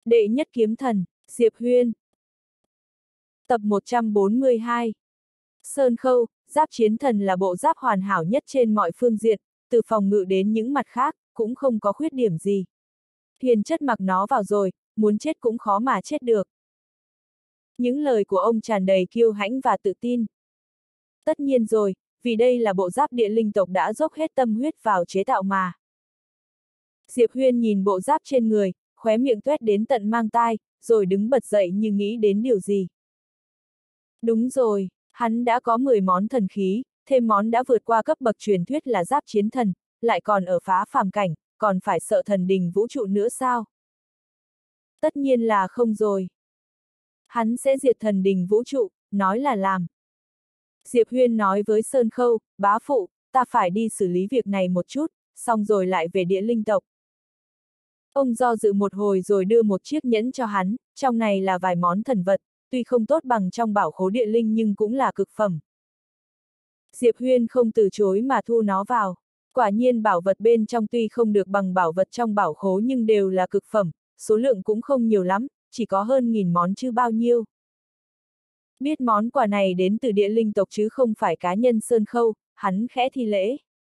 Đệ nhất kiếm thần, Diệp Huyên. Tập 142. Sơn Khâu, giáp chiến thần là bộ giáp hoàn hảo nhất trên mọi phương diện, từ phòng ngự đến những mặt khác, cũng không có khuyết điểm gì. Hiền chất mặc nó vào rồi, muốn chết cũng khó mà chết được. Những lời của ông tràn đầy kiêu hãnh và tự tin. Tất nhiên rồi, vì đây là bộ giáp địa linh tộc đã dốc hết tâm huyết vào chế tạo mà. Diệp Huyên nhìn bộ giáp trên người, khóe miệng tuét đến tận mang tai, rồi đứng bật dậy như nghĩ đến điều gì. Đúng rồi, hắn đã có 10 món thần khí, thêm món đã vượt qua cấp bậc truyền thuyết là giáp chiến thần, lại còn ở phá phàm cảnh, còn phải sợ thần đình vũ trụ nữa sao? Tất nhiên là không rồi. Hắn sẽ diệt thần đình vũ trụ, nói là làm. Diệp Huyên nói với Sơn Khâu, bá phụ, ta phải đi xử lý việc này một chút, xong rồi lại về địa linh tộc. Ông do dự một hồi rồi đưa một chiếc nhẫn cho hắn, trong này là vài món thần vật, tuy không tốt bằng trong bảo khố địa linh nhưng cũng là cực phẩm. Diệp Huyên không từ chối mà thu nó vào. Quả nhiên bảo vật bên trong tuy không được bằng bảo vật trong bảo khố nhưng đều là cực phẩm, số lượng cũng không nhiều lắm, chỉ có hơn 1000 món chứ bao nhiêu. Biết món quà này đến từ địa linh tộc chứ không phải cá nhân Sơn Khâu, hắn khẽ thi lễ.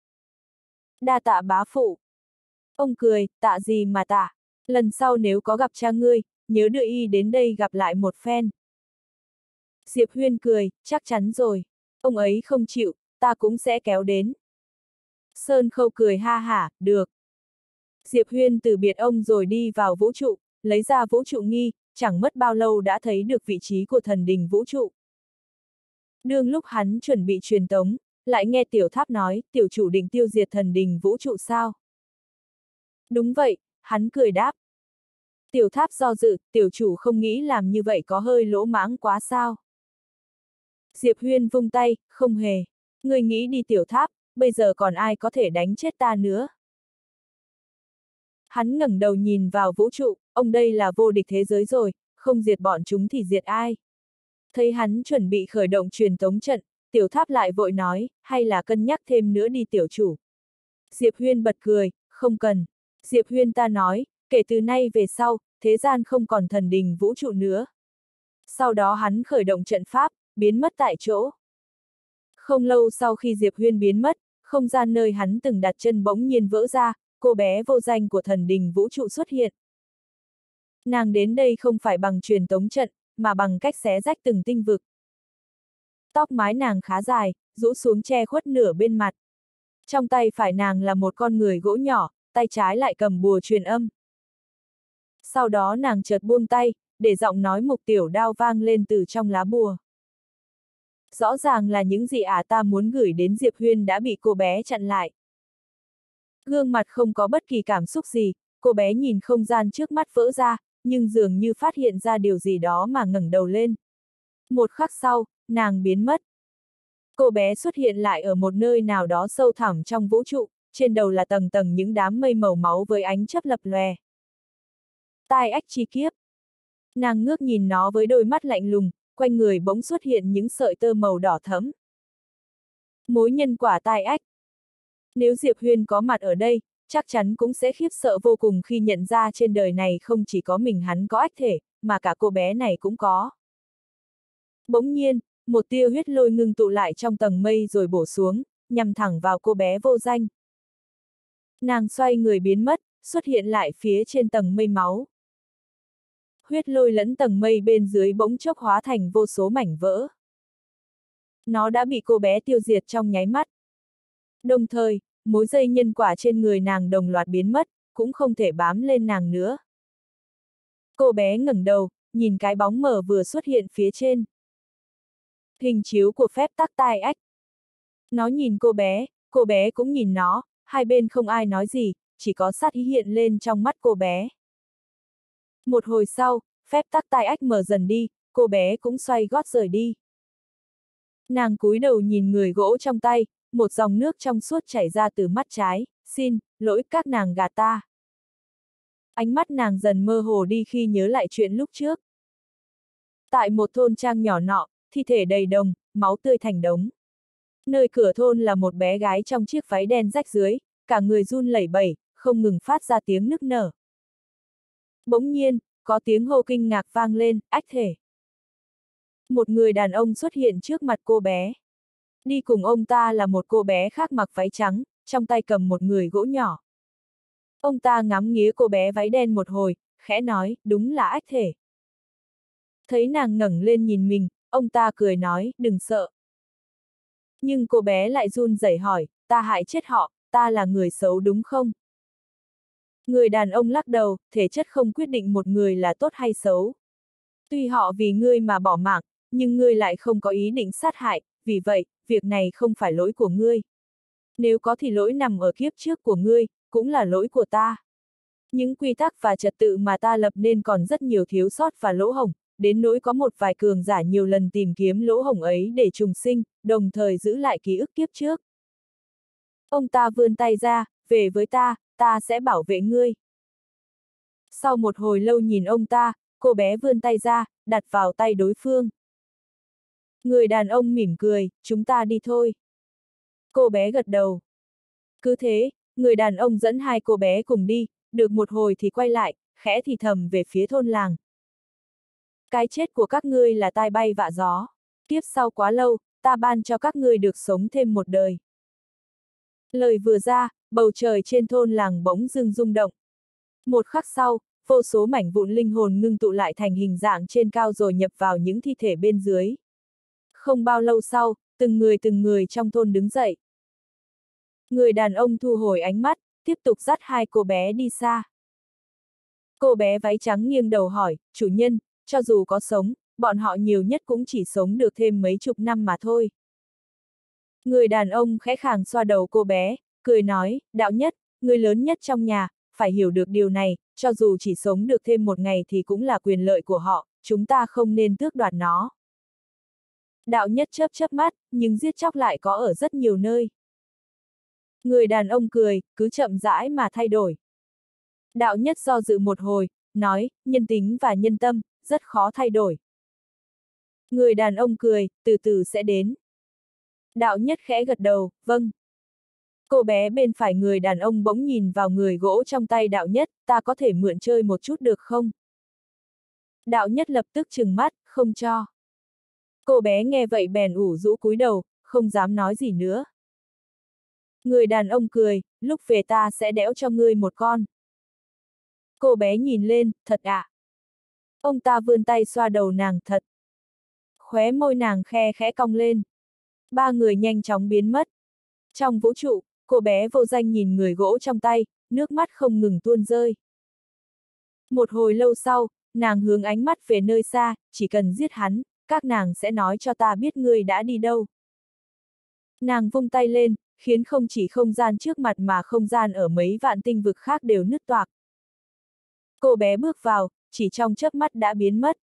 Đa tạ bá phụ. Ông cười, tạ gì mà tạ, lần sau nếu có gặp cha ngươi, nhớ đưa y đến đây gặp lại một phen. Diệp Huyên cười, chắc chắn rồi, ông ấy không chịu, ta cũng sẽ kéo đến. Sơn Khâu cười ha hả, được. Diệp Huyên từ biệt ông rồi đi vào vũ trụ, lấy ra vũ trụ nghi, chẳng mất bao lâu đã thấy được vị trí của thần đình vũ trụ. Đương lúc hắn chuẩn bị truyền tống, lại nghe Tiểu Tháp nói, tiểu chủ định tiêu diệt thần đình vũ trụ sao? Đúng vậy, hắn cười đáp. Tiểu Tháp do dự, tiểu chủ không nghĩ làm như vậy có hơi lỗ mãng quá sao? Diệp Huyên vung tay, không hề. Ngươi nghĩ đi Tiểu Tháp, bây giờ còn ai có thể đánh chết ta nữa? Hắn ngẩng đầu nhìn vào vũ trụ, ông đây là vô địch thế giới rồi, không diệt bọn chúng thì diệt ai? Thấy hắn chuẩn bị khởi động truyền tống trận, Tiểu Tháp lại vội nói, hay là cân nhắc thêm nữa đi tiểu chủ. Diệp Huyên bật cười, không cần. Diệp Huyên ta nói, kể từ nay về sau, thế gian không còn thần đình vũ trụ nữa. Sau đó hắn khởi động trận pháp, biến mất tại chỗ. Không lâu sau khi Diệp Huyên biến mất, không gian nơi hắn từng đặt chân bỗng nhiên vỡ ra, cô bé vô danh của thần đình vũ trụ xuất hiện. Nàng đến đây không phải bằng truyền tống trận, mà bằng cách xé rách từng tinh vực. Tóc mái nàng khá dài, rũ xuống che khuất nửa bên mặt. Trong tay phải nàng là một con người gỗ nhỏ, tay trái lại cầm bùa truyền âm. Sau đó nàng chợt buông tay, để giọng nói mục tiểu đao vang lên từ trong lá bùa. Rõ ràng là những gì ta muốn gửi đến Diệp Huyên đã bị cô bé chặn lại. Gương mặt không có bất kỳ cảm xúc gì, cô bé nhìn không gian trước mắt vỡ ra, nhưng dường như phát hiện ra điều gì đó mà ngẩng đầu lên. Một khắc sau, nàng biến mất. Cô bé xuất hiện lại ở một nơi nào đó sâu thẳm trong vũ trụ, trên đầu là tầng tầng những đám mây màu máu với ánh chớp lập lòe. Tai ách chi kiếp. Nàng ngước nhìn nó với đôi mắt lạnh lùng, quanh người bỗng xuất hiện những sợi tơ màu đỏ thẫm. Mối nhân quả tai ách. Nếu Diệp Huyên có mặt ở đây, chắc chắn cũng sẽ khiếp sợ vô cùng khi nhận ra trên đời này không chỉ có mình hắn có ách thể, mà cả cô bé này cũng có. Bỗng nhiên, một tia huyết lôi ngưng tụ lại trong tầng mây rồi bổ xuống, nhằm thẳng vào cô bé vô danh. Nàng xoay người biến mất, xuất hiện lại phía trên tầng mây máu. Huyết lôi lẫn tầng mây bên dưới bỗng chốc hóa thành vô số mảnh vỡ. Nó đã bị cô bé tiêu diệt trong nháy mắt. Đồng thời, mối dây nhân quả trên người nàng đồng loạt biến mất, cũng không thể bám lên nàng nữa. Cô bé ngẩng đầu, nhìn cái bóng mờ vừa xuất hiện phía trên. Hình chiếu của phép tắc tai ách. Nó nhìn cô bé cũng nhìn nó, hai bên không ai nói gì, chỉ có sát ý hiện lên trong mắt cô bé. Một hồi sau, phép tắc tai ách mở dần đi, cô bé cũng xoay gót rời đi. Nàng cúi đầu nhìn người gỗ trong tay, một dòng nước trong suốt chảy ra từ mắt trái, xin, lỗi các nàng gạt ta. Ánh mắt nàng dần mơ hồ đi khi nhớ lại chuyện lúc trước. Tại một thôn trang nhỏ nọ, thi thể đầy đồng, máu tươi thành đống. Nơi cửa thôn là một bé gái trong chiếc váy đen rách rưới, cả người run lẩy bẩy, không ngừng phát ra tiếng nức nở. Bỗng nhiên, có tiếng hô kinh ngạc vang lên, ách thể. Một người đàn ông xuất hiện trước mặt cô bé. Đi cùng ông ta là một cô bé khác mặc váy trắng, trong tay cầm một người gỗ nhỏ. Ông ta ngắm nghía cô bé váy đen một hồi, khẽ nói, đúng là ách thể. Thấy nàng ngẩng lên nhìn mình, ông ta cười nói, đừng sợ. Nhưng cô bé lại run rẩy hỏi, ta hại chết họ, ta là người xấu đúng không? Người đàn ông lắc đầu, thể chất không quyết định một người là tốt hay xấu. Tuy họ vì ngươi mà bỏ mạng, nhưng ngươi lại không có ý định sát hại, vì vậy, việc này không phải lỗi của ngươi. Nếu có thì lỗi nằm ở kiếp trước của ngươi, cũng là lỗi của ta. Những quy tắc và trật tự mà ta lập nên còn rất nhiều thiếu sót và lỗ hổng, đến nỗi có một vài cường giả nhiều lần tìm kiếm lỗ hổng ấy để trùng sinh, đồng thời giữ lại ký ức kiếp trước. Ông ta vươn tay ra, về với ta sẽ bảo vệ ngươi. Sau một hồi lâu nhìn ông ta, cô bé vươn tay ra, đặt vào tay đối phương. Người đàn ông mỉm cười, chúng ta đi thôi. Cô bé gật đầu. Cứ thế, người đàn ông dẫn hai cô bé cùng đi, được một hồi thì quay lại, khẽ thì thầm về phía thôn làng. Cái chết của các ngươi là tai bay vạ gió. Kiếp sau quá lâu, ta ban cho các ngươi được sống thêm một đời. Lời vừa ra, bầu trời trên thôn làng bỗng dưng rung động. Một khắc sau, vô số mảnh vụn linh hồn ngưng tụ lại thành hình dạng trên cao rồi nhập vào những thi thể bên dưới. Không bao lâu sau, từng người trong thôn đứng dậy. Người đàn ông thu hồi ánh mắt, tiếp tục dắt hai cô bé đi xa. Cô bé váy trắng nghiêng đầu hỏi, chủ nhân, cho dù có sống, bọn họ nhiều nhất cũng chỉ sống được thêm mấy chục năm mà thôi. Người đàn ông khẽ khàng xoa đầu cô bé, cười nói, đạo nhất, người lớn nhất trong nhà, phải hiểu được điều này, cho dù chỉ sống được thêm một ngày thì cũng là quyền lợi của họ, chúng ta không nên tước đoạt nó. Đạo nhất chớp chớp mắt, nhưng giết chóc lại có ở rất nhiều nơi. Người đàn ông cười, cứ chậm rãi mà thay đổi. Đạo nhất do dự một hồi, nói, nhân tính và nhân tâm, rất khó thay đổi. Người đàn ông cười, từ từ sẽ đến. Đạo nhất khẽ gật đầu, vâng. Cô bé bên phải người đàn ông bỗng nhìn vào người gỗ trong tay đạo nhất, ta có thể mượn chơi một chút được không? Đạo nhất lập tức trừng mắt, không cho. Cô bé nghe vậy bèn ủ rũ cúi đầu, không dám nói gì nữa. Người đàn ông cười, lúc về ta sẽ đẽo cho ngươi một con. Cô bé nhìn lên, thật ạ. Ông ta vươn tay xoa đầu nàng, thật. Khóe môi nàng khe khẽ cong lên. Ba người nhanh chóng biến mất. Trong vũ trụ, cô bé vô danh nhìn người gỗ trong tay, nước mắt không ngừng tuôn rơi. Một hồi lâu sau, nàng hướng ánh mắt về nơi xa, chỉ cần giết hắn, các nàng sẽ nói cho ta biết ngươi đã đi đâu. Nàng vung tay lên, khiến không chỉ không gian trước mặt mà không gian ở mấy vạn tinh vực khác đều nứt toạc. Cô bé bước vào, chỉ trong chớp mắt đã biến mất.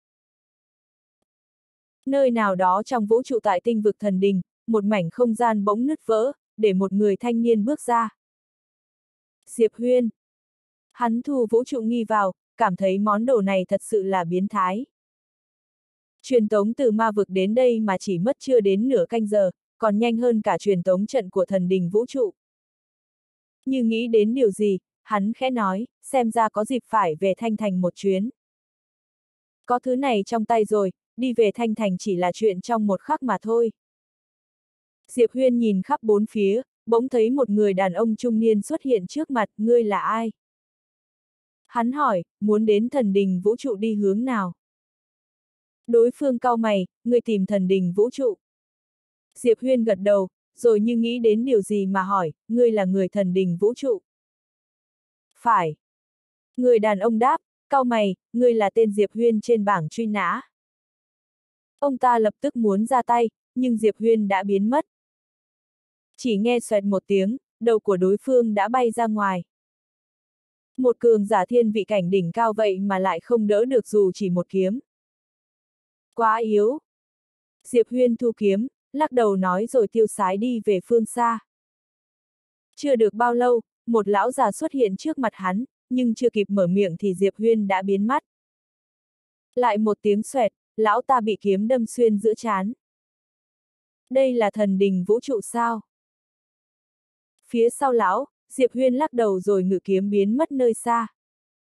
Nơi nào đó trong vũ trụ tại tinh vực thần đình, một mảnh không gian bỗng nứt vỡ, để một người thanh niên bước ra. Diệp Huyên. Hắn thu vũ trụ nghi vào, cảm thấy món đồ này thật sự là biến thái. Truyền tống từ ma vực đến đây mà chỉ mất chưa đến nửa canh giờ, còn nhanh hơn cả truyền tống trận của thần đình vũ trụ. Như nghĩ đến điều gì, hắn khẽ nói, xem ra có dịp phải về Thanh Thành một chuyến. Có thứ này trong tay rồi, đi về Thanh Thành chỉ là chuyện trong một khắc mà thôi. Diệp Huyên nhìn khắp bốn phía, bỗng thấy một người đàn ông trung niên xuất hiện trước mặt, ngươi là ai? Hắn hỏi, muốn đến thần đình vũ trụ đi hướng nào? Đối phương cau mày, ngươi tìm thần đình vũ trụ. Diệp Huyên gật đầu, rồi như nghĩ đến điều gì mà hỏi, ngươi là người thần đình vũ trụ? Phải. Người đàn ông đáp, cau mày, ngươi là tên Diệp Huyên trên bảng truy nã. Ông ta lập tức muốn ra tay, nhưng Diệp Huyên đã biến mất. Chỉ nghe xoẹt một tiếng, đầu của đối phương đã bay ra ngoài. Một cường giả thiên vị cảnh đỉnh cao vậy mà lại không đỡ được dù chỉ một kiếm. Quá yếu. Diệp Huyên thu kiếm, lắc đầu nói rồi tiêu sái đi về phương xa. Chưa được bao lâu, một lão già xuất hiện trước mặt hắn, nhưng chưa kịp mở miệng thì Diệp Huyên đã biến mất. Lại một tiếng xoẹt, lão ta bị kiếm đâm xuyên giữa trán. Đây là thần đình vũ trụ sao? Phía sau lão, Diệp Huyên lắc đầu rồi ngự kiếm biến mất nơi xa.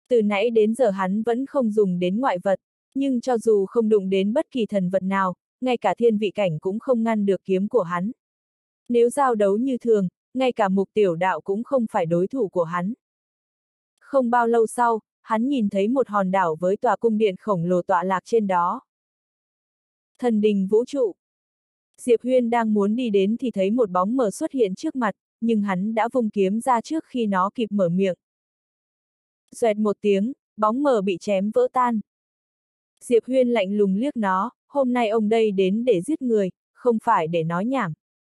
Từ nãy đến giờ hắn vẫn không dùng đến ngoại vật, nhưng cho dù không đụng đến bất kỳ thần vật nào, ngay cả thiên vị cảnh cũng không ngăn được kiếm của hắn. Nếu giao đấu như thường, ngay cả Mục Tiểu Đạo cũng không phải đối thủ của hắn. Không bao lâu sau, hắn nhìn thấy một hòn đảo với tòa cung điện khổng lồ tọa lạc trên đó. Thần đình vũ trụ. Diệp Huyên đang muốn đi đến thì thấy một bóng mờ xuất hiện trước mặt, nhưng hắn đã vung kiếm ra trước khi nó kịp mở miệng. Xoẹt một tiếng, bóng mờ bị chém vỡ tan. Diệp Huyên lạnh lùng liếc nó, hôm nay ông đây đến để giết người, không phải để nói nhảm.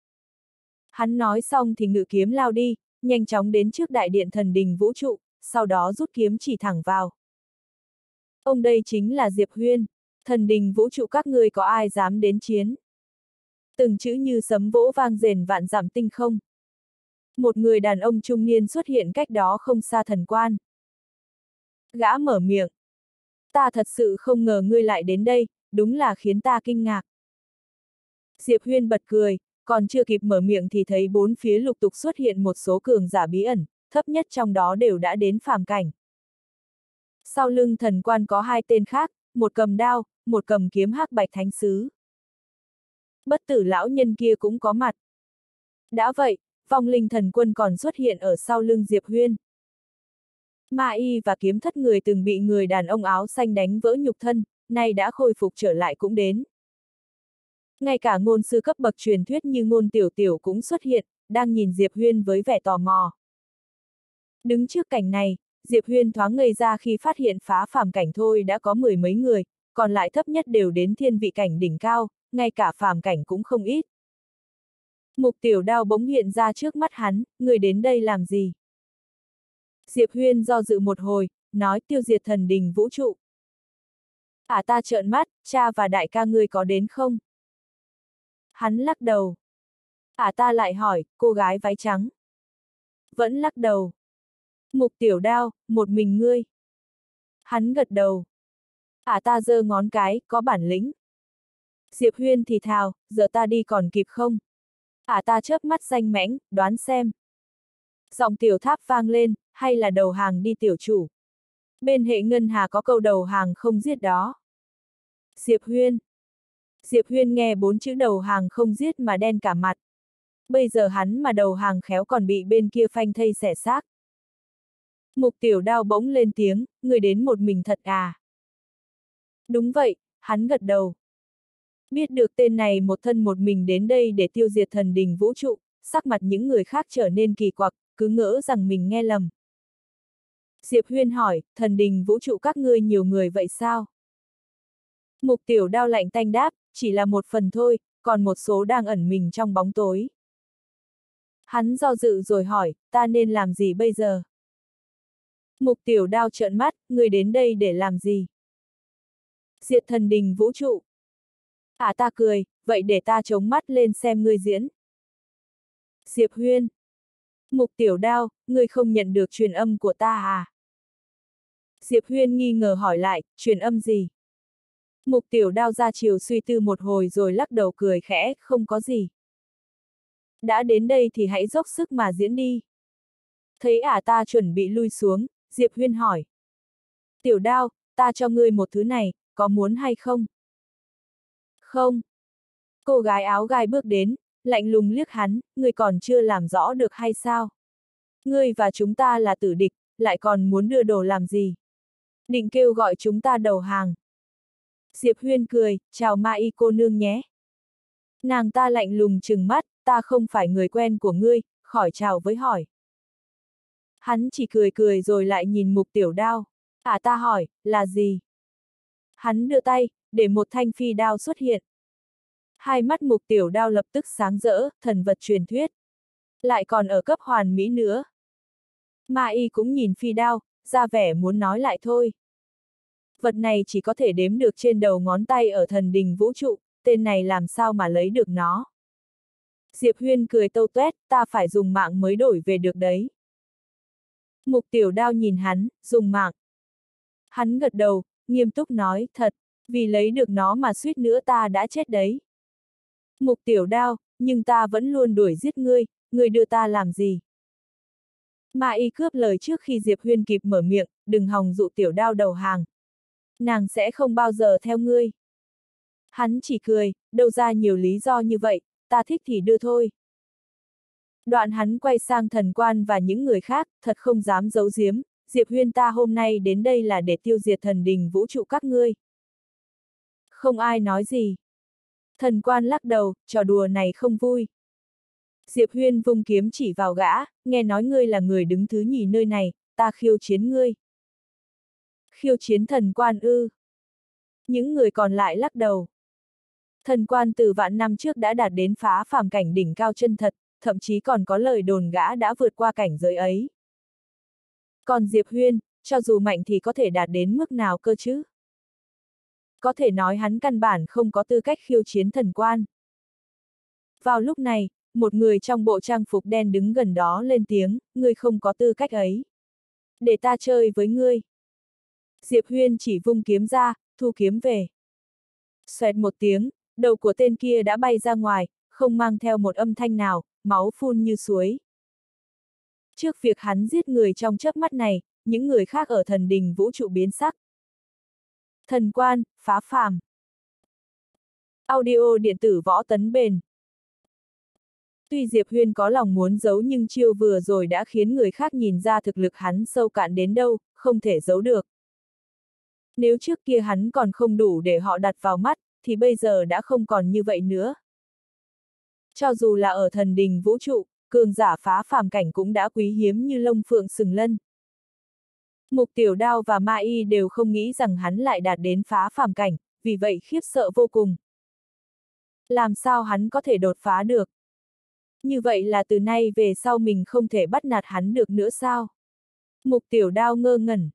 Hắn nói xong thì ngự kiếm lao đi, nhanh chóng đến trước đại điện thần đình vũ trụ, sau đó rút kiếm chỉ thẳng vào. Ông đây chính là Diệp Huyên, thần đình vũ trụ các ngươi có ai dám đến chiến? Từng chữ như sấm vỗ vang rền vạn dặm tinh không. Một người đàn ông trung niên xuất hiện cách đó không xa thần quan. Gã mở miệng. Ta thật sự không ngờ ngươi lại đến đây, đúng là khiến ta kinh ngạc. Diệp Huyên bật cười, còn chưa kịp mở miệng thì thấy bốn phía lục tục xuất hiện một số cường giả bí ẩn, thấp nhất trong đó đều đã đến phàm cảnh. Sau lưng thần quan có hai tên khác, một cầm đao, một cầm kiếm hắc bạch thánh sứ. Bất tử lão nhân kia cũng có mặt. Đã vậy, vong linh thần quân còn xuất hiện ở sau lưng Diệp Huyên. Ma y và kiếm thất người từng bị người đàn ông áo xanh đánh vỡ nhục thân, nay đã khôi phục trở lại cũng đến. Ngay cả ngôn sư cấp bậc truyền thuyết như Ngôn Tiểu Tiểu cũng xuất hiện, đang nhìn Diệp Huyên với vẻ tò mò. Đứng trước cảnh này, Diệp Huyên thoáng ngây ra khi phát hiện phá phàm cảnh thôi đã có mười mấy người, còn lại thấp nhất đều đến thiên vị cảnh đỉnh cao, ngay cả phàm cảnh cũng không ít. Mục Tiểu Đao bỗng hiện ra trước mắt hắn, người đến đây làm gì? Diệp Huyên do dự một hồi, nói tiêu diệt thần đình vũ trụ. Ta trợn mắt, cha và đại ca ngươi có đến không? Hắn lắc đầu. Ta lại hỏi, cô gái váy trắng. Vẫn lắc đầu. Mục Tiểu Đao, một mình ngươi. Hắn gật đầu. Ta giơ ngón cái, có bản lĩnh. Diệp Huyên thì thào, giờ ta đi còn kịp không? Ta chớp mắt danh mãnh, đoán xem. Giọng Tiểu Tháp vang lên, hay là đầu hàng đi tiểu chủ. Bên hệ ngân hà có câu đầu hàng không giết đó. Diệp Huyên. Diệp Huyên nghe bốn chữ đầu hàng không giết mà đen cả mặt. Bây giờ hắn mà đầu hàng khéo còn bị bên kia phanh thây xẻ xác. Mục Tiểu Đao bỗng lên tiếng, người đến một mình thật à? Đúng vậy, hắn gật đầu. Biết được tên này một thân một mình đến đây để tiêu diệt thần đình vũ trụ, sắc mặt những người khác trở nên kỳ quặc, cứ ngỡ rằng mình nghe lầm. Diệp Huyên hỏi, thần đình vũ trụ các ngươi nhiều người vậy sao? Mục Tiểu Đao lạnh tanh đáp, chỉ là một phần thôi, còn một số đang ẩn mình trong bóng tối. Hắn do dự rồi hỏi, ta nên làm gì bây giờ? Mục Tiểu Đao trợn mắt, ngươi đến đây để làm gì? Diệt thần đình vũ trụ. Ta cười, vậy để ta chống mắt lên xem ngươi diễn. Diệp Huyên. Mục Tiểu Đao, ngươi không nhận được truyền âm của ta à? Diệp Huyên nghi ngờ hỏi lại, truyền âm gì? Mục Tiểu Đao ra chiều suy tư một hồi rồi lắc đầu cười khẽ, không có gì. Đã đến đây thì hãy dốc sức mà diễn đi. Thấy ta chuẩn bị lui xuống, Diệp Huyên hỏi. Tiểu Đao, ta cho ngươi một thứ này, có muốn hay không? Không. Cô gái áo gai bước đến, lạnh lùng liếc hắn, ngươi còn chưa làm rõ được hay sao? Ngươi và chúng ta là tử địch, lại còn muốn đưa đồ làm gì? Định kêu gọi chúng ta đầu hàng. Diệp Huyên cười, chào Ma Y cô nương nhé. Nàng ta lạnh lùng trừng mắt, ta không phải người quen của ngươi, khỏi chào với hỏi. Hắn chỉ cười cười rồi lại nhìn Mục Tiểu Đao. Ta hỏi, là gì? Hắn đưa tay, để một thanh phi đao xuất hiện. Hai mắt Mục Tiểu Đao lập tức sáng rỡ, thần vật truyền thuyết. Lại còn ở cấp hoàn mỹ nữa. Ma Y cũng nhìn phi đao, ra vẻ muốn nói lại thôi. Vật này chỉ có thể đếm được trên đầu ngón tay ở thần đình vũ trụ, tên này làm sao mà lấy được nó. Diệp Huyên cười tâu tuét, ta phải dùng mạng mới đổi về được đấy. Mục Tiểu Đao nhìn hắn, dùng mạng. Hắn gật đầu, nghiêm túc nói, thật, vì lấy được nó mà suýt nữa ta đã chết đấy. Mục Tiểu Đao, nhưng ta vẫn luôn đuổi giết ngươi đưa ta làm gì? Ma Y cướp lời trước khi Diệp Huyên kịp mở miệng, đừng hòng dụ Tiểu Đao đầu hàng. Nàng sẽ không bao giờ theo ngươi. Hắn chỉ cười, đâu ra nhiều lý do như vậy, ta thích thì đưa thôi. Đoạn hắn quay sang Thần Quan và những người khác, thật không dám giấu giếm, Diệp Huyên ta hôm nay đến đây là để tiêu diệt thần đình vũ trụ các ngươi. Không ai nói gì. Thần Quan lắc đầu, trò đùa này không vui. Diệp Huyên vung kiếm chỉ vào gã, nghe nói ngươi là người đứng thứ nhì nơi này, ta khiêu chiến ngươi. Khiêu chiến Thần Quan ư? Những người còn lại lắc đầu. Thần Quan từ vạn năm trước đã đạt đến phá phàm cảnh đỉnh cao chân thật, thậm chí còn có lời đồn gã đã vượt qua cảnh giới ấy. Còn Diệp Huyên, cho dù mạnh thì có thể đạt đến mức nào cơ chứ? Có thể nói hắn căn bản không có tư cách khiêu chiến Thần Quan. Vào lúc này, một người trong bộ trang phục đen đứng gần đó lên tiếng, ngươi không có tư cách ấy. Để ta chơi với ngươi. Diệp Huyên chỉ vung kiếm ra, thu kiếm về. Xoẹt một tiếng, đầu của tên kia đã bay ra ngoài, không mang theo một âm thanh nào, máu phun như suối. Trước việc hắn giết người trong chớp mắt này, những người khác ở thần đình vũ trụ biến sắc. Thần Quan, phá phàm. Audio điện tử võ tấn bền. Tuy Diệp Huyên có lòng muốn giấu nhưng chiêu vừa rồi đã khiến người khác nhìn ra thực lực hắn sâu cạn đến đâu, không thể giấu được. Nếu trước kia hắn còn không đủ để họ đặt vào mắt, thì bây giờ đã không còn như vậy nữa. Cho dù là ở thần đình vũ trụ, cường giả phá phàm cảnh cũng đã quý hiếm như lông phượng sừng lân. Mục Tiểu Đao và Ma Y đều không nghĩ rằng hắn lại đạt đến phá phàm cảnh, vì vậy khiếp sợ vô cùng. Làm sao hắn có thể đột phá được? Như vậy là từ nay về sau mình không thể bắt nạt hắn được nữa sao? Mục Tiểu Đao ngơ ngẩn.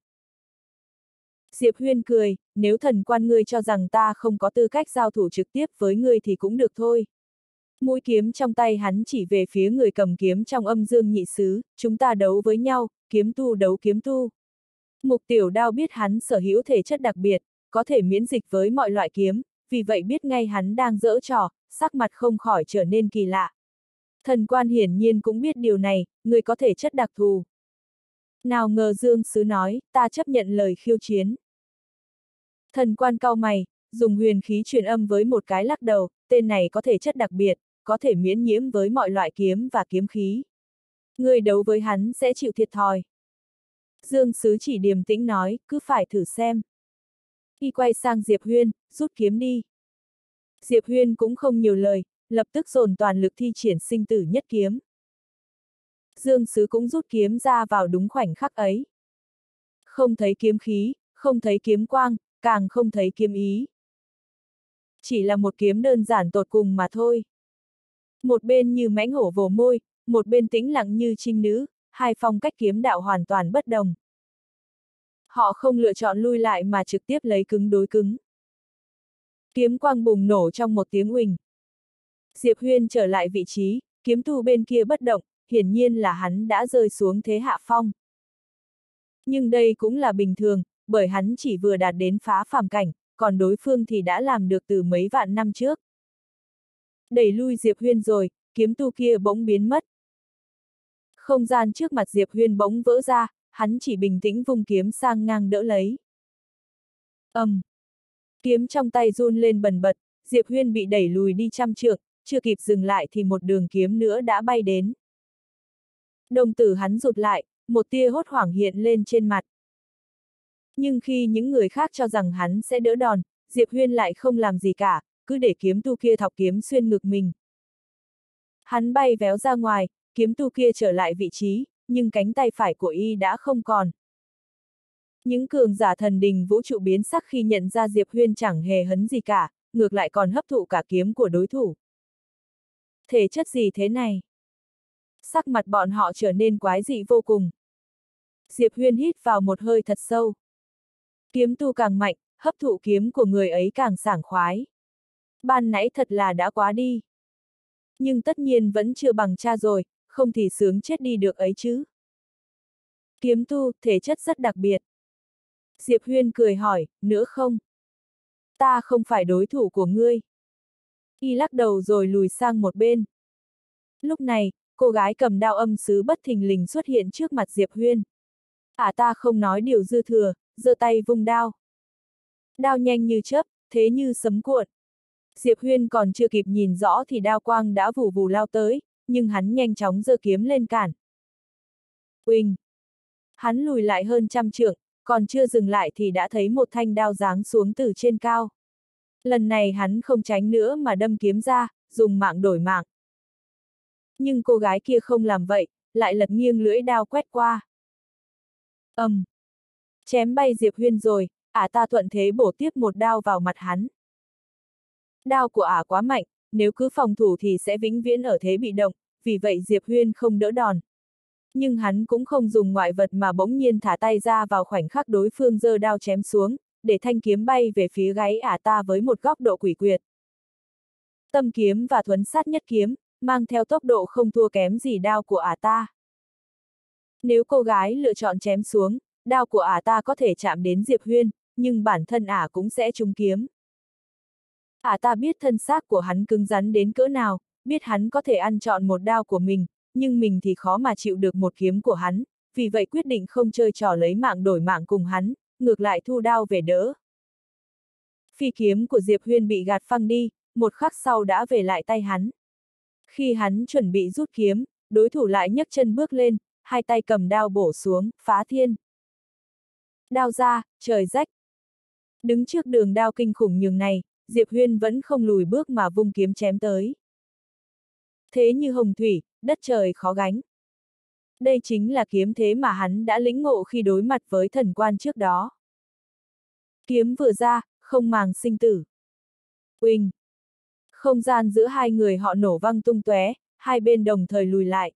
Diệp Huyên cười, nếu Thần Quan ngươi cho rằng ta không có tư cách giao thủ trực tiếp với ngươi thì cũng được thôi. Mũi kiếm trong tay hắn chỉ về phía người cầm kiếm trong Âm Dương Nhị Xứ, chúng ta đấu với nhau, kiếm tu đấu kiếm tu. Mục Tiểu Đao biết hắn sở hữu thể chất đặc biệt, có thể miễn dịch với mọi loại kiếm, vì vậy biết ngay hắn đang giỡn trò, sắc mặt không khỏi trở nên kỳ lạ. Thần Quan hiển nhiên cũng biết điều này, người có thể chất đặc thù. Nào ngờ Dương Sứ nói, ta chấp nhận lời khiêu chiến. Thần Quan cau mày, dùng huyền khí truyền âm với một cái lắc đầu, tên này có thể chất đặc biệt, có thể miễn nhiễm với mọi loại kiếm và kiếm khí. Người đấu với hắn sẽ chịu thiệt thòi. Dương Sứ chỉ điềm tĩnh nói, cứ phải thử xem. Y quay sang Diệp Huyên, rút kiếm đi. Diệp Huyên cũng không nhiều lời, lập tức dồn toàn lực thi triển sinh tử nhất kiếm. Dương Sứ cũng rút kiếm ra vào đúng khoảnh khắc ấy. Không thấy kiếm khí, không thấy kiếm quang, càng không thấy kiếm ý. Chỉ là một kiếm đơn giản tột cùng mà thôi. Một bên như mãnh hổ vồ môi, một bên tĩnh lặng như trinh nữ, hai phong cách kiếm đạo hoàn toàn bất đồng. Họ không lựa chọn lui lại mà trực tiếp lấy cứng đối cứng. Kiếm quang bùng nổ trong một tiếng uỳnh. Diệp Huyên trở lại vị trí, kiếm tu bên kia bất động, hiển nhiên là hắn đã rơi xuống thế hạ phong. Nhưng đây cũng là bình thường, bởi hắn chỉ vừa đạt đến phá phàm cảnh, còn đối phương thì đã làm được từ mấy vạn năm trước. Đẩy lui Diệp Huyên rồi, kiếm tu kia bỗng biến mất. Không gian trước mặt Diệp Huyên bỗng vỡ ra, hắn chỉ bình tĩnh vung kiếm sang ngang đỡ lấy. Kiếm trong tay run lên bần bật, Diệp Huyên bị đẩy lùi đi trăm trượng, chưa kịp dừng lại thì một đường kiếm nữa đã bay đến. Đồng tử hắn rụt lại, một tia hốt hoảng hiện lên trên mặt. Nhưng khi những người khác cho rằng hắn sẽ đỡ đòn, Diệp Huyên lại không làm gì cả, cứ để kiếm tu kia thọc kiếm xuyên ngực mình. Hắn bay véo ra ngoài, kiếm tu kia trở lại vị trí, nhưng cánh tay phải của y đã không còn. Những cường giả thần đình vũ trụ biến sắc khi nhận ra Diệp Huyên chẳng hề hấn gì cả, ngược lại còn hấp thụ cả kiếm của đối thủ. Thể chất gì thế này? Sắc mặt bọn họ trở nên quái dị vô cùng. Diệp Huyên hít vào một hơi thật sâu. Kiếm tu càng mạnh, hấp thụ kiếm của người ấy càng sảng khoái. Ban nãy thật là đã quá đi. Nhưng tất nhiên vẫn chưa bằng cha rồi, không thì sướng chết đi được ấy chứ. Kiếm tu, thể chất rất đặc biệt. Diệp Huyên cười hỏi, nữa không? Ta không phải đối thủ của ngươi. Y lắc đầu rồi lùi sang một bên. Lúc này, cô gái cầm đao âm sứ bất thình lình xuất hiện trước mặt Diệp Huyên. Ta không nói điều dư thừa, giơ tay vung đao. Đao nhanh như chớp, thế như sấm cuộn. Diệp Huyên còn chưa kịp nhìn rõ thì đao quang đã vù vù lao tới, nhưng hắn nhanh chóng giơ kiếm lên cản. Uỳnh! Hắn lùi lại hơn 100 trượng, còn chưa dừng lại thì đã thấy một thanh đao giáng xuống từ trên cao. Lần này hắn không tránh nữa mà đâm kiếm ra, dùng mạng đổi mạng. Nhưng cô gái kia không làm vậy, lại lật nghiêng lưỡi đao quét qua. Chém bay Diệp Huyên rồi, ta thuận thế bổ tiếp một đao vào mặt hắn. Đao của quá mạnh, nếu cứ phòng thủ thì sẽ vĩnh viễn ở thế bị động, vì vậy Diệp Huyên không đỡ đòn. Nhưng hắn cũng không dùng ngoại vật mà bỗng nhiên thả tay ra vào khoảnh khắc đối phương giơ đao chém xuống, để thanh kiếm bay về phía gáy ta với một góc độ quỷ quyệt. Tâm kiếm và thuấn sát nhất kiếm, mang theo tốc độ không thua kém gì đao của ta. Nếu cô gái lựa chọn chém xuống, đao của ta có thể chạm đến Diệp Huyên, nhưng bản thân cũng sẽ trúng kiếm. Ta biết thân xác của hắn cứng rắn đến cỡ nào, biết hắn có thể ăn trọn một đao của mình, nhưng mình thì khó mà chịu được một kiếm của hắn, vì vậy quyết định không chơi trò lấy mạng đổi mạng cùng hắn, ngược lại thu đao về đỡ. Phi kiếm của Diệp Huyên bị gạt phăng đi, một khắc sau đã về lại tay hắn. Khi hắn chuẩn bị rút kiếm, đối thủ lại nhấc chân bước lên, hai tay cầm đao bổ xuống, phá thiên. Đao ra, trời rách. Đứng trước đường đao kinh khủng nhường này, Diệp Huyên vẫn không lùi bước mà vung kiếm chém tới. Thế như hồng thủy, đất trời khó gánh. Đây chính là kiếm thế mà hắn đã lĩnh ngộ khi đối mặt với thần quan trước đó. Kiếm vừa ra, không màng sinh tử. Uỳnh! Không gian giữa hai người họ nổ văng tung tóe, hai bên đồng thời lùi lại.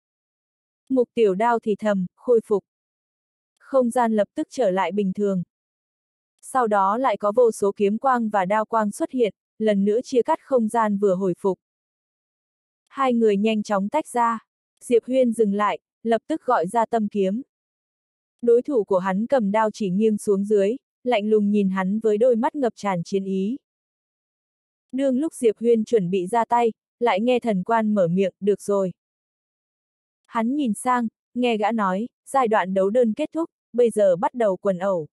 Mục Tiểu Đao thì thầm, khôi phục. Không gian lập tức trở lại bình thường. Sau đó lại có vô số kiếm quang và đao quang xuất hiện, lần nữa chia cắt không gian vừa hồi phục. Hai người nhanh chóng tách ra. Diệp Huyên dừng lại, lập tức gọi ra tâm kiếm. Đối thủ của hắn cầm đao chỉ nghiêng xuống dưới, lạnh lùng nhìn hắn với đôi mắt ngập tràn chiến ý. Đương lúc Diệp Huyên chuẩn bị ra tay, lại nghe thần quan mở miệng, được rồi. Hắn nhìn sang, nghe gã nói, giai đoạn đấu đơn kết thúc, bây giờ bắt đầu quần ẩu.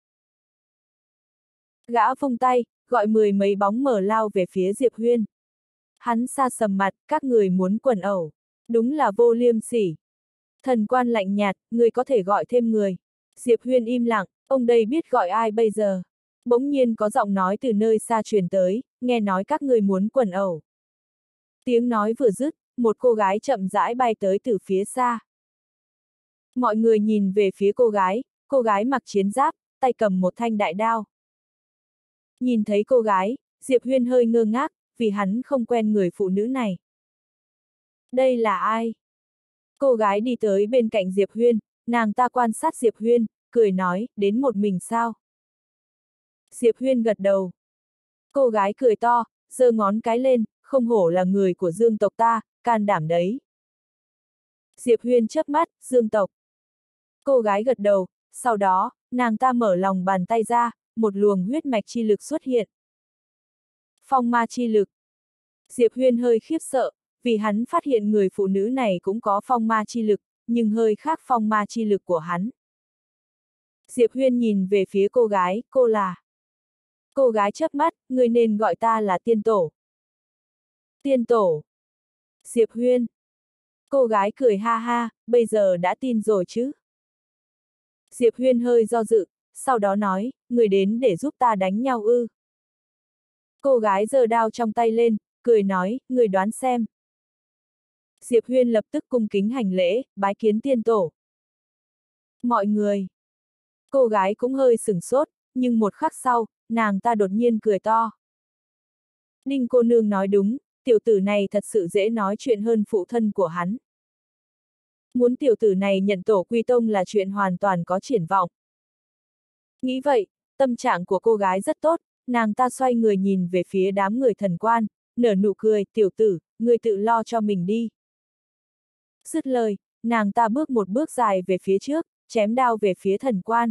Gã vung tay, gọi 10 mấy bóng mờ lao về phía Diệp Huyên. Hắn sa sầm mặt, các người muốn quần ẩu. Đúng là vô liêm sỉ. Thần quan lạnh nhạt, người có thể gọi thêm người. Diệp Huyên im lặng, ông đây biết gọi ai bây giờ. Bỗng nhiên có giọng nói từ nơi xa truyền tới, nghe nói các người muốn quần ẩu. Tiếng nói vừa dứt, một cô gái chậm rãi bay tới từ phía xa. Mọi người nhìn về phía cô gái mặc chiến giáp, tay cầm một thanh đại đao. Nhìn thấy cô gái, Diệp Huyên hơi ngơ ngác, vì hắn không quen người phụ nữ này. Đây là ai? Cô gái đi tới bên cạnh Diệp Huyên, nàng ta quan sát Diệp Huyên, cười nói, đến một mình sao? Diệp Huyên gật đầu. Cô gái cười to, giơ ngón cái lên, không hổ là người của Dương tộc ta, can đảm đấy. Diệp Huyên chớp mắt, Dương tộc. Cô gái gật đầu, sau đó, nàng ta mở lòng bàn tay ra, một luồng huyết mạch chi lực xuất hiện. Phong ma chi lực. Diệp Huyên hơi khiếp sợ, vì hắn phát hiện người phụ nữ này cũng có phong ma chi lực, nhưng hơi khác phong ma chi lực của hắn. Diệp Huyên nhìn về phía cô gái, cô là... Cô gái chớp mắt, người nên gọi ta là tiên tổ. Tiên tổ. Diệp Huyên. Cô gái cười ha ha, bây giờ đã tin rồi chứ. Diệp Huyên hơi do dự, sau đó nói, người đến để giúp ta đánh nhau ư. Cô gái giơ đao trong tay lên, cười nói, người đoán xem. Diệp Huyên lập tức cung kính hành lễ, bái kiến tiên tổ. Mọi người. Cô gái cũng hơi sửng sốt, nhưng một khắc sau, nàng ta đột nhiên cười to. Ninh cô nương nói đúng, tiểu tử này thật sự dễ nói chuyện hơn phụ thân của hắn. Muốn tiểu tử này nhận tổ quy tông là chuyện hoàn toàn có triển vọng. Nghĩ vậy, tâm trạng của cô gái rất tốt, nàng ta xoay người nhìn về phía đám người thần quan, nở nụ cười, tiểu tử, người tự lo cho mình đi. Dứt lời, nàng ta bước một bước dài về phía trước, chém đao về phía thần quan.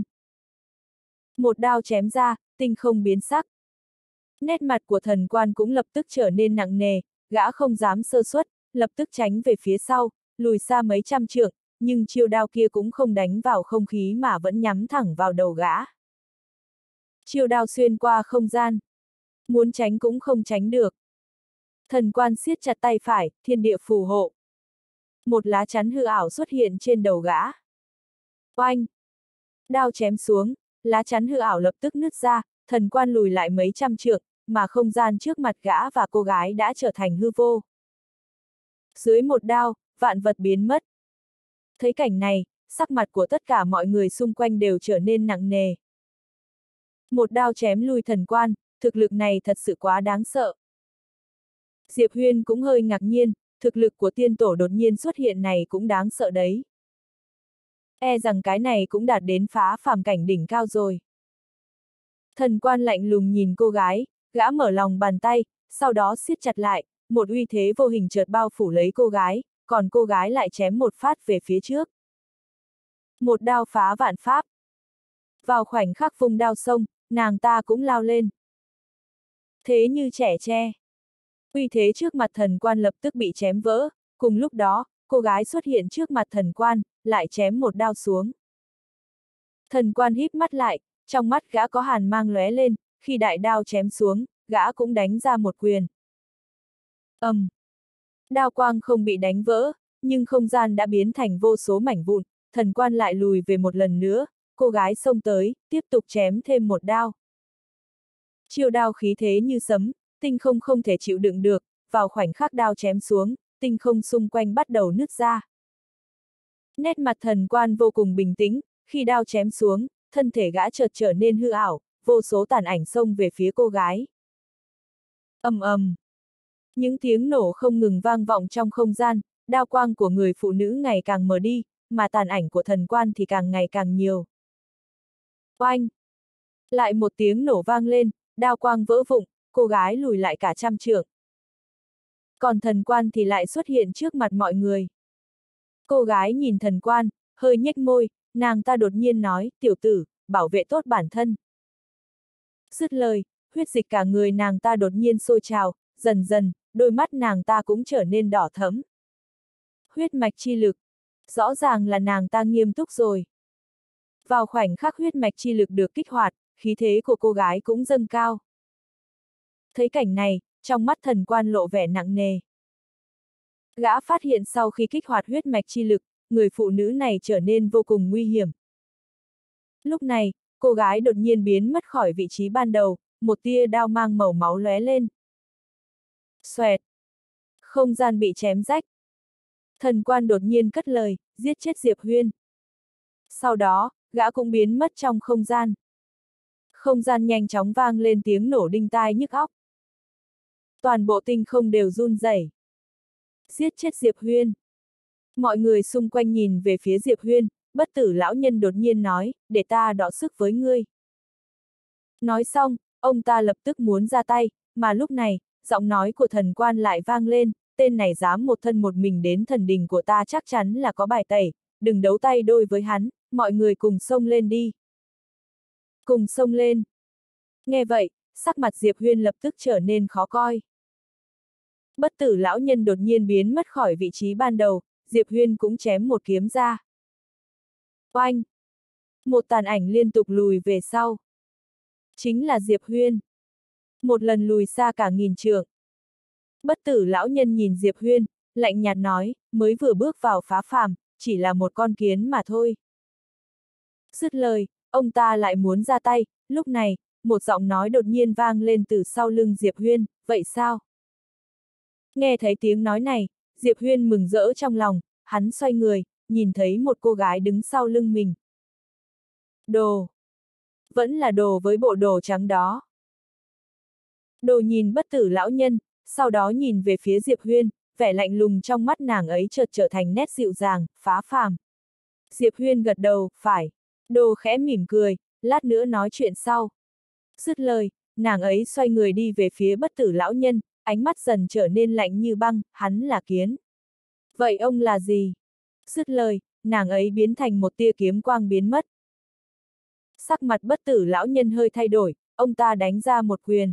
Một đao chém ra, tinh không biến sắc. Nét mặt của thần quan cũng lập tức trở nên nặng nề, gã không dám sơ suất, lập tức tránh về phía sau, lùi xa mấy trăm trượng, nhưng chiêu đao kia cũng không đánh vào không khí mà vẫn nhắm thẳng vào đầu gã. Chiêu đao xuyên qua không gian. Muốn tránh cũng không tránh được. Thần quan siết chặt tay phải, thiên địa phù hộ. Một lá chắn hư ảo xuất hiện trên đầu gã. Oanh! Đao chém xuống, lá chắn hư ảo lập tức nứt ra, thần quan lùi lại mấy trăm trượng, mà không gian trước mặt gã và cô gái đã trở thành hư vô. Dưới một đao, vạn vật biến mất. Thấy cảnh này, sắc mặt của tất cả mọi người xung quanh đều trở nên nặng nề. Một đao chém lui thần quan, thực lực này thật sự quá đáng sợ. Diệp Huyên cũng hơi ngạc nhiên, thực lực của tiên tổ đột nhiên xuất hiện này cũng đáng sợ đấy. E rằng cái này cũng đạt đến phá phàm cảnh đỉnh cao rồi. Thần quan lạnh lùng nhìn cô gái, gã mở lòng bàn tay, sau đó siết chặt lại, một uy thế vô hình chợt bao phủ lấy cô gái, còn cô gái lại chém một phát về phía trước. Một đao phá vạn pháp. Vào khoảnh khắc vung đao xông, nàng ta cũng lao lên. Thế như trẻ tre. Uy thế trước mặt thần quan lập tức bị chém vỡ, cùng lúc đó, cô gái xuất hiện trước mặt thần quan, lại chém một đao xuống. Thần quan híp mắt lại, trong mắt gã có hàn mang lóe lên, khi đại đao chém xuống, gã cũng đánh ra một quyền. Đao quang không bị đánh vỡ, nhưng không gian đã biến thành vô số mảnh vụn, thần quan lại lùi về một lần nữa, cô gái xông tới, tiếp tục chém thêm một đao. Chiêu đao khí thế như sấm, tinh không không thể chịu đựng được, vào khoảnh khắc đao chém xuống, tinh không xung quanh bắt đầu nứt ra. Nét mặt thần quan vô cùng bình tĩnh, khi đao chém xuống, thân thể gã chợt trở nên hư ảo, vô số tàn ảnh xông về phía cô gái. Những tiếng nổ không ngừng vang vọng trong không gian, đao quang của người phụ nữ ngày càng mờ đi, mà tàn ảnh của thần quan thì càng ngày càng nhiều. Oanh! Lại một tiếng nổ vang lên, đao quang vỡ vụn, cô gái lùi lại cả trăm trượng. Còn thần quan thì lại xuất hiện trước mặt mọi người. Cô gái nhìn thần quan, hơi nhếch môi, nàng ta đột nhiên nói, tiểu tử, bảo vệ tốt bản thân. Dứt lời, huyết dịch cả người nàng ta đột nhiên sôi trào, dần dần, đôi mắt nàng ta cũng trở nên đỏ thẫm. Huyết mạch chi lực. Rõ ràng là nàng ta nghiêm túc rồi. Vào khoảnh khắc huyết mạch chi lực được kích hoạt, khí thế của cô gái cũng dâng cao. Thấy cảnh này, trong mắt thần quan lộ vẻ nặng nề. Gã phát hiện sau khi kích hoạt huyết mạch chi lực, người phụ nữ này trở nên vô cùng nguy hiểm. Lúc này, cô gái đột nhiên biến mất khỏi vị trí ban đầu, một tia đao mang màu máu lóe lên. Xoẹt! Không gian bị chém rách. Thần quan đột nhiên cất lời, giết chết Diệp Huyên. Sau đó, gã cũng biến mất trong không gian. Không gian nhanh chóng vang lên tiếng nổ đinh tai nhức óc. Toàn bộ tinh không đều run rẩy. Giết chết Diệp Huyên. Mọi người xung quanh nhìn về phía Diệp Huyên, bất tử lão nhân đột nhiên nói, để ta đọ sức với ngươi. Nói xong, ông ta lập tức muốn ra tay, mà lúc này, giọng nói của thần quan lại vang lên, tên này dám một thân một mình đến thần đình của ta chắc chắn là có bài tẩy, đừng đấu tay đôi với hắn, mọi người cùng xông lên đi. Cùng xông lên. Nghe vậy, sắc mặt Diệp Huyên lập tức trở nên khó coi. Bất tử lão nhân đột nhiên biến mất khỏi vị trí ban đầu, Diệp Huyên cũng chém một kiếm ra. Oanh! Một tàn ảnh liên tục lùi về sau. Chính là Diệp Huyên. Một lần lùi xa cả nghìn trượng. Bất tử lão nhân nhìn Diệp Huyên, lạnh nhạt nói, mới vừa bước vào phá phàm, chỉ là một con kiến mà thôi. Dứt lời, ông ta lại muốn ra tay, lúc này, một giọng nói đột nhiên vang lên từ sau lưng Diệp Huyên, vậy sao? Nghe thấy tiếng nói này, Diệp Huyên mừng rỡ trong lòng, hắn xoay người, nhìn thấy một cô gái đứng sau lưng mình. Đồ! Vẫn là đồ với bộ đồ trắng đó. Đồ nhìn bất tử lão nhân, sau đó nhìn về phía Diệp Huyên, vẻ lạnh lùng trong mắt nàng ấy chợt trở thành nét dịu dàng, phá phàm. Diệp Huyên gật đầu, phải. Đồ khẽ mỉm cười, lát nữa nói chuyện sau. Dứt lời, nàng ấy xoay người đi về phía bất tử lão nhân, ánh mắt dần trở nên lạnh như băng, hắn là kiến. Vậy ông là gì? Dứt lời, nàng ấy biến thành một tia kiếm quang biến mất. Sắc mặt bất tử lão nhân hơi thay đổi, ông ta đánh ra một quyền.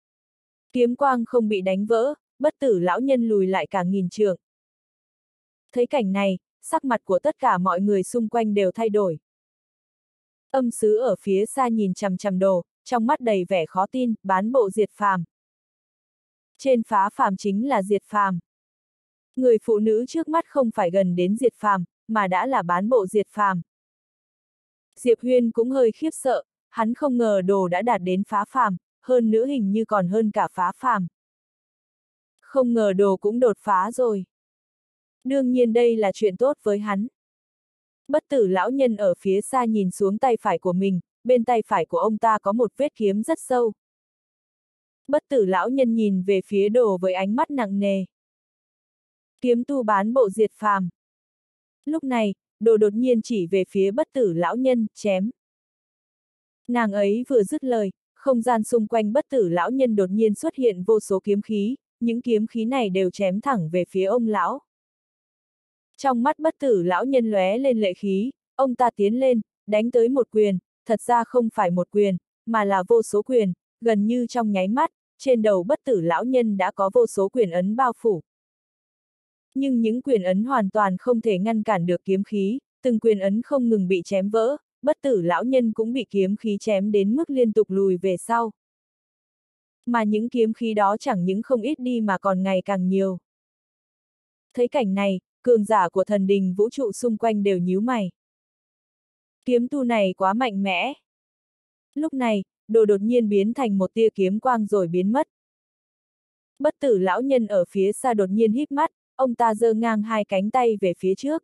Kiếm quang không bị đánh vỡ, bất tử lão nhân lùi lại cả nghìn trượng. Thấy cảnh này, sắc mặt của tất cả mọi người xung quanh đều thay đổi. Âm sứ ở phía xa nhìn chằm chằm Đồ, trong mắt đầy vẻ khó tin, bán bộ diệt phàm. Trên phá phàm chính là diệt phàm. Người phụ nữ trước mắt không phải gần đến diệt phàm, mà đã là bán bộ diệt phàm. Diệp Huyên cũng hơi khiếp sợ, hắn không ngờ Đồ đã đạt đến phá phàm, hơn nữa hình như còn hơn cả phá phàm. Không ngờ Đồ cũng đột phá rồi. Đương nhiên đây là chuyện tốt với hắn. Bất tử lão nhân ở phía xa nhìn xuống tay phải của mình, bên tay phải của ông ta có một vết kiếm rất sâu. Bất tử lão nhân nhìn về phía Đồ với ánh mắt nặng nề. Kiếm tu bán bộ diệt phàm. Lúc này, Đồ đột nhiên chỉ về phía bất tử lão nhân, chém. Nàng ấy vừa dứt lời, không gian xung quanh bất tử lão nhân đột nhiên xuất hiện vô số kiếm khí, những kiếm khí này đều chém thẳng về phía ông lão. Trong mắt bất tử lão nhân lóe lên lệ khí, ông ta tiến lên, đánh tới một quyền, thật ra không phải một quyền, mà là vô số quyền, gần như trong nháy mắt, trên đầu bất tử lão nhân đã có vô số quyền ấn bao phủ. Nhưng những quyền ấn hoàn toàn không thể ngăn cản được kiếm khí, từng quyền ấn không ngừng bị chém vỡ, bất tử lão nhân cũng bị kiếm khí chém đến mức liên tục lùi về sau. Mà những kiếm khí đó chẳng những không ít đi mà còn ngày càng nhiều. Thấy cảnh này, cường giả của thần đình vũ trụ xung quanh đều nhíu mày. Kiếm tu này quá mạnh mẽ. Lúc này, Đồ đột nhiên biến thành một tia kiếm quang rồi biến mất. Bất tử lão nhân ở phía xa đột nhiên híp mắt, ông ta giơ ngang hai cánh tay về phía trước.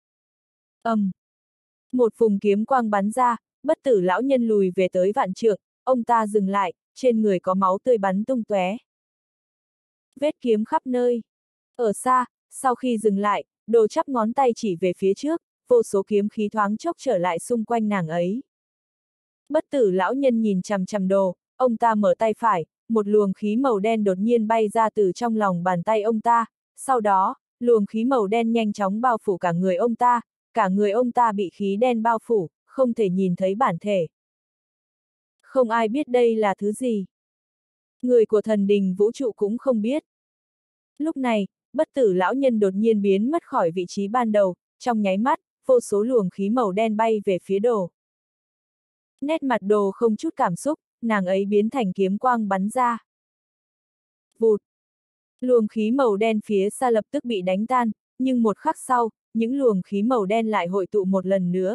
Một vùng kiếm quang bắn ra, bất tử lão nhân lùi về tới vạn trượng, ông ta dừng lại, trên người có máu tươi bắn tung tóe. Vết kiếm khắp nơi. Ở xa, sau khi dừng lại, Đồ chắp ngón tay chỉ về phía trước, vô số kiếm khí thoáng chốc trở lại xung quanh nàng ấy. Bất tử lão nhân nhìn chằm chằm Đồ, ông ta mở tay phải, một luồng khí màu đen đột nhiên bay ra từ trong lòng bàn tay ông ta, sau đó, luồng khí màu đen nhanh chóng bao phủ cả người ông ta, cả người ông ta bị khí đen bao phủ, không thể nhìn thấy bản thể. Không ai biết đây là thứ gì. Người của thần đình vũ trụ cũng không biết. Lúc này, bất tử lão nhân đột nhiên biến mất khỏi vị trí ban đầu, trong nháy mắt, vô số luồng khí màu đen bay về phía Đồ. Nét mặt Đồ không chút cảm xúc, nàng ấy biến thành kiếm quang bắn ra. Vụt! Luồng khí màu đen phía xa lập tức bị đánh tan, nhưng một khắc sau, những luồng khí màu đen lại hội tụ một lần nữa.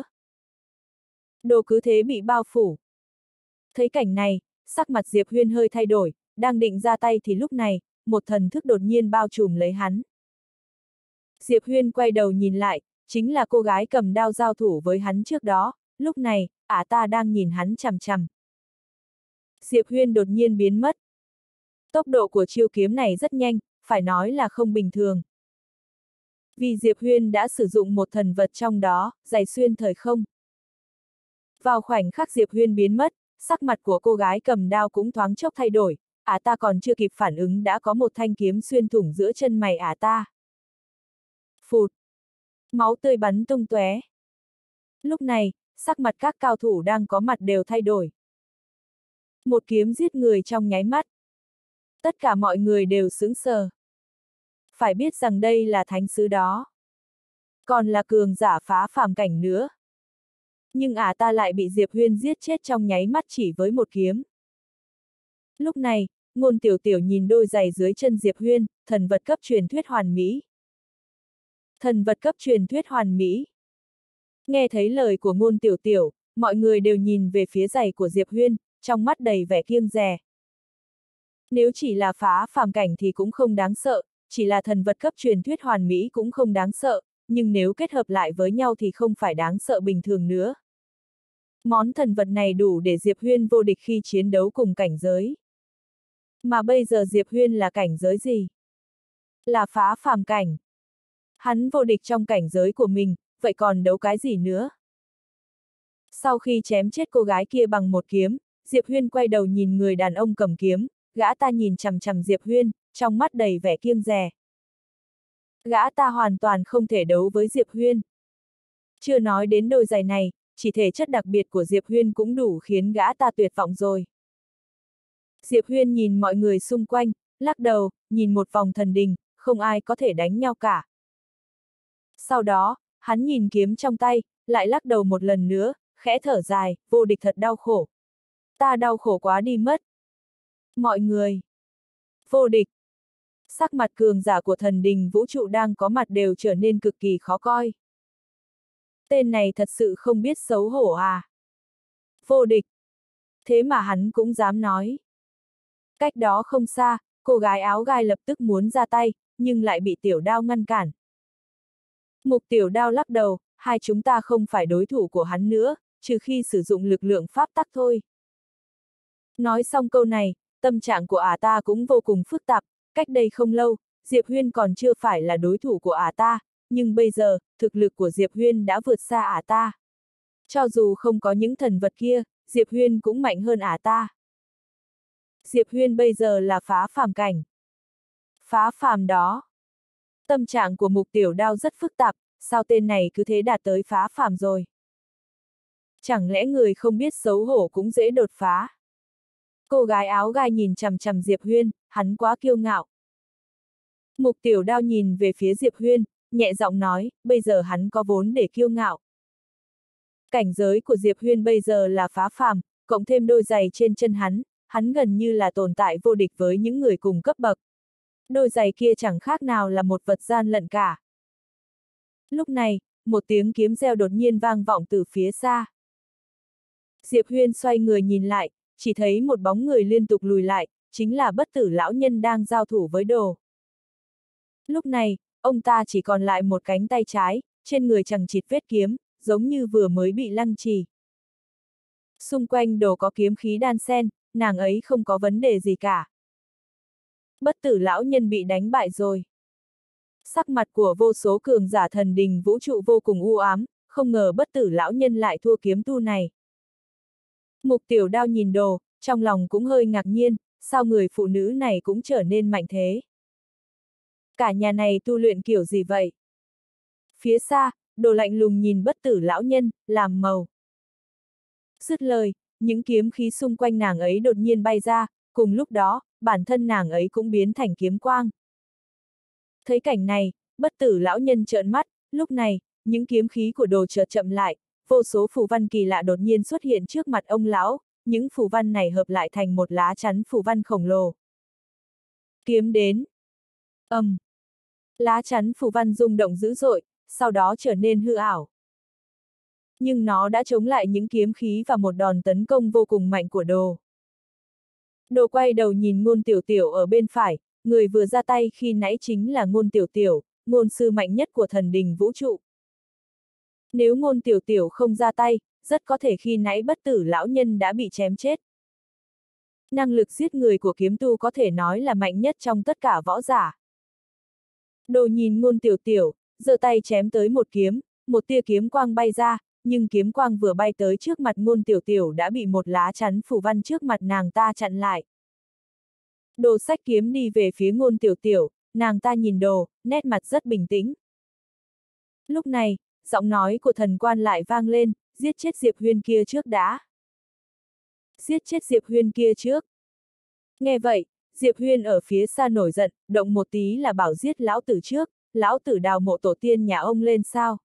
Đồ cứ thế bị bao phủ. Thấy cảnh này, sắc mặt Diệp Huyên hơi thay đổi, đang định ra tay thì lúc này, một thần thức đột nhiên bao trùm lấy hắn. Diệp Huyên quay đầu nhìn lại, chính là cô gái cầm đao giao thủ với hắn trước đó, lúc này, ả ta đang nhìn hắn chằm chằm. Diệp Huyên đột nhiên biến mất. Tốc độ của chiêu kiếm này rất nhanh, phải nói là không bình thường. Vì Diệp Huyên đã sử dụng một thần vật trong đó, giày xuyên thời không. Vào khoảnh khắc Diệp Huyên biến mất, sắc mặt của cô gái cầm đao cũng thoáng chốc thay đổi, ả ta còn chưa kịp phản ứng đã có một thanh kiếm xuyên thủng giữa chân mày ả ta. Phụt! Máu tươi bắn tung tóe. Lúc này, sắc mặt các cao thủ đang có mặt đều thay đổi. Một kiếm giết người trong nháy mắt. Tất cả mọi người đều sững sờ. Phải biết rằng đây là thánh sứ đó. Còn là cường giả phá phàm cảnh nữa. Nhưng ả ta lại bị Diệp Huyên giết chết trong nháy mắt chỉ với một kiếm. Lúc này, Ngôn Tiểu Tiểu nhìn đôi giày dưới chân Diệp Huyên, thần vật cấp truyền thuyết hoàn mỹ. Thần vật cấp truyền thuyết hoàn mỹ. Nghe thấy lời của Ngôn Tiểu Tiểu, mọi người đều nhìn về phía giày của Diệp Huyên, trong mắt đầy vẻ kiêng dè. Nếu chỉ là phá phàm cảnh thì cũng không đáng sợ, chỉ là thần vật cấp truyền thuyết hoàn mỹ cũng không đáng sợ, nhưng nếu kết hợp lại với nhau thì không phải đáng sợ bình thường nữa. Món thần vật này đủ để Diệp Huyên vô địch khi chiến đấu cùng cảnh giới. Mà bây giờ Diệp Huyên là cảnh giới gì? Là phá phàm cảnh. Hắn vô địch trong cảnh giới của mình, vậy còn đấu cái gì nữa? Sau khi chém chết cô gái kia bằng một kiếm, Diệp Huyên quay đầu nhìn người đàn ông cầm kiếm, gã ta nhìn chằm chằm Diệp Huyên, trong mắt đầy vẻ kiêng dè. Gã ta hoàn toàn không thể đấu với Diệp Huyên. Chưa nói đến đôi giày này, chỉ thể chất đặc biệt của Diệp Huyên cũng đủ khiến gã ta tuyệt vọng rồi. Diệp Huyên nhìn mọi người xung quanh, lắc đầu, nhìn một vòng thần đình, không ai có thể đánh nhau cả. Sau đó, hắn nhìn kiếm trong tay, lại lắc đầu một lần nữa, khẽ thở dài, vô địch thật đau khổ. Ta đau khổ quá đi mất. Mọi người. Vô địch. Sắc mặt cường giả của thần đình vũ trụ đang có mặt đều trở nên cực kỳ khó coi. Tên này thật sự không biết xấu hổ à. Vô địch. Thế mà hắn cũng dám nói. Cách đó không xa, cô gái áo gai lập tức muốn ra tay, nhưng lại bị Tiểu Đao ngăn cản. Mục Tiểu Đao lắc đầu, hai chúng ta không phải đối thủ của hắn nữa, trừ khi sử dụng lực lượng pháp tắc thôi. Nói xong câu này, tâm trạng của ả ta cũng vô cùng phức tạp, cách đây không lâu, Diệp Huyên còn chưa phải là đối thủ của ả ta, nhưng bây giờ, thực lực của Diệp Huyên đã vượt xa ả ta. Cho dù không có những thần vật kia, Diệp Huyên cũng mạnh hơn ả ta. Diệp Huyên bây giờ là phá phàm cảnh. Phá phàm đó. Tâm trạng của Mục Tiểu Đao rất phức tạp, sao tên này cứ thế đạt tới phá phàm rồi? Chẳng lẽ người không biết xấu hổ cũng dễ đột phá? Cô gái áo gai nhìn chằm chằm Diệp Huyên, hắn quá kiêu ngạo. Mục Tiểu Đao nhìn về phía Diệp Huyên, nhẹ giọng nói, bây giờ hắn có vốn để kiêu ngạo. Cảnh giới của Diệp Huyên bây giờ là phá phàm, cộng thêm đôi giày trên chân hắn gần như là tồn tại vô địch với những người cùng cấp bậc. Đôi giày kia chẳng khác nào là một vật gian lận cả. Lúc này, một tiếng kiếm reo đột nhiên vang vọng từ phía xa. Diệp Huyên xoay người nhìn lại, chỉ thấy một bóng người liên tục lùi lại, chính là Bất Tử lão nhân đang giao thủ với Đồ. Lúc này, ông ta chỉ còn lại một cánh tay trái, trên người chằng chịt vết kiếm, giống như vừa mới bị lăng trì. Xung quanh Đồ có kiếm khí đan xen, nàng ấy không có vấn đề gì cả. Bất Tử lão nhân bị đánh bại rồi. Sắc mặt của vô số cường giả thần đình vũ trụ vô cùng u ám, không ngờ Bất Tử lão nhân lại thua kiếm tu này. Mục Tiểu Đao nhìn Đồ, trong lòng cũng hơi ngạc nhiên, sao người phụ nữ này cũng trở nên mạnh thế? Cả nhà này tu luyện kiểu gì vậy? Phía xa, Đồ lạnh lùng nhìn Bất Tử lão nhân, làm màu. Dứt lời, những kiếm khí xung quanh nàng ấy đột nhiên bay ra, cùng lúc đó, bản thân nàng ấy cũng biến thành kiếm quang. Thấy cảnh này, Bất Tử lão nhân trợn mắt, lúc này, những kiếm khí của Đồ chợt chậm lại, vô số phù văn kỳ lạ đột nhiên xuất hiện trước mặt ông lão, những phù văn này hợp lại thành một lá chắn phù văn khổng lồ. Kiếm đến. Lá chắn phù văn rung động dữ dội, sau đó trở nên hư ảo. Nhưng nó đã chống lại những kiếm khí và một đòn tấn công vô cùng mạnh của Đồ. Đồ quay đầu nhìn Ngôn Tiểu Tiểu ở bên phải, người vừa ra tay khi nãy chính là Ngôn Tiểu Tiểu, ngôn sư mạnh nhất của thần đình vũ trụ. Nếu Ngôn Tiểu Tiểu không ra tay, rất có thể khi nãy Bất Tử lão nhân đã bị chém chết. Năng lực giết người của kiếm tu có thể nói là mạnh nhất trong tất cả võ giả. Đồ nhìn Ngôn Tiểu Tiểu, giơ tay chém tới một kiếm, một tia kiếm quang bay ra, nhưng kiếm quang vừa bay tới trước mặt Ngôn Tiểu Tiểu đã bị một lá chắn phù văn trước mặt nàng ta chặn lại. Đồ xách kiếm đi về phía Ngôn Tiểu Tiểu, nàng ta nhìn Đồ, nét mặt rất bình tĩnh. Lúc này, giọng nói của thần quan lại vang lên, giết chết Diệp Huyên kia trước đã. Giết chết Diệp Huyên kia trước. Nghe vậy, Diệp Huyên ở phía xa nổi giận, động một tí là bảo giết lão tử trước, lão tử đào mộ tổ tiên nhà ông lên sao.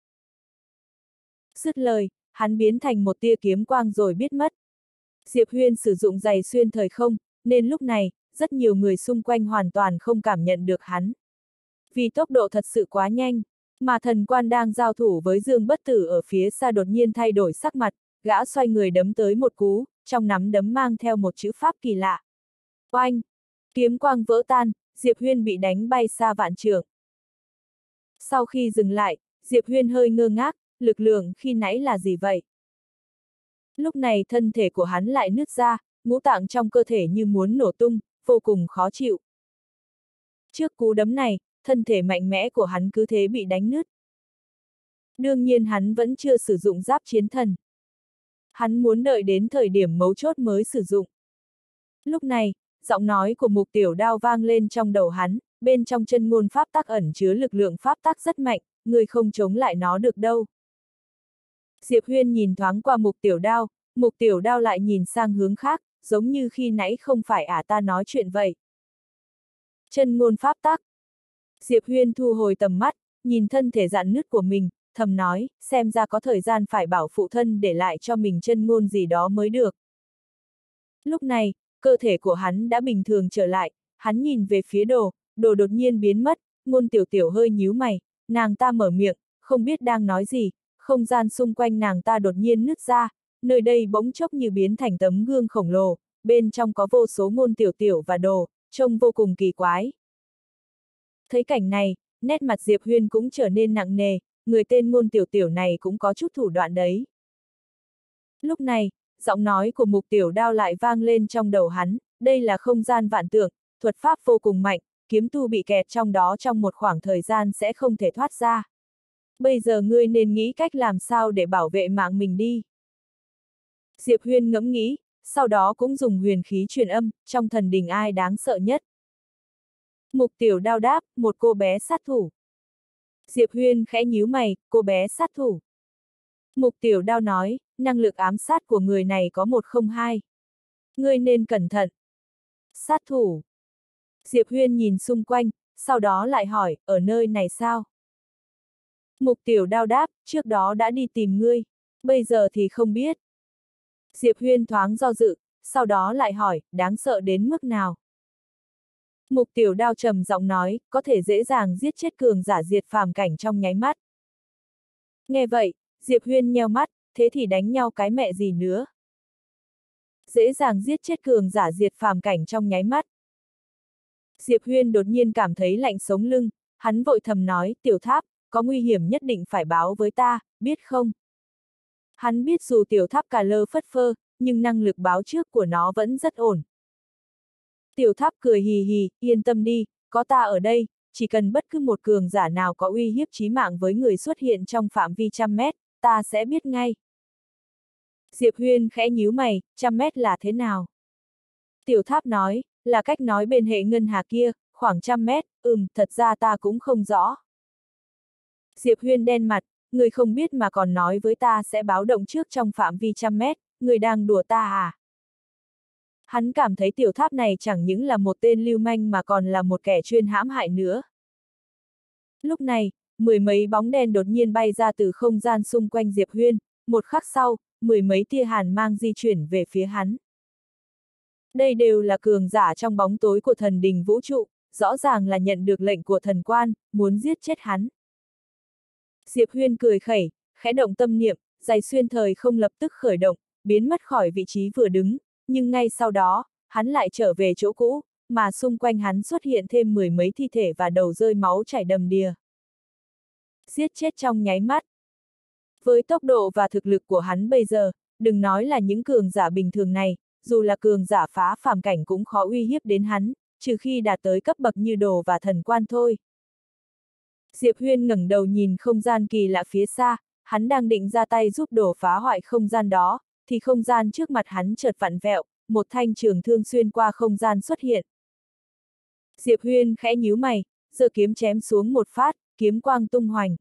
Dứt lời, hắn biến thành một tia kiếm quang rồi biết mất. Diệp Huyên sử dụng giày xuyên thời không, nên lúc này, rất nhiều người xung quanh hoàn toàn không cảm nhận được hắn. Vì tốc độ thật sự quá nhanh, mà thần quan đang giao thủ với Dương Bất Tử ở phía xa đột nhiên thay đổi sắc mặt, gã xoay người đấm tới một cú, trong nắm đấm mang theo một chữ pháp kỳ lạ. Oanh! Kiếm quang vỡ tan, Diệp Huyên bị đánh bay xa vạn trượng. Sau khi dừng lại, Diệp Huyên hơi ngơ ngác, lực lượng khi nãy là gì vậy? Lúc này thân thể của hắn lại nứt ra, ngũ tạng trong cơ thể như muốn nổ tung, vô cùng khó chịu. Trước cú đấm này, thân thể mạnh mẽ của hắn cứ thế bị đánh nứt. Đương nhiên hắn vẫn chưa sử dụng giáp chiến thần. Hắn muốn đợi đến thời điểm mấu chốt mới sử dụng. Lúc này, giọng nói của Mục Tiểu Đao vang lên trong đầu hắn, bên trong chân ngôn pháp tắc ẩn chứa lực lượng pháp tắc rất mạnh, người không chống lại nó được đâu. Diệp Huyên nhìn thoáng qua Mục Tiểu Đao lại nhìn sang hướng khác, giống như khi nãy không phải ả ta nói chuyện vậy. Chân ngôn pháp tắc. Diệp Huyên thu hồi tầm mắt, nhìn thân thể rạn nứt của mình, thầm nói, xem ra có thời gian phải bảo phụ thân để lại cho mình chân ngôn gì đó mới được. Lúc này, cơ thể của hắn đã bình thường trở lại, hắn nhìn về phía đồ đột nhiên biến mất, Ngôn Tiểu Tiểu hơi nhíu mày, nàng ta mở miệng, không biết đang nói gì, không gian xung quanh nàng ta đột nhiên nứt ra, nơi đây bỗng chốc như biến thành tấm gương khổng lồ, bên trong có vô số Ngôn Tiểu Tiểu và đồ, trông vô cùng kỳ quái. Thấy cảnh này, nét mặt Diệp Huyên cũng trở nên nặng nề, người tên Ngôn Tiểu Tiểu này cũng có chút thủ đoạn đấy. Lúc này, giọng nói của Mục Tiểu Đao lại vang lên trong đầu hắn, đây là không gian vạn tượng, thuật pháp vô cùng mạnh, kiếm tu bị kẹt trong đó trong một khoảng thời gian sẽ không thể thoát ra. Bây giờ ngươi nên nghĩ cách làm sao để bảo vệ mạng mình đi. Diệp Huyên ngẫm nghĩ, sau đó cũng dùng huyền khí truyền âm, trong thần đình ai đáng sợ nhất. Mục Tiểu Đao đáp, một cô bé sát thủ. Diệp Huyên khẽ nhíu mày, cô bé sát thủ. Mục Tiểu Đao nói, năng lực ám sát của người này có 102. Ngươi nên cẩn thận. Sát thủ. Diệp Huyên nhìn xung quanh, sau đó lại hỏi, ở nơi này sao? Mục Tiểu Đao đáp, trước đó đã đi tìm ngươi, bây giờ thì không biết. Diệp Huyên thoáng do dự, sau đó lại hỏi, đáng sợ đến mức nào? Mục Tiểu Đao trầm giọng nói, có thể dễ dàng giết chết cường giả diệt phàm cảnh trong nháy mắt. Nghe vậy, Diệp Huyên nheo mắt, thế thì đánh nhau cái mẹ gì nữa? Dễ dàng giết chết cường giả diệt phàm cảnh trong nháy mắt. Diệp Huyên đột nhiên cảm thấy lạnh sống lưng, hắn vội thầm nói, Tiểu Tháp, có nguy hiểm nhất định phải báo với ta, biết không? Hắn biết dù Tiểu Tháp cà lơ phất phơ, nhưng năng lực báo trước của nó vẫn rất ổn. Tiểu Tháp cười hì hì, yên tâm đi, có ta ở đây, chỉ cần bất cứ một cường giả nào có uy hiếp chí mạng với người xuất hiện trong phạm vi 100 mét, ta sẽ biết ngay. Diệp Huyên khẽ nhíu mày, 100 mét là thế nào? Tiểu Tháp nói, là cách nói bên hệ ngân hà kia, khoảng 100 mét, thật ra ta cũng không rõ. Diệp Huyên đen mặt, người không biết mà còn nói với ta sẽ báo động trước trong phạm vi 100 mét, người đang đùa ta à? Hắn cảm thấy Tiểu Tháp này chẳng những là một tên lưu manh mà còn là một kẻ chuyên hãm hại nữa. Lúc này, mười mấy bóng đen đột nhiên bay ra từ không gian xung quanh Diệp Huyên, một khắc sau, mười mấy tia hàn mang di chuyển về phía hắn. Đây đều là cường giả trong bóng tối của thần đình vũ trụ, rõ ràng là nhận được lệnh của thần quan, muốn giết chết hắn. Diệp Huyên cười khẩy, khẽ động tâm niệm, giày xuyên thời không lập tức khởi động, biến mất khỏi vị trí vừa đứng, nhưng ngay sau đó, hắn lại trở về chỗ cũ, mà xung quanh hắn xuất hiện thêm mười mấy thi thể và đầu rơi máu chảy đầm đìa. Giết chết trong nháy mắt. Với tốc độ và thực lực của hắn bây giờ, đừng nói là những cường giả bình thường này, dù là cường giả phá phàm cảnh cũng khó uy hiếp đến hắn, trừ khi đạt tới cấp bậc như đồ và thần quan thôi. Diệp Huyên ngẩng đầu nhìn không gian kỳ lạ phía xa, hắn đang định ra tay giúp đồ phá hoại không gian đó, thì không gian trước mặt hắn chợt vặn vẹo, một thanh trường thương xuyên qua không gian xuất hiện. Diệp Huyên khẽ nhíu mày, giơ kiếm chém xuống một phát, kiếm quang tung hoành.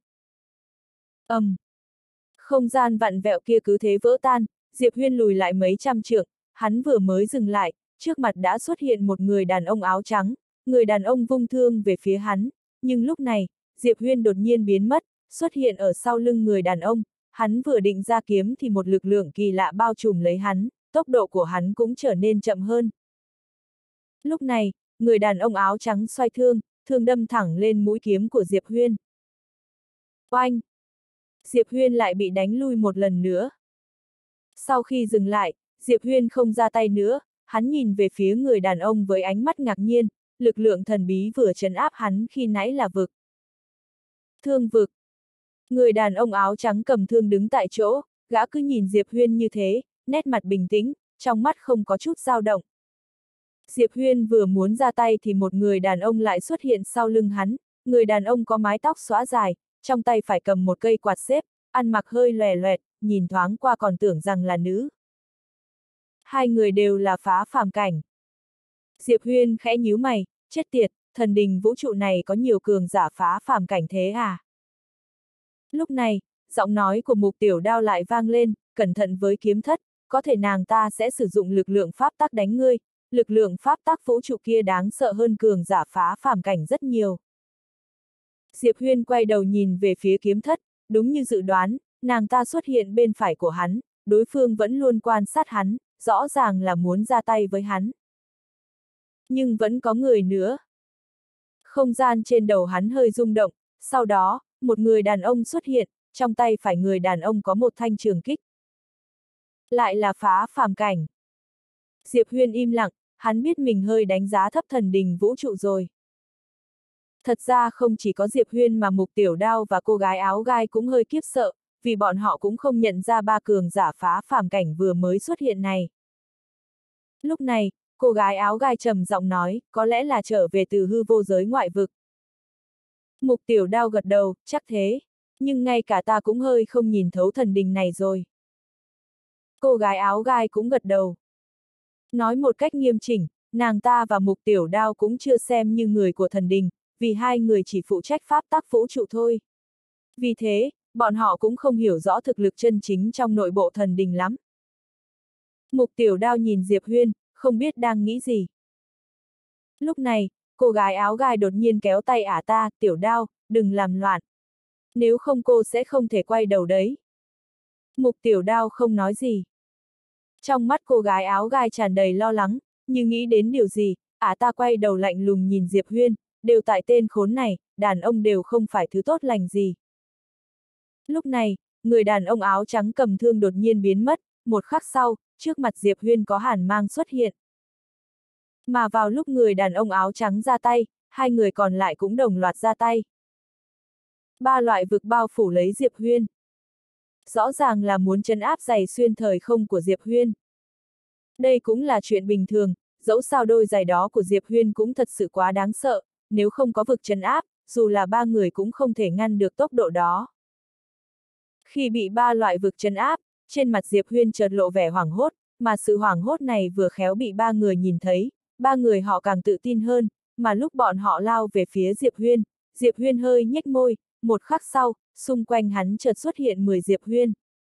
Không gian vặn vẹo kia cứ thế vỡ tan, Diệp Huyên lùi lại mấy trăm trượng, hắn vừa mới dừng lại, trước mặt đã xuất hiện một người đàn ông áo trắng, người đàn ông vung thương về phía hắn, nhưng lúc này, Diệp Huyên đột nhiên biến mất, xuất hiện ở sau lưng người đàn ông, hắn vừa định ra kiếm thì một lực lượng kỳ lạ bao trùm lấy hắn, tốc độ của hắn cũng trở nên chậm hơn. Lúc này, người đàn ông áo trắng xoay thương, thương đâm thẳng lên mũi kiếm của Diệp Huyên. Oanh! Diệp Huyên lại bị đánh lui một lần nữa. Sau khi dừng lại, Diệp Huyên không ra tay nữa, hắn nhìn về phía người đàn ông với ánh mắt ngạc nhiên, lực lượng thần bí vừa trấn áp hắn khi nãy là vực. Thương vực. Người đàn ông áo trắng cầm thương đứng tại chỗ, gã cứ nhìn Diệp Huyên như thế, nét mặt bình tĩnh, trong mắt không có chút dao động. Diệp Huyên vừa muốn ra tay thì một người đàn ông lại xuất hiện sau lưng hắn, người đàn ông có mái tóc xõa dài, trong tay phải cầm một cây quạt xếp, ăn mặc hơi lòe loẹt, nhìn thoáng qua còn tưởng rằng là nữ. Hai người đều là phá phàm cảnh. Diệp Huyên khẽ nhíu mày, chết tiệt, thần đình vũ trụ này có nhiều cường giả phá phàm cảnh thế à? Lúc này, giọng nói của Mục Tiểu Đao lại vang lên, cẩn thận với kiếm thất, có thể nàng ta sẽ sử dụng lực lượng pháp tắc đánh ngươi, lực lượng pháp tắc vũ trụ kia đáng sợ hơn cường giả phá phàm cảnh rất nhiều. Diệp Huyên quay đầu nhìn về phía kiếm thất, đúng như dự đoán, nàng ta xuất hiện bên phải của hắn, đối phương vẫn luôn quan sát hắn, rõ ràng là muốn ra tay với hắn. Nhưng vẫn có người nữa. Không gian trên đầu hắn hơi rung động, sau đó, một người đàn ông xuất hiện, trong tay phải người đàn ông có một thanh trường kích. Lại là Phá Phàm Cảnh. Diệp Huyên im lặng, hắn biết mình hơi đánh giá thấp thần đình vũ trụ rồi. Thật ra không chỉ có Diệp Huyên mà Mục Tiểu Đao và cô gái áo gai cũng hơi khiếp sợ, vì bọn họ cũng không nhận ra ba cường giả Phá Phàm Cảnh vừa mới xuất hiện này. Lúc này, cô gái áo gai trầm giọng nói, có lẽ là trở về từ hư vô giới ngoại vực. Mục Tiểu Đao gật đầu, chắc thế, nhưng ngay cả ta cũng hơi không nhìn thấu thần đình này rồi. Cô gái áo gai cũng gật đầu. Nói một cách nghiêm chỉnh, nàng ta và Mục Tiểu Đao cũng chưa xem như người của thần đình, vì hai người chỉ phụ trách pháp tắc vũ trụ thôi. Vì thế, bọn họ cũng không hiểu rõ thực lực chân chính trong nội bộ thần đình lắm. Mục Tiểu Đao nhìn Diệp Huyên, không biết đang nghĩ gì. Lúc này, cô gái áo gai đột nhiên kéo tay ả ta, Tiểu Đao, đừng làm loạn. Nếu không cô sẽ không thể quay đầu đấy. Mục Tiểu Đao không nói gì. Trong mắt cô gái áo gai tràn đầy lo lắng, như nghĩ đến điều gì, ả ta quay đầu lạnh lùng nhìn Diệp Huyên, đều tại tên khốn này, đàn ông đều không phải thứ tốt lành gì. Lúc này, người đàn ông áo trắng cầm thương đột nhiên biến mất, một khắc sau, trước mặt Diệp Huyên có hàn mang xuất hiện. Mà vào lúc người đàn ông áo trắng ra tay, hai người còn lại cũng đồng loạt ra tay. Ba loại vực bao phủ lấy Diệp Huyên. Rõ ràng là muốn trấn áp giày xuyên thời không của Diệp Huyên. Đây cũng là chuyện bình thường, dẫu sao đôi giày đó của Diệp Huyên cũng thật sự quá đáng sợ, nếu không có vực trấn áp, dù là ba người cũng không thể ngăn được tốc độ đó. Khi bị ba loại vực trấn áp, trên mặt Diệp Huyên chợt lộ vẻ hoảng hốt, mà sự hoảng hốt này vừa khéo bị ba người nhìn thấy, ba người họ càng tự tin hơn, mà lúc bọn họ lao về phía Diệp Huyên hơi nhếch môi, một khắc sau, xung quanh hắn chợt xuất hiện 10 Diệp Huyên.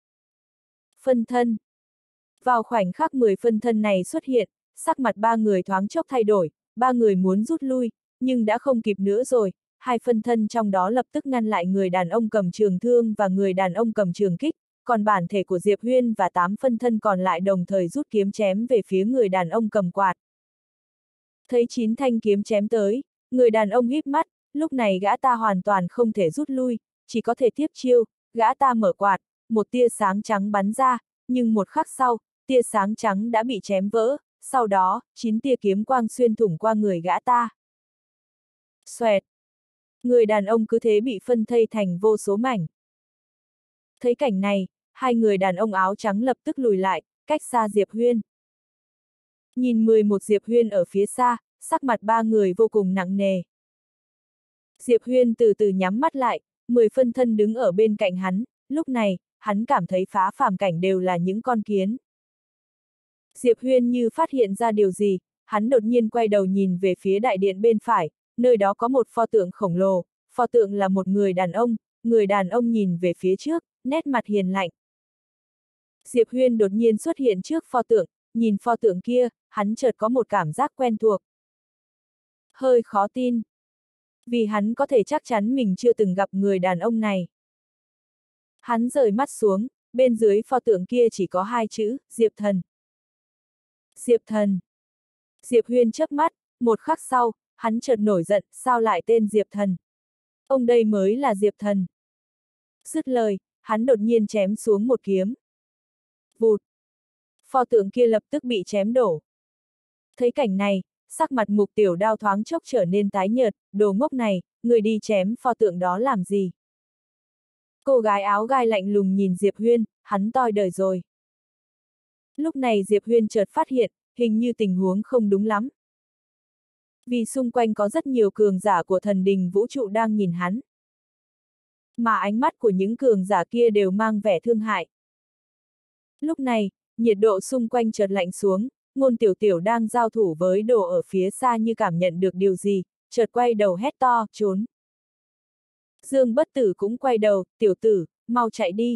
Phân thân. Vào khoảnh khắc 10 phân thân này xuất hiện, sắc mặt ba người thoáng chốc thay đổi, ba người muốn rút lui, nhưng đã không kịp nữa rồi, hai phân thân trong đó lập tức ngăn lại người đàn ông cầm trường thương và người đàn ông cầm trường kích, còn bản thể của Diệp Huyên và 8 phân thân còn lại đồng thời rút kiếm chém về phía người đàn ông cầm quạt. Thấy 9 thanh kiếm chém tới, người đàn ông híp mắt, lúc này gã ta hoàn toàn không thể rút lui, chỉ có thể tiếp chiêu, gã ta mở quạt, một tia sáng trắng bắn ra, nhưng một khắc sau, tia sáng trắng đã bị chém vỡ, sau đó, 9 tia kiếm quang xuyên thủng qua người gã ta. Xoẹt! Người đàn ông cứ thế bị phân thây thành vô số mảnh. Thấy cảnh này, hai người đàn ông áo trắng lập tức lùi lại, cách xa Diệp Huyên. Nhìn 11 Diệp Huyên ở phía xa, sắc mặt ba người vô cùng nặng nề. Diệp Huyên từ từ nhắm mắt lại, 10 phân thân đứng ở bên cạnh hắn, lúc này, hắn cảm thấy Phá Phàm Cảnh đều là những con kiến. Diệp Huyên như phát hiện ra điều gì, hắn đột nhiên quay đầu nhìn về phía đại điện bên phải, nơi đó có một pho tượng khổng lồ, pho tượng là một người đàn ông nhìn về phía trước, nét mặt hiền lạnh. Diệp Huyên đột nhiên xuất hiện trước pho tượng, nhìn pho tượng kia, hắn chợt có một cảm giác quen thuộc. Hơi khó tin. Vì hắn có thể chắc chắn mình chưa từng gặp người đàn ông này. Hắn rời mắt xuống, bên dưới pho tượng kia chỉ có hai chữ, Diệp Thần. Diệp Thần. Diệp Huyên chớp mắt, một khắc sau, hắn chợt nổi giận, sao lại tên Diệp Thần? Ông đây mới là Diệp Thần. Dứt lời, hắn đột nhiên chém xuống một kiếm. Vụt. Pho tượng kia lập tức bị chém đổ. Thấy cảnh này, sắc mặt Mục Tiểu Đao thoáng chốc trở nên tái nhợt, đồ ngốc này, người đi chém pho tượng đó làm gì? Cô gái áo gai lạnh lùng nhìn Diệp Huyên, hắn toi đời rồi. Lúc này Diệp Huyên chợt phát hiện, hình như tình huống không đúng lắm. Vì xung quanh có rất nhiều cường giả của thần đình vũ trụ đang nhìn hắn. Mà ánh mắt của những cường giả kia đều mang vẻ thương hại. Lúc này, nhiệt độ xung quanh chợt lạnh xuống, Ngôn Tiểu Tiểu đang giao thủ với Đồ ở phía xa như cảm nhận được điều gì, chợt quay đầu hét to, trốn. Dương Bất Tử cũng quay đầu, Tiểu Tử, mau chạy đi.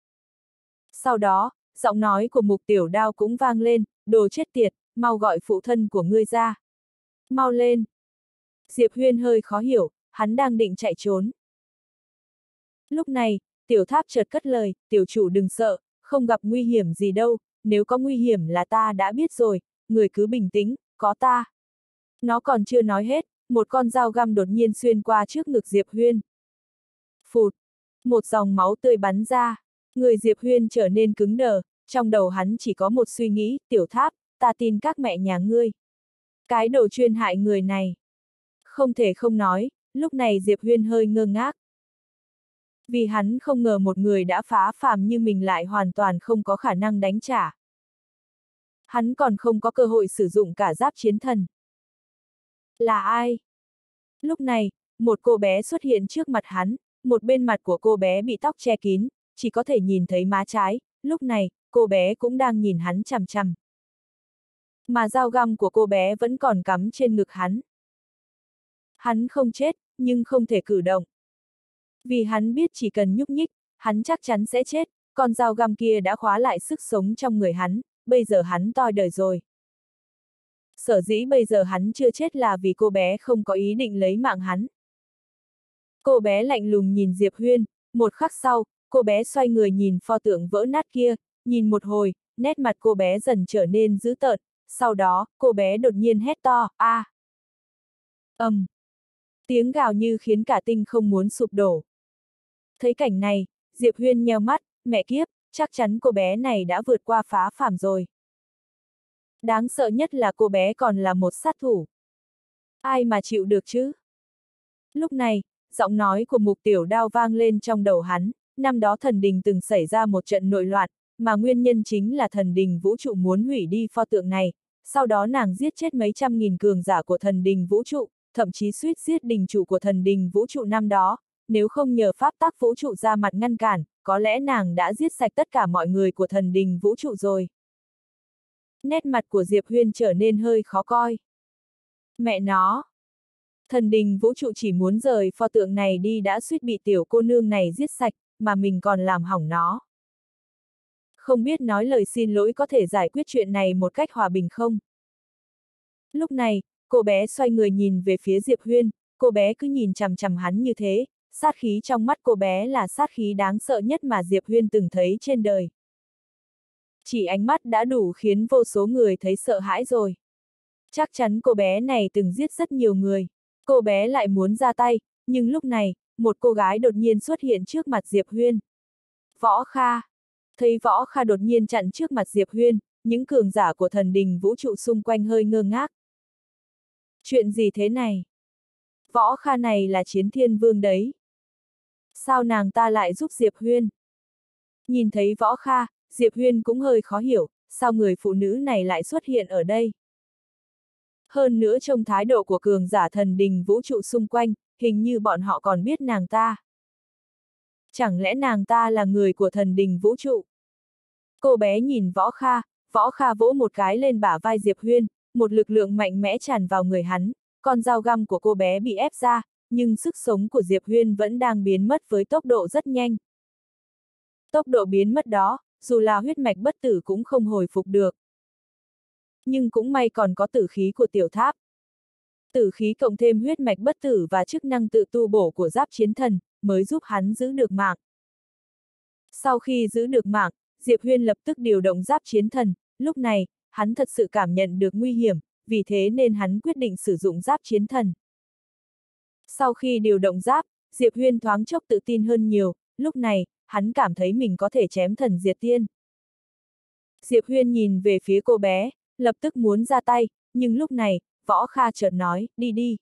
Sau đó, giọng nói của Mục Tiểu Đao cũng vang lên, đồ chết tiệt, mau gọi phụ thân của ngươi ra. Mau lên. Diệp Huyên hơi khó hiểu, hắn đang định chạy trốn. Lúc này, tiểu tháp chợt cất lời, tiểu chủ đừng sợ, không gặp nguy hiểm gì đâu, nếu có nguy hiểm là ta đã biết rồi, người cứ bình tĩnh, có ta. Nó còn chưa nói hết, một con dao găm đột nhiên xuyên qua trước ngực Diệp Huyên. Phụt, một dòng máu tươi bắn ra, người Diệp Huyên trở nên cứng đờ, trong đầu hắn chỉ có một suy nghĩ, tiểu tháp, ta tin các mẹ nhà ngươi. Cái đồ chuyên hại người này. Không thể không nói, lúc này Diệp Huyên hơi ngơ ngác. Vì hắn không ngờ một người đã phá phàm như mình lại hoàn toàn không có khả năng đánh trả. Hắn còn không có cơ hội sử dụng cả giáp chiến thần. Là ai? Lúc này, một cô bé xuất hiện trước mặt hắn, một bên mặt của cô bé bị tóc che kín, chỉ có thể nhìn thấy má trái, lúc này, cô bé cũng đang nhìn hắn chằm chằm. Mà dao găm của cô bé vẫn còn cắm trên ngực hắn. Hắn không chết, nhưng không thể cử động. Vì hắn biết chỉ cần nhúc nhích, hắn chắc chắn sẽ chết, con dao găm kia đã khóa lại sức sống trong người hắn, bây giờ hắn toi đời rồi. Sở dĩ bây giờ hắn chưa chết là vì cô bé không có ý định lấy mạng hắn. Cô bé lạnh lùng nhìn Diệp Huyên, một khắc sau, cô bé xoay người nhìn pho tượng vỡ nát kia, nhìn một hồi, nét mặt cô bé dần trở nên dữ tợn, sau đó, cô bé đột nhiên hét to, a! Tiếng gào như khiến cả tinh không muốn sụp đổ. Thấy cảnh này, Diệp Huyên nheo mắt, mẹ kiếp, chắc chắn cô bé này đã vượt qua phá phàm rồi. Đáng sợ nhất là cô bé còn là một sát thủ. Ai mà chịu được chứ? Lúc này, giọng nói của Mục Tiểu Đao vang lên trong đầu hắn, năm đó thần đình từng xảy ra một trận nội loạn, mà nguyên nhân chính là thần đình vũ trụ muốn hủy đi pho tượng này, sau đó nàng giết chết mấy trăm nghìn cường giả của thần đình vũ trụ, thậm chí suýt giết đình chủ của thần đình vũ trụ năm đó, nếu không nhờ pháp tắc vũ trụ ra mặt ngăn cản, có lẽ nàng đã giết sạch tất cả mọi người của thần đình vũ trụ rồi. Nét mặt của Diệp Huyên trở nên hơi khó coi. Mẹ nó! Thần đình vũ trụ chỉ muốn rời pho tượng này đi đã suýt bị tiểu cô nương này giết sạch, mà mình còn làm hỏng nó. Không biết nói lời xin lỗi có thể giải quyết chuyện này một cách hòa bình không? Lúc này, cô bé xoay người nhìn về phía Diệp Huyên, cô bé cứ nhìn chằm chằm hắn như thế, sát khí trong mắt cô bé là sát khí đáng sợ nhất mà Diệp Huyên từng thấy trên đời. Chỉ ánh mắt đã đủ khiến vô số người thấy sợ hãi rồi. Chắc chắn cô bé này từng giết rất nhiều người. Cô bé lại muốn ra tay, nhưng lúc này, một cô gái đột nhiên xuất hiện trước mặt Diệp Huyên. Võ Kha. Thấy Võ Kha đột nhiên chặn trước mặt Diệp Huyên, những cường giả của thần đình vũ trụ xung quanh hơi ngơ ngác. Chuyện gì thế này? Võ Kha này là Chiến Thiên Vương đấy. Sao nàng ta lại giúp Diệp Huyên? Nhìn thấy Võ Kha, Diệp Huyên cũng hơi khó hiểu, sao người phụ nữ này lại xuất hiện ở đây? Hơn nữa trong thái độ của cường giả thần đình vũ trụ xung quanh, hình như bọn họ còn biết nàng ta. Chẳng lẽ nàng ta là người của thần đình vũ trụ? Cô bé nhìn Võ Kha vỗ một cái lên bả vai Diệp Huyên, một lực lượng mạnh mẽ tràn vào người hắn, con dao găm của cô bé bị ép ra, nhưng sức sống của Diệp Huyên vẫn đang biến mất với tốc độ rất nhanh. Tốc độ biến mất đó, dù là huyết mạch bất tử cũng không hồi phục được. Nhưng cũng may còn có tử khí của tiểu tháp. Tử khí cộng thêm huyết mạch bất tử và chức năng tự tu bổ của giáp chiến thần, mới giúp hắn giữ được mạng. Sau khi giữ được mạng, Diệp Huyên lập tức điều động giáp chiến thần, lúc này, hắn thật sự cảm nhận được nguy hiểm, vì thế nên hắn quyết định sử dụng giáp chiến thần. Sau khi điều động giáp, Diệp Huyên thoáng chốc tự tin hơn nhiều, lúc này, hắn cảm thấy mình có thể chém thần diệt tiên. Diệp Huyên nhìn về phía cô bé, lập tức muốn ra tay, nhưng lúc này, Võ Kha chợt nói, đi đi.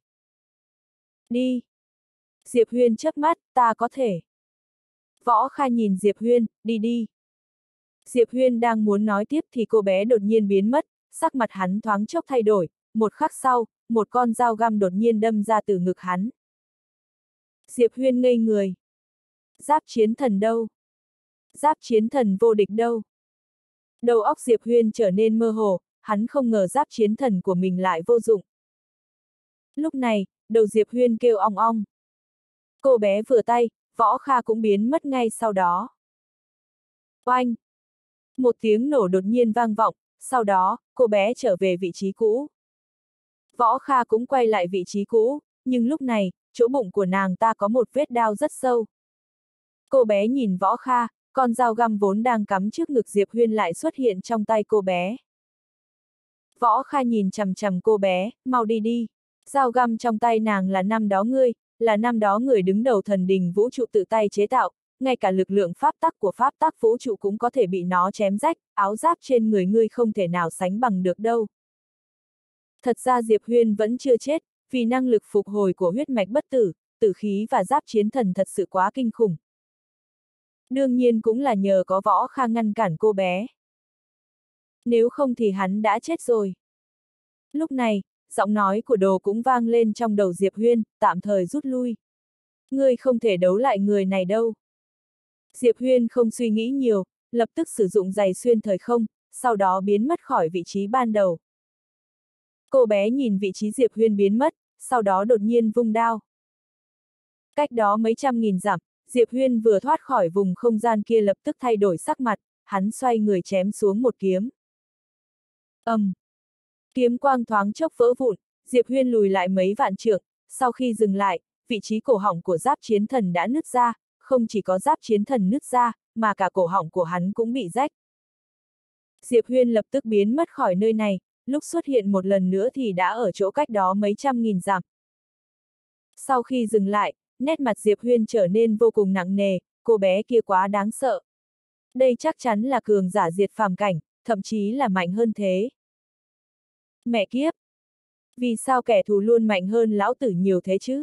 Đi. Diệp Huyên chớp mắt, ta có thể. Võ Kha nhìn Diệp Huyên, đi đi. Diệp Huyên đang muốn nói tiếp thì cô bé đột nhiên biến mất, sắc mặt hắn thoáng chốc thay đổi, một khắc sau, một con dao găm đột nhiên đâm ra từ ngực hắn. Diệp Huyên ngây người. Giáp chiến thần đâu? Giáp chiến thần vô địch đâu? Đầu óc Diệp Huyên trở nên mơ hồ, hắn không ngờ giáp chiến thần của mình lại vô dụng. Lúc này, đầu Diệp Huyên kêu ong ong. Cô bé vừa tay, Võ Kha cũng biến mất ngay sau đó. Oanh! Một tiếng nổ đột nhiên vang vọng, sau đó, cô bé trở về vị trí cũ. Võ Kha cũng quay lại vị trí cũ, nhưng lúc này, chỗ bụng của nàng ta có một vết đao rất sâu. Cô bé nhìn Võ Kha, con dao găm vốn đang cắm trước ngực Diệp Huyên lại xuất hiện trong tay cô bé. Võ Kha nhìn chằm chằm cô bé, mau đi đi. Dao găm trong tay nàng là năm đó ngươi, là năm đó người đứng đầu thần đình vũ trụ tự tay chế tạo, ngay cả lực lượng pháp tắc của pháp tắc vũ trụ cũng có thể bị nó chém rách, áo giáp trên người ngươi không thể nào sánh bằng được đâu. Thật ra Diệp Huyên vẫn chưa chết, vì năng lực phục hồi của huyết mạch bất tử, tử khí và giáp chiến thần thật sự quá kinh khủng. Đương nhiên cũng là nhờ có Võ Kha ngăn cản cô bé. Nếu không thì hắn đã chết rồi. Lúc này, giọng nói của Đồ cũng vang lên trong đầu Diệp Huyên, tạm thời rút lui. Ngươi không thể đấu lại người này đâu. Diệp Huyên không suy nghĩ nhiều, lập tức sử dụng giày xuyên thời không, sau đó biến mất khỏi vị trí ban đầu. Cô bé nhìn vị trí Diệp Huyên biến mất, sau đó đột nhiên vung đao. Cách đó mấy trăm nghìn dặm, Diệp Huyên vừa thoát khỏi vùng không gian kia lập tức thay đổi sắc mặt, hắn xoay người chém xuống một kiếm. Kiếm quang thoáng chốc vỡ vụn, Diệp Huyên lùi lại mấy vạn trượng, sau khi dừng lại, vị trí cổ họng của giáp chiến thần đã nứt ra, không chỉ có giáp chiến thần nứt ra, mà cả cổ họng của hắn cũng bị rách. Diệp Huyên lập tức biến mất khỏi nơi này, lúc xuất hiện một lần nữa thì đã ở chỗ cách đó mấy trăm nghìn dặm. Sau khi dừng lại, nét mặt Diệp Huyên trở nên vô cùng nặng nề, cô bé kia quá đáng sợ. Đây chắc chắn là cường giả diệt phàm cảnh, thậm chí là mạnh hơn thế. Mẹ kiếp! Vì sao kẻ thù luôn mạnh hơn lão tử nhiều thế chứ?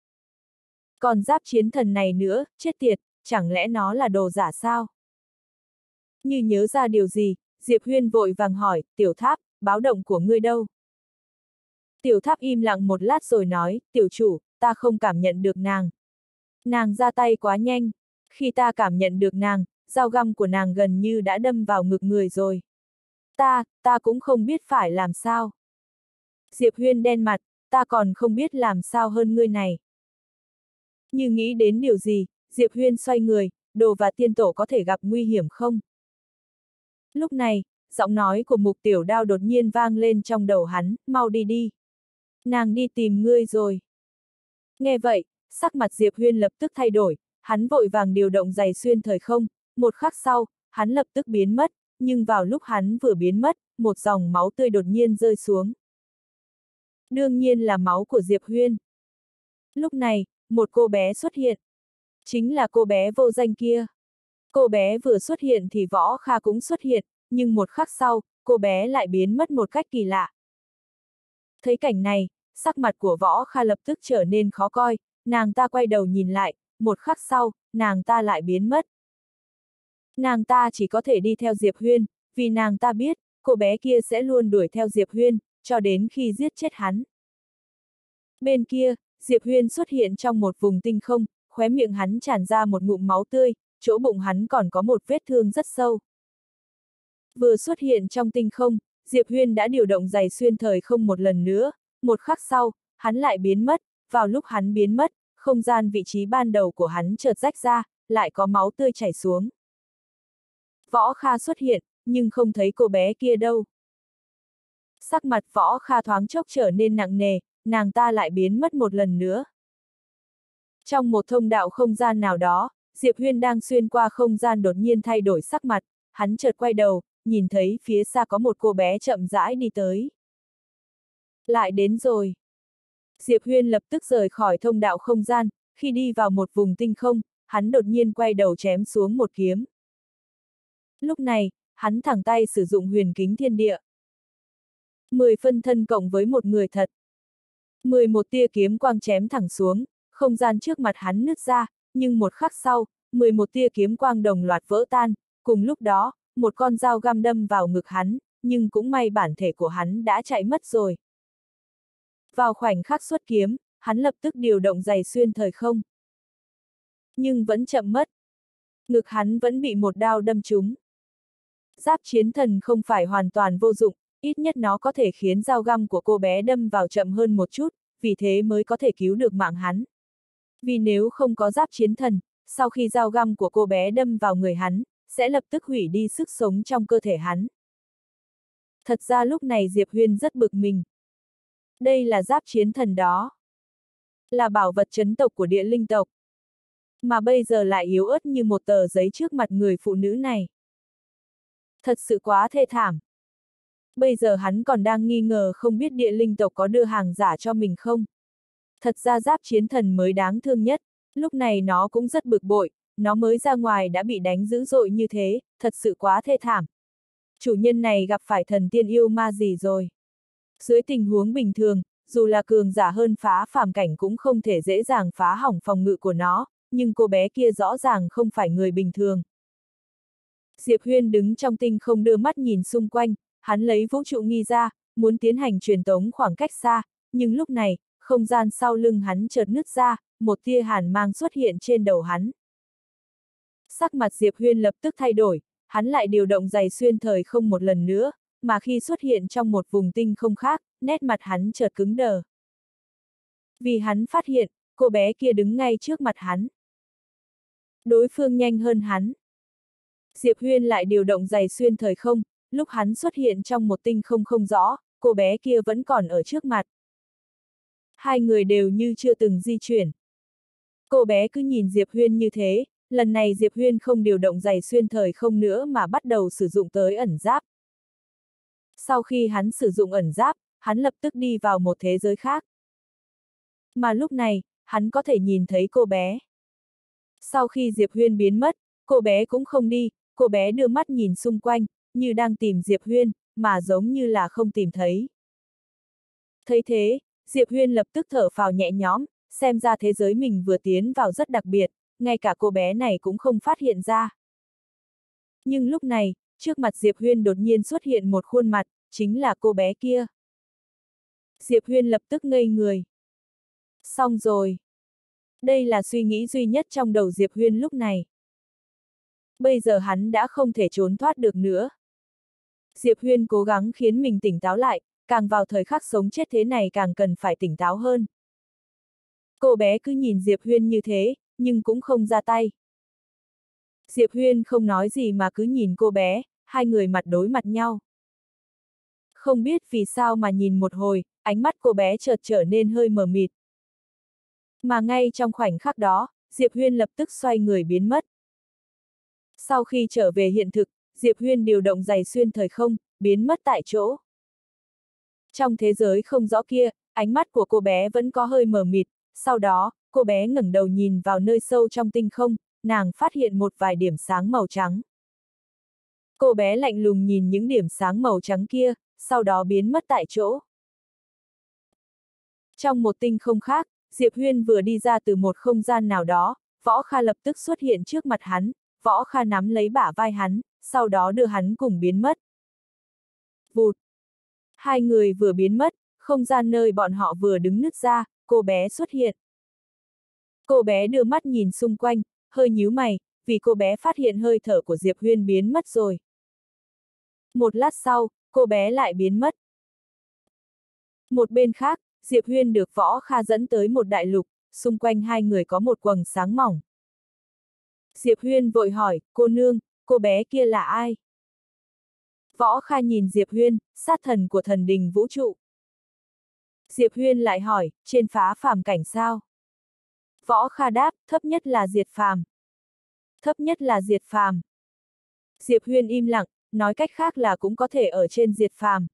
Còn giáp chiến thần này nữa, chết tiệt, chẳng lẽ nó là đồ giả sao? Như nhớ ra điều gì, Diệp Huyên vội vàng hỏi, Tiểu Tháp, báo động của ngươi đâu? Tiểu Tháp im lặng một lát rồi nói, tiểu chủ, ta không cảm nhận được nàng. Nàng ra tay quá nhanh, khi ta cảm nhận được nàng, dao găm của nàng gần như đã đâm vào ngực người rồi. Ta cũng không biết phải làm sao. Diệp Huyên đen mặt, ta còn không biết làm sao hơn ngươi này. Như nghĩ đến điều gì, Diệp Huyên xoay người, Đồ và tiên tổ có thể gặp nguy hiểm không? Lúc này, giọng nói của Mục Tiểu Đao đột nhiên vang lên trong đầu hắn, mau đi đi. Nàng đi tìm ngươi rồi. Nghe vậy, sắc mặt Diệp Huyên lập tức thay đổi, hắn vội vàng điều động giày xuyên thời không, một khắc sau, hắn lập tức biến mất, nhưng vào lúc hắn vừa biến mất, một dòng máu tươi đột nhiên rơi xuống. Đương nhiên là máu của Diệp Huyên. Lúc này, một cô bé xuất hiện. Chính là cô bé vô danh kia. Cô bé vừa xuất hiện thì Võ Kha cũng xuất hiện, nhưng một khắc sau, cô bé lại biến mất một cách kỳ lạ. Thấy cảnh này, sắc mặt của Võ Kha lập tức trở nên khó coi, nàng ta quay đầu nhìn lại, một khắc sau, nàng ta lại biến mất. Nàng ta chỉ có thể đi theo Diệp Huyên, vì nàng ta biết, cô bé kia sẽ luôn đuổi theo Diệp Huyên, cho đến khi giết chết hắn. Bên kia, Diệp Huyên xuất hiện trong một vùng tinh không, khóe miệng hắn tràn ra một ngụm máu tươi, chỗ bụng hắn còn có một vết thương rất sâu. Vừa xuất hiện trong tinh không, Diệp Huyên đã điều động giày xuyên thời không một lần nữa, một khắc sau, hắn lại biến mất, vào lúc hắn biến mất, không gian vị trí ban đầu của hắn chợt rách ra, lại có máu tươi chảy xuống. Võ Kha xuất hiện, nhưng không thấy cô bé kia đâu. Sắc mặt Võ Kha thoáng chốc trở nên nặng nề, nàng ta lại biến mất một lần nữa. Trong một thông đạo không gian nào đó, Diệp Huyên đang xuyên qua không gian đột nhiên thay đổi sắc mặt, hắn chợt quay đầu, nhìn thấy phía xa có một cô bé chậm rãi đi tới. Lại đến rồi. Diệp Huyên lập tức rời khỏi thông đạo không gian, khi đi vào một vùng tinh không, hắn đột nhiên quay đầu chém xuống một kiếm. Lúc này, hắn thẳng tay sử dụng huyền kính thiên địa. 10 phân thân cộng với một người thật. 11 tia kiếm quang chém thẳng xuống, không gian trước mặt hắn nứt ra, nhưng một khắc sau, 11 tia kiếm quang đồng loạt vỡ tan, cùng lúc đó, một con dao găm đâm vào ngực hắn, nhưng cũng may bản thể của hắn đã chạy mất rồi. Vào khoảnh khắc xuất kiếm, hắn lập tức điều động giày xuyên thời không. Nhưng vẫn chậm mất. Ngực hắn vẫn bị một đao đâm trúng. Giáp chiến thần không phải hoàn toàn vô dụng, ít nhất nó có thể khiến dao găm của cô bé đâm vào chậm hơn một chút, vì thế mới có thể cứu được mạng hắn. Vì nếu không có giáp chiến thần, sau khi dao găm của cô bé đâm vào người hắn, sẽ lập tức hủy đi sức sống trong cơ thể hắn. Thật ra lúc này Diệp Huyên rất bực mình. Đây là giáp chiến thần đó. là bảo vật trấn tộc của địa linh tộc. Mà bây giờ lại yếu ớt như một tờ giấy trước mặt người phụ nữ này. Thật sự quá thê thảm. Bây giờ hắn còn đang nghi ngờ không biết địa linh tộc có đưa hàng giả cho mình không. Thật ra giáp chiến thần mới đáng thương nhất, lúc này nó cũng rất bực bội, nó mới ra ngoài đã bị đánh dữ dội như thế, thật sự quá thê thảm. Chủ nhân này gặp phải thần tiên yêu ma gì rồi? Dưới tình huống bình thường, dù là cường giả hơn phá phàm cảnh cũng không thể dễ dàng phá hỏng phòng ngự của nó, nhưng cô bé kia rõ ràng không phải người bình thường. Diệp Huyên đứng trong tinh không đưa mắt nhìn xung quanh, hắn lấy vũ trụ nghi ra, muốn tiến hành truyền tống khoảng cách xa, nhưng lúc này, không gian sau lưng hắn chợt nứt ra, một tia hàn mang xuất hiện trên đầu hắn. Sắc mặt Diệp Huyên lập tức thay đổi, hắn lại điều động giày xuyên thời không một lần nữa, mà khi xuất hiện trong một vùng tinh không khác, nét mặt hắn chợt cứng đờ. Vì hắn phát hiện, cô bé kia đứng ngay trước mặt hắn. Đối phương nhanh hơn hắn. Diệp Huyên lại điều động giày xuyên thời không, lúc hắn xuất hiện trong một tinh không không rõ, cô bé kia vẫn còn ở trước mặt. Hai người đều như chưa từng di chuyển. Cô bé cứ nhìn Diệp Huyên như thế, lần này Diệp Huyên không điều động giày xuyên thời không nữa mà bắt đầu sử dụng tới ẩn giáp. Sau khi hắn sử dụng ẩn giáp, hắn lập tức đi vào một thế giới khác. Mà lúc này, hắn có thể nhìn thấy cô bé. Sau khi Diệp Huyên biến mất, cô bé cũng không đi, cô bé đưa mắt nhìn xung quanh, như đang tìm Diệp Huyên, mà giống như là không tìm thấy. Thấy thế, Diệp Huyên lập tức thở phào nhẹ nhõm, xem ra thế giới mình vừa tiến vào rất đặc biệt, ngay cả cô bé này cũng không phát hiện ra. Nhưng lúc này, trước mặt Diệp Huyên đột nhiên xuất hiện một khuôn mặt, chính là cô bé kia. Diệp Huyên lập tức ngây người. Xong rồi. Đây là suy nghĩ duy nhất trong đầu Diệp Huyên lúc này. Bây giờ hắn đã không thể trốn thoát được nữa. Diệp Huyên cố gắng khiến mình tỉnh táo lại, càng vào thời khắc sống chết thế này càng cần phải tỉnh táo hơn. Cô bé cứ nhìn Diệp Huyên như thế, nhưng cũng không ra tay. Diệp Huyên không nói gì mà cứ nhìn cô bé, hai người mặt đối mặt nhau. Không biết vì sao mà nhìn một hồi, ánh mắt cô bé chợt trở nên hơi mờ mịt. Mà ngay trong khoảnh khắc đó, Diệp Huyên lập tức xoay người biến mất. Sau khi trở về hiện thực, Diệp Huyên điều động giày xuyên thời không, biến mất tại chỗ. Trong thế giới không rõ kia, ánh mắt của cô bé vẫn có hơi mờ mịt, sau đó, cô bé ngẩng đầu nhìn vào nơi sâu trong tinh không, nàng phát hiện một vài điểm sáng màu trắng. Cô bé lạnh lùng nhìn những điểm sáng màu trắng kia, sau đó biến mất tại chỗ. Trong một tinh không khác, Diệp Huyên vừa đi ra từ một không gian nào đó, Võ Kha lập tức xuất hiện trước mặt hắn, Võ Kha nắm lấy bả vai hắn, sau đó đưa hắn cùng biến mất. Vụt! Hai người vừa biến mất, không gian nơi bọn họ vừa đứng nứt ra, cô bé xuất hiện. Cô bé đưa mắt nhìn xung quanh, hơi nhíu mày, vì cô bé phát hiện hơi thở của Diệp Huyên biến mất rồi. Một lát sau, cô bé lại biến mất. Một bên khác, Diệp Huyên được Võ Kha dẫn tới một đại lục, xung quanh hai người có một quầng sáng mỏng. Diệp Huyên vội hỏi, cô nương, cô bé kia là ai? Võ Kha nhìn Diệp Huyên, sát thần của thần đình vũ trụ. Diệp Huyên lại hỏi, trên phá phàm cảnh sao? Võ Kha đáp, thấp nhất là diệt phàm. Thấp nhất là diệt phàm. Diệp Huyên im lặng, nói cách khác là cũng có thể ở trên diệt phàm.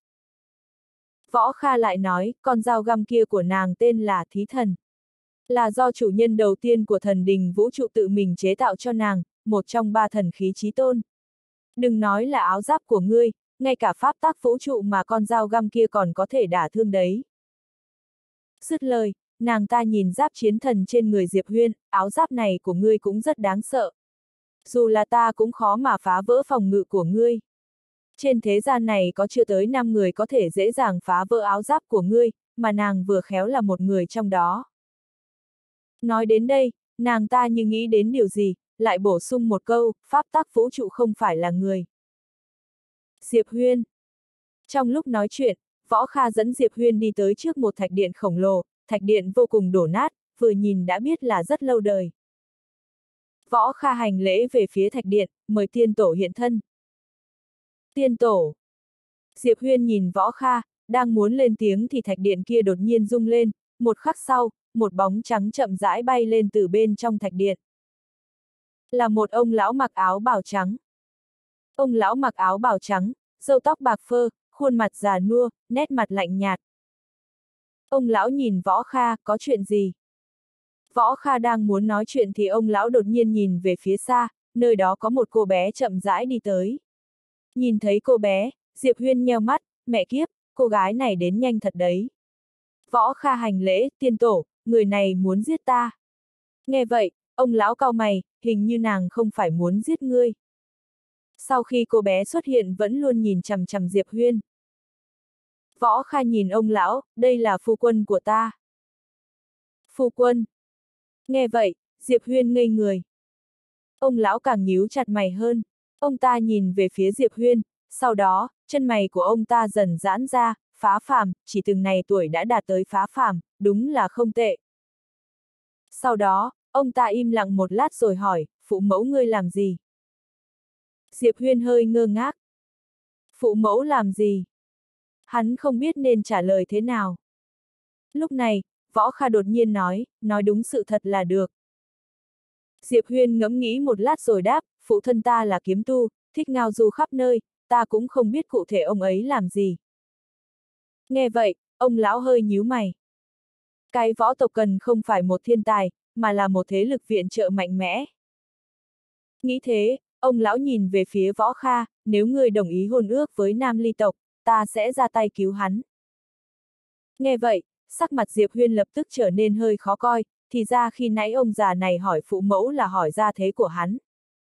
Võ Kha lại nói, con dao găm kia của nàng tên là Thí Thần. Là do chủ nhân đầu tiên của thần đình vũ trụ tự mình chế tạo cho nàng, một trong ba thần khí chí tôn. Đừng nói là áo giáp của ngươi, ngay cả pháp tắc vũ trụ mà con dao găm kia còn có thể đả thương đấy. Dứt lời, nàng ta nhìn giáp chiến thần trên người Diệp Huyên, áo giáp này của ngươi cũng rất đáng sợ. Dù là ta cũng khó mà phá vỡ phòng ngự của ngươi. Trên thế gian này có chưa tới 5 người có thể dễ dàng phá vỡ áo giáp của ngươi, mà nàng vừa khéo là một người trong đó. Nói đến đây, nàng ta như nghĩ đến điều gì, lại bổ sung một câu, pháp tắc vũ trụ không phải là người. Diệp Huyên. Trong lúc nói chuyện, Võ Kha dẫn Diệp Huyên đi tới trước một thạch điện khổng lồ, thạch điện vô cùng đổ nát, vừa nhìn đã biết là rất lâu đời. Võ Kha hành lễ về phía thạch điện, mời tiên tổ hiện thân. Tiên tổ. Diệp Huyên nhìn Võ Kha, đang muốn lên tiếng thì thạch điện kia đột nhiên rung lên, một khắc sau, một bóng trắng chậm rãi bay lên từ bên trong thạch điện. Là một ông lão mặc áo bào trắng. Ông lão mặc áo bào trắng, râu tóc bạc phơ, khuôn mặt già nua, nét mặt lạnh nhạt. Ông lão nhìn Võ Kha, có chuyện gì? Võ Kha đang muốn nói chuyện thì ông lão đột nhiên nhìn về phía xa, nơi đó có một cô bé chậm rãi đi tới. Nhìn thấy cô bé, Diệp Huyên nheo mắt, mẹ kiếp, cô gái này đến nhanh thật đấy. Võ Kha hành lễ, tiên tổ, người này muốn giết ta. Nghe vậy, ông lão cau mày, hình như nàng không phải muốn giết ngươi. Sau khi cô bé xuất hiện vẫn luôn nhìn chằm chằm Diệp Huyên. Võ Kha nhìn ông lão, đây là phu quân của ta. Phu quân. Nghe vậy, Diệp Huyên ngây người. Ông lão càng nhíu chặt mày hơn. Ông ta nhìn về phía Diệp Huyên, sau đó, chân mày của ông ta dần giãn ra, phá phàm, chỉ từng này tuổi đã đạt tới phá phàm, đúng là không tệ. Sau đó, ông ta im lặng một lát rồi hỏi, phụ mẫu ngươi làm gì? Diệp Huyên hơi ngơ ngác. Phụ mẫu làm gì? Hắn không biết nên trả lời thế nào. Lúc này, Võ Kha đột nhiên nói đúng sự thật là được. Diệp Huyên ngẫm nghĩ một lát rồi đáp, phụ thân ta là kiếm tu, thích ngao du khắp nơi, ta cũng không biết cụ thể ông ấy làm gì. Nghe vậy, ông lão hơi nhíu mày. Cái võ tộc cần không phải một thiên tài, mà là một thế lực viện trợ mạnh mẽ. Nghĩ thế, ông lão nhìn về phía Võ Kha, nếu ngươi đồng ý hôn ước với Nam Ly tộc, ta sẽ ra tay cứu hắn. Nghe vậy, sắc mặt Diệp Huyên lập tức trở nên hơi khó coi, thì ra khi nãy ông già này hỏi phụ mẫu là hỏi gia thế của hắn.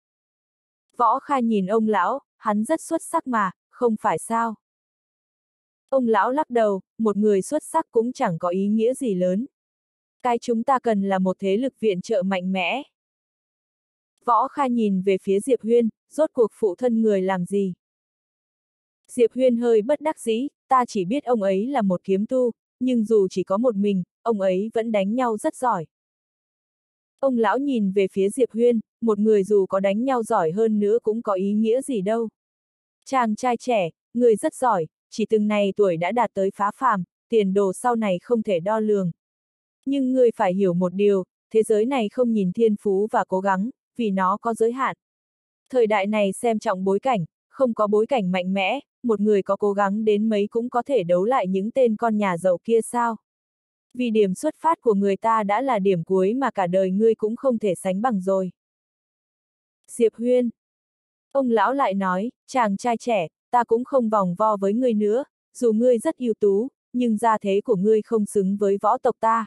Võ Kha nhìn ông lão, hắn rất xuất sắc mà, không phải sao? Ông lão lắc đầu, một người xuất sắc cũng chẳng có ý nghĩa gì lớn. Cái chúng ta cần là một thế lực viện trợ mạnh mẽ. Võ Kha nhìn về phía Diệp Huyên, rốt cuộc phụ thân người làm gì? Diệp Huyên hơi bất đắc dĩ, ta chỉ biết ông ấy là một kiếm tu, nhưng dù chỉ có một mình, ông ấy vẫn đánh nhau rất giỏi. Ông lão nhìn về phía Diệp Huyên, một người dù có đánh nhau giỏi hơn nữa cũng có ý nghĩa gì đâu. Chàng trai trẻ, người rất giỏi, chỉ từng này tuổi đã đạt tới phá phàm, tiền đồ sau này không thể đo lường. Nhưng người phải hiểu một điều, thế giới này không nhìn thiên phú và cố gắng, vì nó có giới hạn. Thời đại này xem trọng bối cảnh, không có bối cảnh mạnh mẽ, một người có cố gắng đến mấy cũng có thể đấu lại những tên con nhà giàu kia sao. Vì điểm xuất phát của người ta đã là điểm cuối mà cả đời ngươi cũng không thể sánh bằng rồi. Diệp Huyên. Ông lão lại nói, chàng trai trẻ, ta cũng không vòng vo với ngươi nữa, dù ngươi rất ưu tú, nhưng gia thế của ngươi không xứng với võ tộc ta.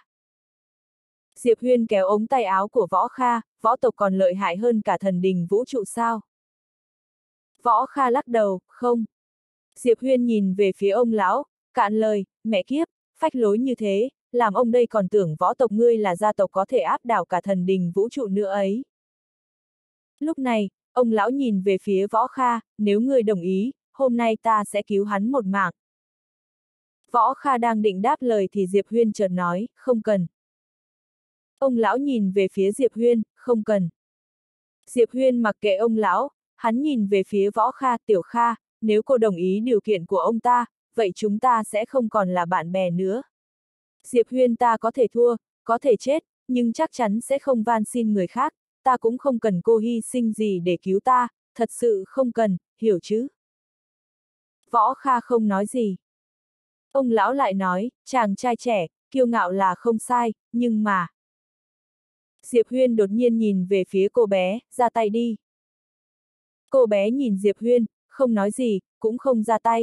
Diệp Huyên kéo ống tay áo của Võ Kha, võ tộc còn lợi hại hơn cả thần đình vũ trụ sao? Võ Kha lắc đầu, không. Diệp Huyên nhìn về phía ông lão, cạn lời, mẹ kiếp, phách lối như thế, làm ông đây còn tưởng võ tộc ngươi là gia tộc có thể áp đảo cả thần đình vũ trụ nữa ấy. Lúc này, ông lão nhìn về phía Võ Kha, nếu ngươi đồng ý, hôm nay ta sẽ cứu hắn một mạng. Võ Kha đang định đáp lời thì Diệp Huyên chợt nói, không cần. Ông lão nhìn về phía Diệp Huyên, không cần. Diệp Huyên mặc kệ ông lão, hắn nhìn về phía Võ Kha, Tiểu Kha, nếu cô đồng ý điều kiện của ông ta, vậy chúng ta sẽ không còn là bạn bè nữa. Diệp Huyên ta có thể thua, có thể chết, nhưng chắc chắn sẽ không van xin người khác, ta cũng không cần cô hy sinh gì để cứu ta, thật sự không cần, hiểu chứ? Võ Kha không nói gì. Ông lão lại nói, chàng trai trẻ, kiêu ngạo là không sai, nhưng mà... Diệp Huyên đột nhiên nhìn về phía cô bé, ra tay đi. Cô bé nhìn Diệp Huyên, không nói gì, cũng không ra tay.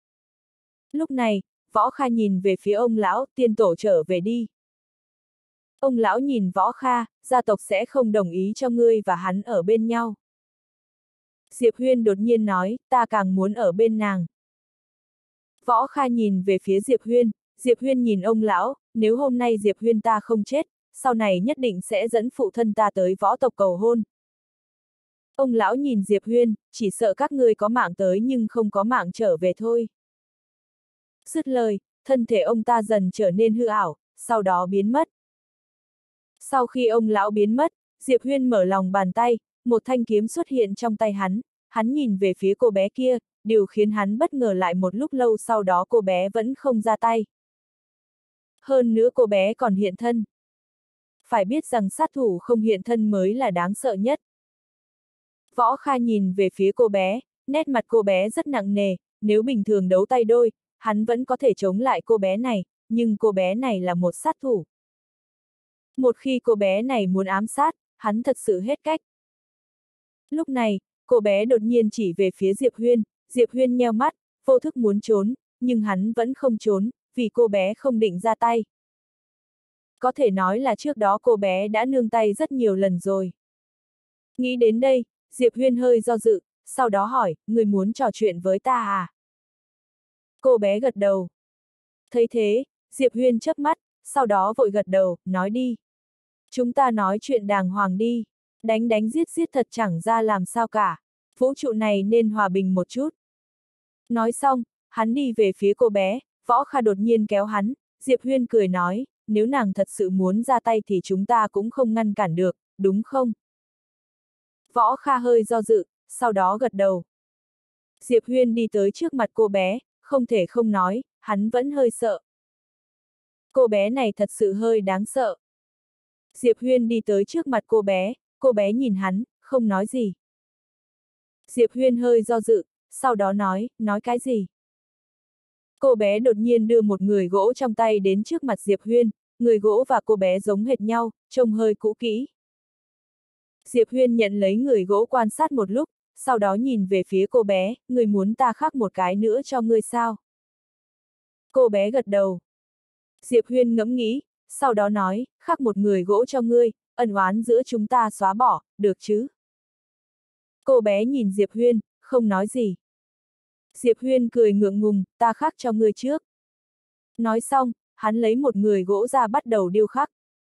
Lúc này, Võ Kha nhìn về phía ông lão, tiên tổ trở về đi. Ông lão nhìn Võ Kha, gia tộc sẽ không đồng ý cho ngươi và hắn ở bên nhau. Diệp Huyên đột nhiên nói, ta càng muốn ở bên nàng. Võ Kha nhìn về phía Diệp Huyên nhìn ông lão, nếu hôm nay Diệp Huyên ta không chết, sau này nhất định sẽ dẫn phụ thân ta tới võ tộc cầu hôn. Ông lão nhìn Diệp Huyên, chỉ sợ các ngươi có mạng tới nhưng không có mạng trở về thôi. Dứt lời, thân thể ông ta dần trở nên hư ảo, sau đó biến mất. Sau khi ông lão biến mất, Diệp Huyên mở lòng bàn tay, một thanh kiếm xuất hiện trong tay hắn nhìn về phía cô bé kia, điều khiến hắn bất ngờ lại một lúc lâu sau đó cô bé vẫn không ra tay. Hơn nữa cô bé còn hiện thân, phải biết rằng sát thủ không hiện thân mới là đáng sợ nhất. Võ Kha nhìn về phía cô bé, nét mặt cô bé rất nặng nề, nếu bình thường đấu tay đôi, hắn vẫn có thể chống lại cô bé này, nhưng cô bé này là một sát thủ. Một khi cô bé này muốn ám sát, hắn thật sự hết cách. Lúc này, cô bé đột nhiên chỉ về phía Diệp Huyên nheo mắt, vô thức muốn trốn, nhưng hắn vẫn không trốn, vì cô bé không định ra tay. Có thể nói là trước đó cô bé đã nương tay rất nhiều lần rồi. Nghĩ đến đây, Diệp Huyên hơi do dự, sau đó hỏi, người muốn trò chuyện với ta à? Cô bé gật đầu. Thấy thế, Diệp Huyên chớp mắt, sau đó vội gật đầu, nói đi. Chúng ta nói chuyện đàng hoàng đi. Đánh đánh giết giết thật chẳng ra làm sao cả. Vũ trụ này nên hòa bình một chút. Nói xong, hắn đi về phía cô bé, Võ Kha đột nhiên kéo hắn, Diệp Huyên cười nói, nếu nàng thật sự muốn ra tay thì chúng ta cũng không ngăn cản được, đúng không? Võ Kha hơi do dự, sau đó gật đầu. Diệp Huyên đi tới trước mặt cô bé, không thể không nói, hắn vẫn hơi sợ. Cô bé này thật sự hơi đáng sợ. Diệp Huyên đi tới trước mặt cô bé nhìn hắn, không nói gì. Diệp Huyên hơi do dự, sau đó nói cái gì? Cô bé đột nhiên đưa một người gỗ trong tay đến trước mặt Diệp Huyên, người gỗ và cô bé giống hệt nhau, trông hơi cũ kỹ. Diệp Huyên nhận lấy người gỗ quan sát một lúc, sau đó nhìn về phía cô bé, người muốn ta khắc một cái nữa cho ngươi sao? Cô bé gật đầu. Diệp Huyên ngẫm nghĩ, sau đó nói, khắc một người gỗ cho ngươi, ân oán giữa chúng ta xóa bỏ, được chứ? Cô bé nhìn Diệp Huyên, không nói gì. Diệp Huyên cười ngượng ngùng, ta khắc cho ngươi trước. Nói xong, hắn lấy một người gỗ ra bắt đầu điêu khắc.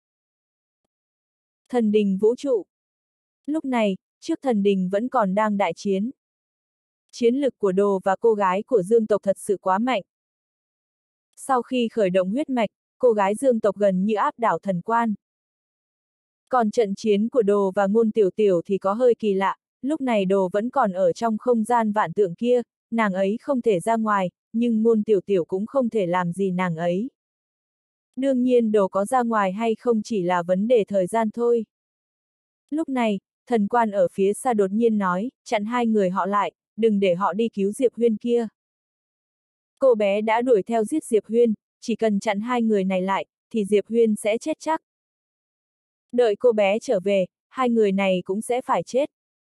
Thần đình vũ trụ. Lúc này, trước thần đình vẫn còn đang đại chiến. Chiến lực của Đồ và cô gái của Dương tộc thật sự quá mạnh. Sau khi khởi động huyết mạch, cô gái Dương tộc gần như áp đảo thần quan. Còn trận chiến của Đồ và Ngôn Tiểu Tiểu thì có hơi kỳ lạ, lúc này Đồ vẫn còn ở trong không gian vạn tượng kia, nàng ấy không thể ra ngoài, nhưng Ngôn Tiểu Tiểu cũng không thể làm gì nàng ấy. Đương nhiên Đồ có ra ngoài hay không chỉ là vấn đề thời gian thôi. Lúc này, thần quan ở phía xa đột nhiên nói, chặn hai người họ lại, đừng để họ đi cứu Diệp Huyên kia. Cô bé đã đuổi theo giết Diệp Huyên, chỉ cần chặn hai người này lại, thì Diệp Huyên sẽ chết chắc. Đợi cô bé trở về, hai người này cũng sẽ phải chết.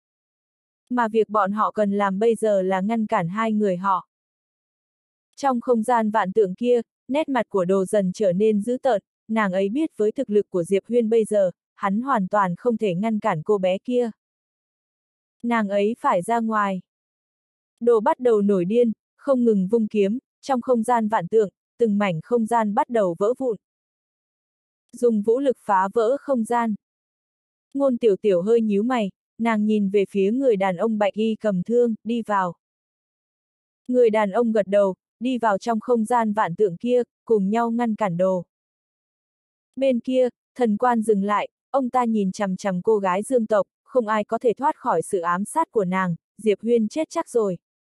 Mà việc bọn họ cần làm bây giờ là ngăn cản hai người họ. Trong không gian vạn tượng kia, nét mặt của Đồ dần trở nên dữ tợn, nàng ấy biết với thực lực của Diệp Huyên bây giờ, hắn hoàn toàn không thể ngăn cản cô bé kia. Nàng ấy phải ra ngoài. Đồ bắt đầu nổi điên, không ngừng vung kiếm, trong không gian vạn tượng, từng mảnh không gian bắt đầu vỡ vụn. Dùng vũ lực phá vỡ không gian. Ngôn Tiểu Tiểu hơi nhíu mày, nàng nhìn về phía người đàn ông bạch y cầm thương, đi vào. Người đàn ông gật đầu, đi vào trong không gian vạn tượng kia, cùng nhau ngăn cản Đồ. Bên kia, thần quan dừng lại, ông ta nhìn chằm chằm cô gái Dương tộc, không ai có thể thoát khỏi sự ám sát của nàng, Diệp Huyên chết chắc rồi.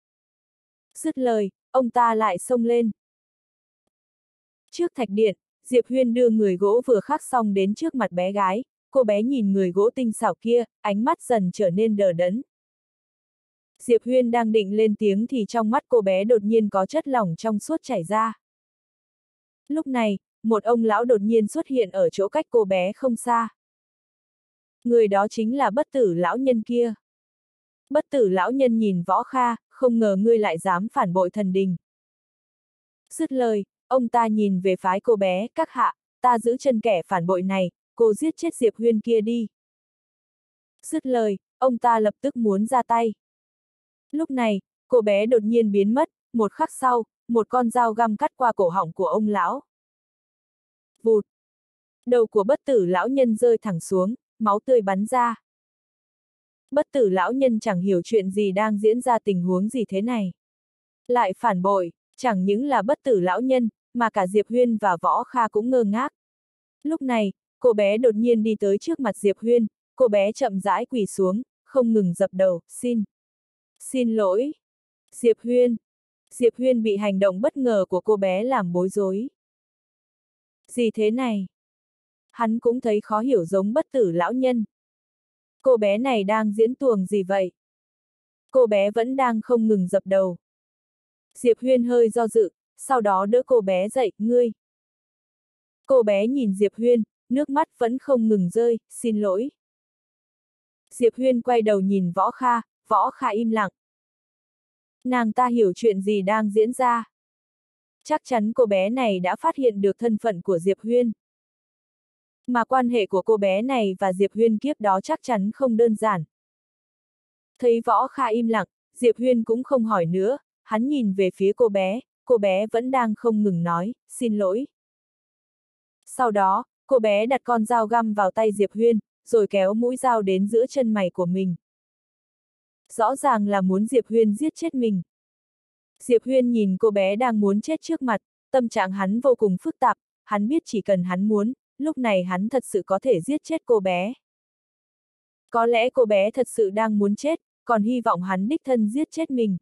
Dứt lời, ông ta lại xông lên. Trước thạch điện, Diệp Huyên đưa người gỗ vừa khắc xong đến trước mặt bé gái, cô bé nhìn người gỗ tinh xảo kia, ánh mắt dần trở nên đờ đẫn. Diệp Huyên đang định lên tiếng thì trong mắt cô bé đột nhiên có chất lỏng trong suốt chảy ra. Lúc này, một ông lão đột nhiên xuất hiện ở chỗ cách cô bé không xa. Người đó chính là bất tử lão nhân kia. Bất tử lão nhân nhìn Võ Kha, không ngờ ngươi lại dám phản bội thần đình. Dứt lời, ông ta nhìn về phái cô bé, các hạ, ta giữ chân kẻ phản bội này, cô giết chết Diệp Huyên kia đi. Dứt lời, ông ta lập tức muốn ra tay. Lúc này, cô bé đột nhiên biến mất, một khắc sau, một con dao găm cắt qua cổ họng của ông lão. Vụt! Đầu của bất tử lão nhân rơi thẳng xuống, máu tươi bắn ra. Bất tử lão nhân chẳng hiểu chuyện gì đang diễn ra, tình huống gì thế này. Lại phản bội, chẳng những là bất tử lão nhân, mà cả Diệp Huyên và Võ Kha cũng ngơ ngác. Lúc này, cô bé đột nhiên đi tới trước mặt Diệp Huyên, cô bé chậm rãi quỳ xuống, không ngừng dập đầu, xin lỗi. Diệp Huyên. Diệp Huyên bị hành động bất ngờ của cô bé làm bối rối. Gì thế này? hắn cũng thấy khó hiểu giống bất tử lão nhân. Cô bé này đang diễn tuồng gì vậy? Cô bé vẫn đang không ngừng dập đầu. Diệp Huyên hơi do dự, sau đó đỡ cô bé dậy, ngươi. Cô bé nhìn Diệp Huyên, nước mắt vẫn không ngừng rơi, xin lỗi. Diệp Huyên quay đầu nhìn Võ Kha im lặng. Nàng ta hiểu chuyện gì đang diễn ra. Chắc chắn cô bé này đã phát hiện được thân phận của Diệp Huyên. Mà quan hệ của cô bé này và Diệp Huyên kiếp đó chắc chắn không đơn giản. Thấy Võ Kha im lặng, Diệp Huyên cũng không hỏi nữa, hắn nhìn về phía cô bé vẫn đang không ngừng nói, xin lỗi. Sau đó, cô bé đặt con dao găm vào tay Diệp Huyên, rồi kéo mũi dao đến giữa chân mày của mình. Rõ ràng là muốn Diệp Huyên giết chết mình. Diệp Huyên nhìn cô bé đang muốn chết trước mặt, tâm trạng hắn vô cùng phức tạp, hắn biết chỉ cần hắn muốn, lúc này hắn thật sự có thể giết chết cô bé. Có lẽ cô bé thật sự đang muốn chết, còn hy vọng hắn đích thân giết chết mình.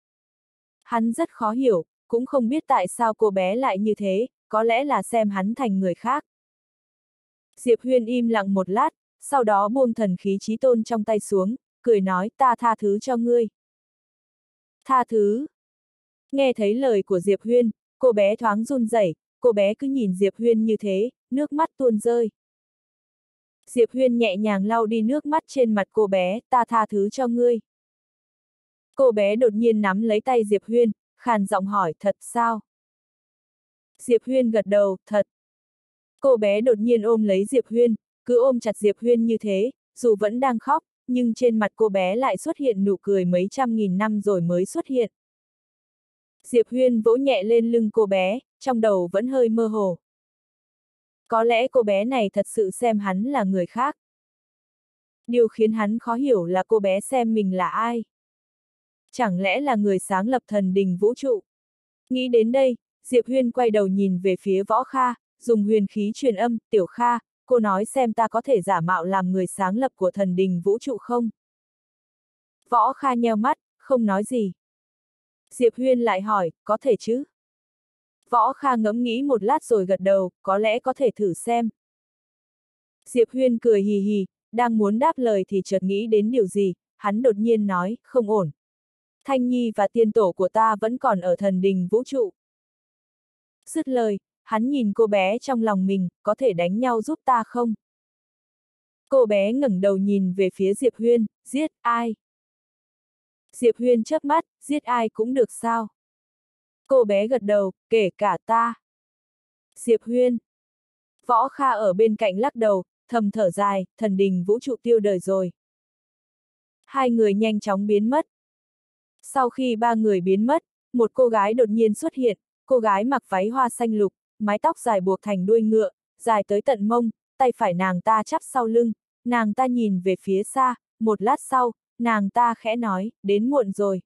Hắn rất khó hiểu, cũng không biết tại sao cô bé lại như thế, có lẽ là xem hắn thành người khác. Diệp Huyên im lặng một lát, sau đó buông thần khí chí tôn trong tay xuống, cười nói, ta tha thứ cho ngươi. Tha thứ. Nghe thấy lời của Diệp Huyên, cô bé thoáng run rẩy, cô bé cứ nhìn Diệp Huyên như thế, nước mắt tuôn rơi. Diệp Huyên nhẹ nhàng lau đi nước mắt trên mặt cô bé, ta tha thứ cho ngươi. Cô bé đột nhiên nắm lấy tay Diệp Huyên, khàn giọng hỏi, thật sao? Diệp Huyên gật đầu, thật. Cô bé đột nhiên ôm lấy Diệp Huyên, cứ ôm chặt Diệp Huyên như thế, dù vẫn đang khóc, nhưng trên mặt cô bé lại xuất hiện nụ cười mấy trăm nghìn năm rồi mới xuất hiện. Diệp Huyên vỗ nhẹ lên lưng cô bé, trong đầu vẫn hơi mơ hồ. Có lẽ cô bé này thật sự xem hắn là người khác. Điều khiến hắn khó hiểu là cô bé xem mình là ai. Chẳng lẽ là người sáng lập thần đình vũ trụ? Nghĩ đến đây, Diệp Huyên quay đầu nhìn về phía Võ Kha, dùng huyền khí truyền âm, Tiểu Kha, cô nói xem ta có thể giả mạo làm người sáng lập của thần đình vũ trụ không? Võ Kha nheo mắt, không nói gì. Diệp Huyên lại hỏi, có thể chứ? Võ Kha ngẫm nghĩ một lát rồi gật đầu, có lẽ có thể thử xem. Diệp Huyên cười hì hì, đang muốn đáp lời thì chợt nghĩ đến điều gì, hắn đột nhiên nói, không ổn. Thanh Nhi và tiên tổ của ta vẫn còn ở thần đình vũ trụ. Dứt lời, hắn nhìn cô bé trong lòng mình, có thể đánh nhau giúp ta không? Cô bé ngẩng đầu nhìn về phía Diệp Huyên, giết ai? Diệp Huyên chớp mắt, giết ai cũng được sao? Cô bé gật đầu, kể cả ta. Diệp Huyên. Võ Kha ở bên cạnh lắc đầu, thầm thở dài, thần đình vũ trụ tiêu đời rồi. Hai người nhanh chóng biến mất. Sau khi ba người biến mất, một cô gái đột nhiên xuất hiện, cô gái mặc váy hoa xanh lục, mái tóc dài buộc thành đuôi ngựa, dài tới tận mông, tay phải nàng ta chắp sau lưng, nàng ta nhìn về phía xa, một lát sau, nàng ta khẽ nói, đến muộn rồi.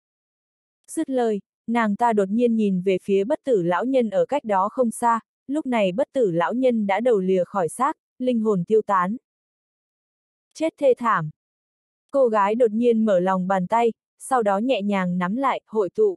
Dứt lời, nàng ta đột nhiên nhìn về phía bất tử lão nhân ở cách đó không xa, lúc này bất tử lão nhân đã đầu lìa khỏi xác, linh hồn tiêu tán. Chết thê thảm. Cô gái đột nhiên mở lòng bàn tay, sau đó nhẹ nhàng nắm lại, hội tụ.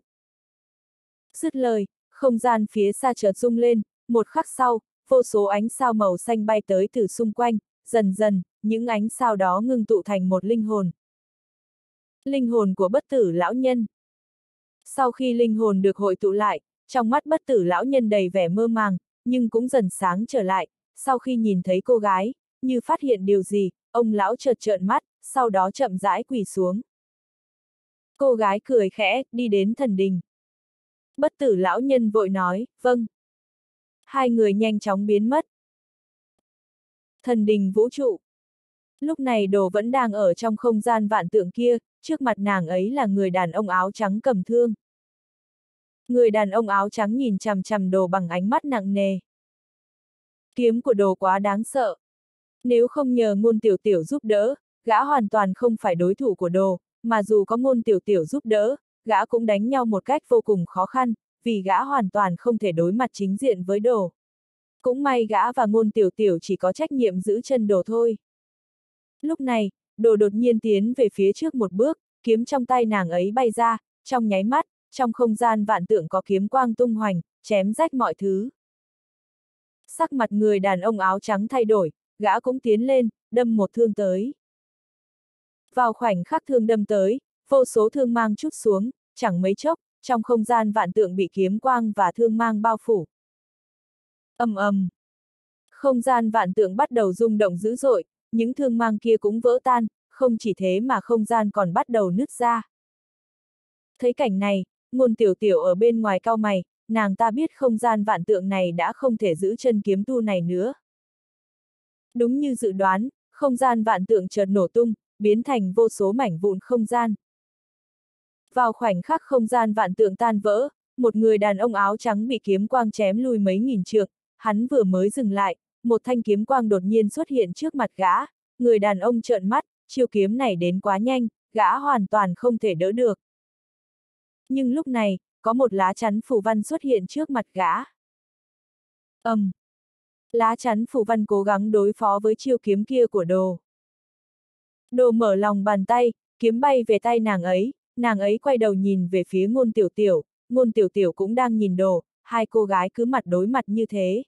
Dứt lời, không gian phía xa chợt rung lên, một khắc sau, vô số ánh sao màu xanh bay tới từ xung quanh, dần dần, những ánh sao đó ngưng tụ thành một linh hồn. Linh hồn của bất tử lão nhân. Sau khi linh hồn được hội tụ lại, trong mắt bất tử lão nhân đầy vẻ mơ màng, nhưng cũng dần sáng trở lại, sau khi nhìn thấy cô gái, như phát hiện điều gì, ông lão chợt trợn mắt, sau đó chậm rãi quỳ xuống. Cô gái cười khẽ, đi đến thần đình. Bất tử lão nhân vội nói, vâng. Hai người nhanh chóng biến mất. Thần đình vũ trụ. Lúc này Đồ vẫn đang ở trong không gian vạn tượng kia, trước mặt nàng ấy là người đàn ông áo trắng cầm thương. Người đàn ông áo trắng nhìn chằm chằm Đồ bằng ánh mắt nặng nề. Kiếm của Đồ quá đáng sợ. Nếu không nhờ Ngôn Tiểu Tiểu giúp đỡ, gã hoàn toàn không phải đối thủ của Đồ, mà dù có Ngôn Tiểu Tiểu giúp đỡ, gã cũng đánh nhau một cách vô cùng khó khăn, vì gã hoàn toàn không thể đối mặt chính diện với Đồ. Cũng may gã và Ngôn Tiểu Tiểu chỉ có trách nhiệm giữ chân Đồ thôi. Lúc này, Đồ đột nhiên tiến về phía trước một bước, kiếm trong tay nàng ấy bay ra, trong nháy mắt, trong không gian vạn tượng có kiếm quang tung hoành, chém rách mọi thứ. Sắc mặt người đàn ông áo trắng thay đổi, gã cũng tiến lên, đâm một thương tới. Vào khoảnh khắc thương đâm tới, vô số thương mang trút xuống, chẳng mấy chốc, trong không gian vạn tượng bị kiếm quang và thương mang bao phủ. Ầm ầm. Không gian vạn tượng bắt đầu rung động dữ dội, những thương mang kia cũng vỡ tan, không chỉ thế mà không gian còn bắt đầu nứt ra. Thấy cảnh này, Ngôn Tiểu Tiểu ở bên ngoài cau mày, nàng ta biết không gian vạn tượng này đã không thể giữ chân kiếm tu này nữa. Đúng như dự đoán, không gian vạn tượng chợt nổ tung, biến thành vô số mảnh vụn không gian. Vào khoảnh khắc không gian vạn tượng tan vỡ, một người đàn ông áo trắng bị kiếm quang chém lui mấy nghìn trượng, hắn vừa mới dừng lại, một thanh kiếm quang đột nhiên xuất hiện trước mặt gã, người đàn ông trợn mắt, chiêu kiếm này đến quá nhanh, gã hoàn toàn không thể đỡ được. Nhưng lúc này, có một lá chắn phù văn xuất hiện trước mặt gã. Lá chắn phù văn cố gắng đối phó với chiêu kiếm kia của Đồ. Đồ mở lòng bàn tay, kiếm bay về tay nàng ấy quay đầu nhìn về phía Ngôn Tiểu Tiểu, Ngôn Tiểu Tiểu cũng đang nhìn Đồ, hai cô gái cứ mặt đối mặt như thế.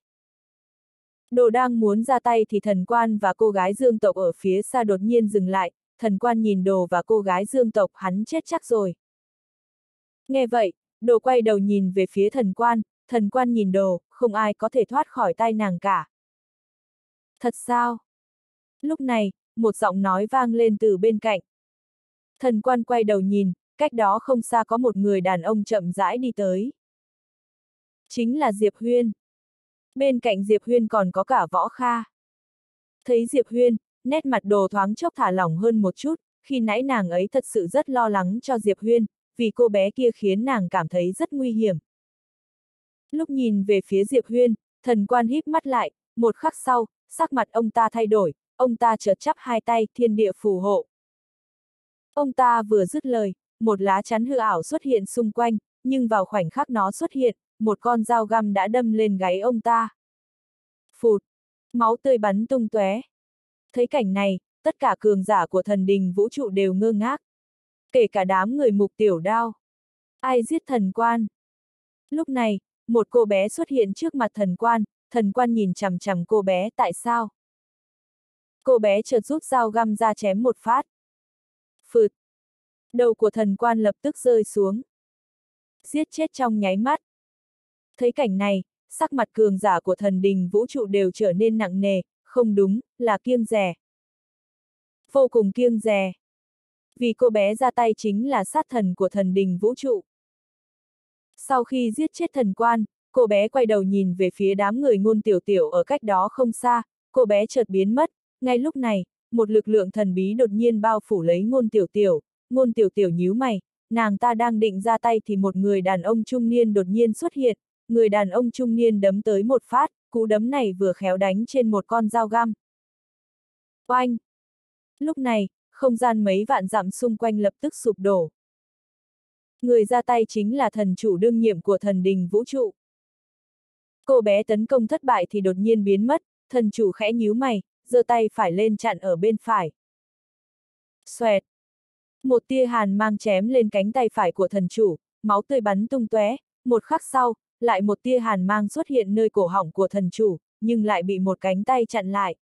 Đồ đang muốn ra tay thì thần quan và cô gái Dương tộc ở phía xa đột nhiên dừng lại, thần quan nhìn Đồ và cô gái Dương tộc, hắn chết chắc rồi. Nghe vậy, Đồ quay đầu nhìn về phía thần quan nhìn Đồ, không ai có thể thoát khỏi tay nàng cả. Thật sao? Lúc này, một giọng nói vang lên từ bên cạnh. Thần quan quay đầu nhìn, cách đó không xa có một người đàn ông chậm rãi đi tới. Chính là Diệp Huyên. Bên cạnh Diệp Huyên còn có cả Võ Kha. Thấy Diệp Huyên, nét mặt Đồ thoáng chốc thả lỏng hơn một chút, khi nãy nàng ấy thật sự rất lo lắng cho Diệp Huyên, vì cô bé kia khiến nàng cảm thấy rất nguy hiểm. Lúc nhìn về phía Diệp Huyên, thần quan híp mắt lại, một khắc sau, sắc mặt ông ta thay đổi, ông ta chợt chắp hai tay, thiên địa phù hộ. Ông ta vừa dứt lời, một lá chắn hư ảo xuất hiện xung quanh, nhưng vào khoảnh khắc nó xuất hiện, một con dao găm đã đâm lên gáy ông ta. Phụt! Máu tươi bắn tung tóe. Thấy cảnh này, tất cả cường giả của thần đình vũ trụ đều ngơ ngác. Kể cả đám người Mục Tiểu Đao. Ai giết thần quan? Lúc này, một cô bé xuất hiện trước mặt thần quan nhìn chằm chằm cô bé, tại sao? Cô bé chợt rút dao găm ra chém một phát. Phụt! Đầu của thần quan lập tức rơi xuống. Giết chết trong nháy mắt. Thấy cảnh này, sắc mặt cường giả của thần đình vũ trụ đều trở nên nặng nề, không đúng, là kiêng dè. Vô cùng kiêng dè. Vì cô bé ra tay chính là sát thần của thần đình vũ trụ. Sau khi giết chết thần quan, cô bé quay đầu nhìn về phía đám người Ngôn Tiểu Tiểu ở cách đó không xa, cô bé chợt biến mất, ngay lúc này, một lực lượng thần bí đột nhiên bao phủ lấy Ngôn Tiểu Tiểu nhíu mày, nàng ta đang định ra tay thì một người đàn ông trung niên đột nhiên xuất hiện, người đàn ông trung niên đấm tới một phát, cú đấm này vừa khéo đánh trên một con dao găm. Oanh! Lúc này, không gian mấy vạn dặm xung quanh lập tức sụp đổ. Người ra tay chính là thần chủ đương nhiệm của thần đình vũ trụ. Cô bé tấn công thất bại thì đột nhiên biến mất, thần chủ khẽ nhíu mày, giơ tay phải lên chặn ở bên phải. Xoẹt! Một tia hàn mang chém lên cánh tay phải của thần chủ, máu tươi bắn tung tóe, một khắc sau, lại một tia hàn mang xuất hiện nơi cổ họng của thần chủ, nhưng lại bị một cánh tay chặn lại.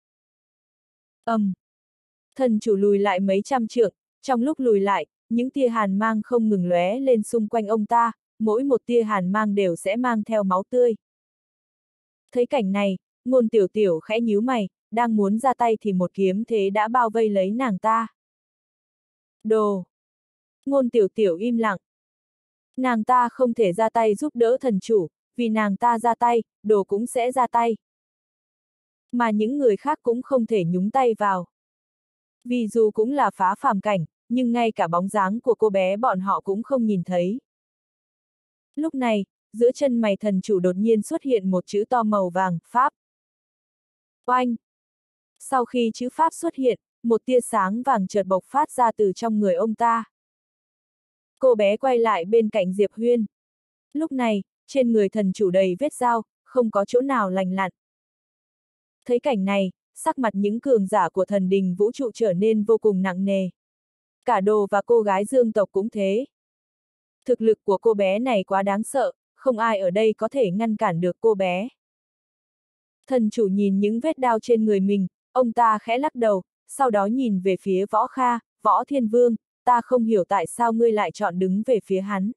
Thần chủ lùi lại mấy trăm trượng, trong lúc lùi lại, những tia hàn mang không ngừng lóe lên xung quanh ông ta, mỗi một tia hàn mang đều sẽ mang theo máu tươi. Thấy cảnh này, Ngôn Tiểu Tiểu khẽ nhíu mày, đang muốn ra tay thì một kiếm thế đã bao vây lấy nàng ta. Đồ! Ngôn Tiểu Tiểu im lặng. Nàng ta không thể ra tay giúp đỡ thần chủ, vì nàng ta ra tay, Đồ cũng sẽ ra tay. Mà những người khác cũng không thể nhúng tay vào. Vì dù cũng là phá phàm cảnh, nhưng ngay cả bóng dáng của cô bé bọn họ cũng không nhìn thấy. Lúc này, giữa chân mày thần chủ đột nhiên xuất hiện một chữ to màu vàng, Pháp. Oanh! Sau khi chữ Pháp xuất hiện, một tia sáng vàng chợt bộc phát ra từ trong người ông ta. Cô bé quay lại bên cạnh Diệp Huyên. Lúc này, trên người thần chủ đầy vết dao, không có chỗ nào lành lặn. Thấy cảnh này, sắc mặt những cường giả của thần đình vũ trụ trở nên vô cùng nặng nề. Cả Đồ và cô gái Dương tộc cũng thế. Thực lực của cô bé này quá đáng sợ, không ai ở đây có thể ngăn cản được cô bé. Thần chủ nhìn những vết đao trên người mình, ông ta khẽ lắc đầu, sau đó nhìn về phía Võ Kha, Võ Thiên Vương, ta không hiểu tại sao ngươi lại chọn đứng về phía hắn.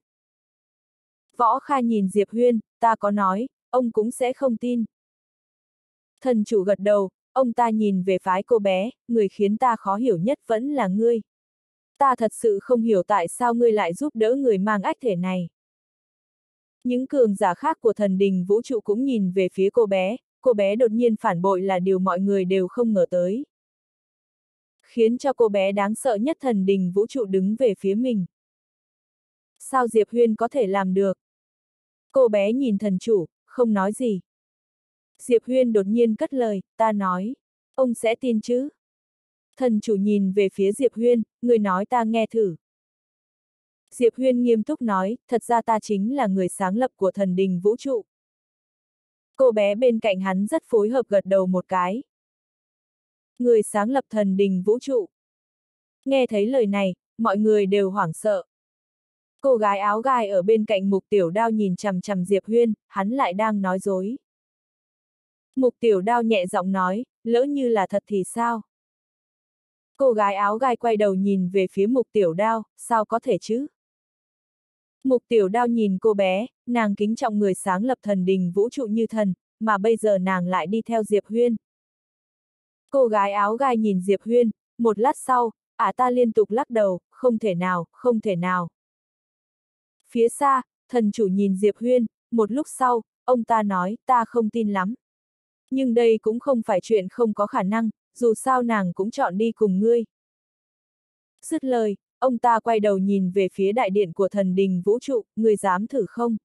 Võ Kha nhìn Diệp Huyên, ta có nói, ông cũng sẽ không tin. Thần chủ gật đầu, ông ta nhìn về phái cô bé, người khiến ta khó hiểu nhất vẫn là ngươi. Ta thật sự không hiểu tại sao ngươi lại giúp đỡ người mang ách thể này. Những cường giả khác của thần đình vũ trụ cũng nhìn về phía cô bé đột nhiên phản bội là điều mọi người đều không ngờ tới. Khiến cho cô bé đáng sợ nhất thần đình vũ trụ đứng về phía mình. Sao Diệp Huyên có thể làm được? Cô bé nhìn thần chủ, không nói gì. Diệp Huyên đột nhiên cất lời, ta nói, ông sẽ tin chứ? Thần chủ nhìn về phía Diệp Huyên, người nói ta nghe thử. Diệp Huyên nghiêm túc nói, thật ra ta chính là người sáng lập của thần đình vũ trụ. Cô bé bên cạnh hắn rất phối hợp gật đầu một cái. Người sáng lập thần đình vũ trụ. Nghe thấy lời này, mọi người đều hoảng sợ. Cô gái áo gai ở bên cạnh Mục Tiểu Đao nhìn chằm chằm Diệp Huyên, hắn lại đang nói dối. Mục Tiểu Đao nhẹ giọng nói, lỡ như là thật thì sao? Cô gái áo gai quay đầu nhìn về phía Mục Tiểu Đao, sao có thể chứ? Mục Tiểu Đao nhìn cô bé, nàng kính trọng người sáng lập thần đình vũ trụ như thần, mà bây giờ nàng lại đi theo Diệp Huyên. Cô gái áo gai nhìn Diệp Huyên, một lát sau, ta liên tục lắc đầu, không thể nào, không thể nào. Phía xa, thần chủ nhìn Diệp Huyên, một lúc sau, ông ta nói, ta không tin lắm. Nhưng đây cũng không phải chuyện không có khả năng, dù sao nàng cũng chọn đi cùng ngươi. Dứt lời, ông ta quay đầu nhìn về phía đại điện của thần đình vũ trụ, ngươi dám thử không?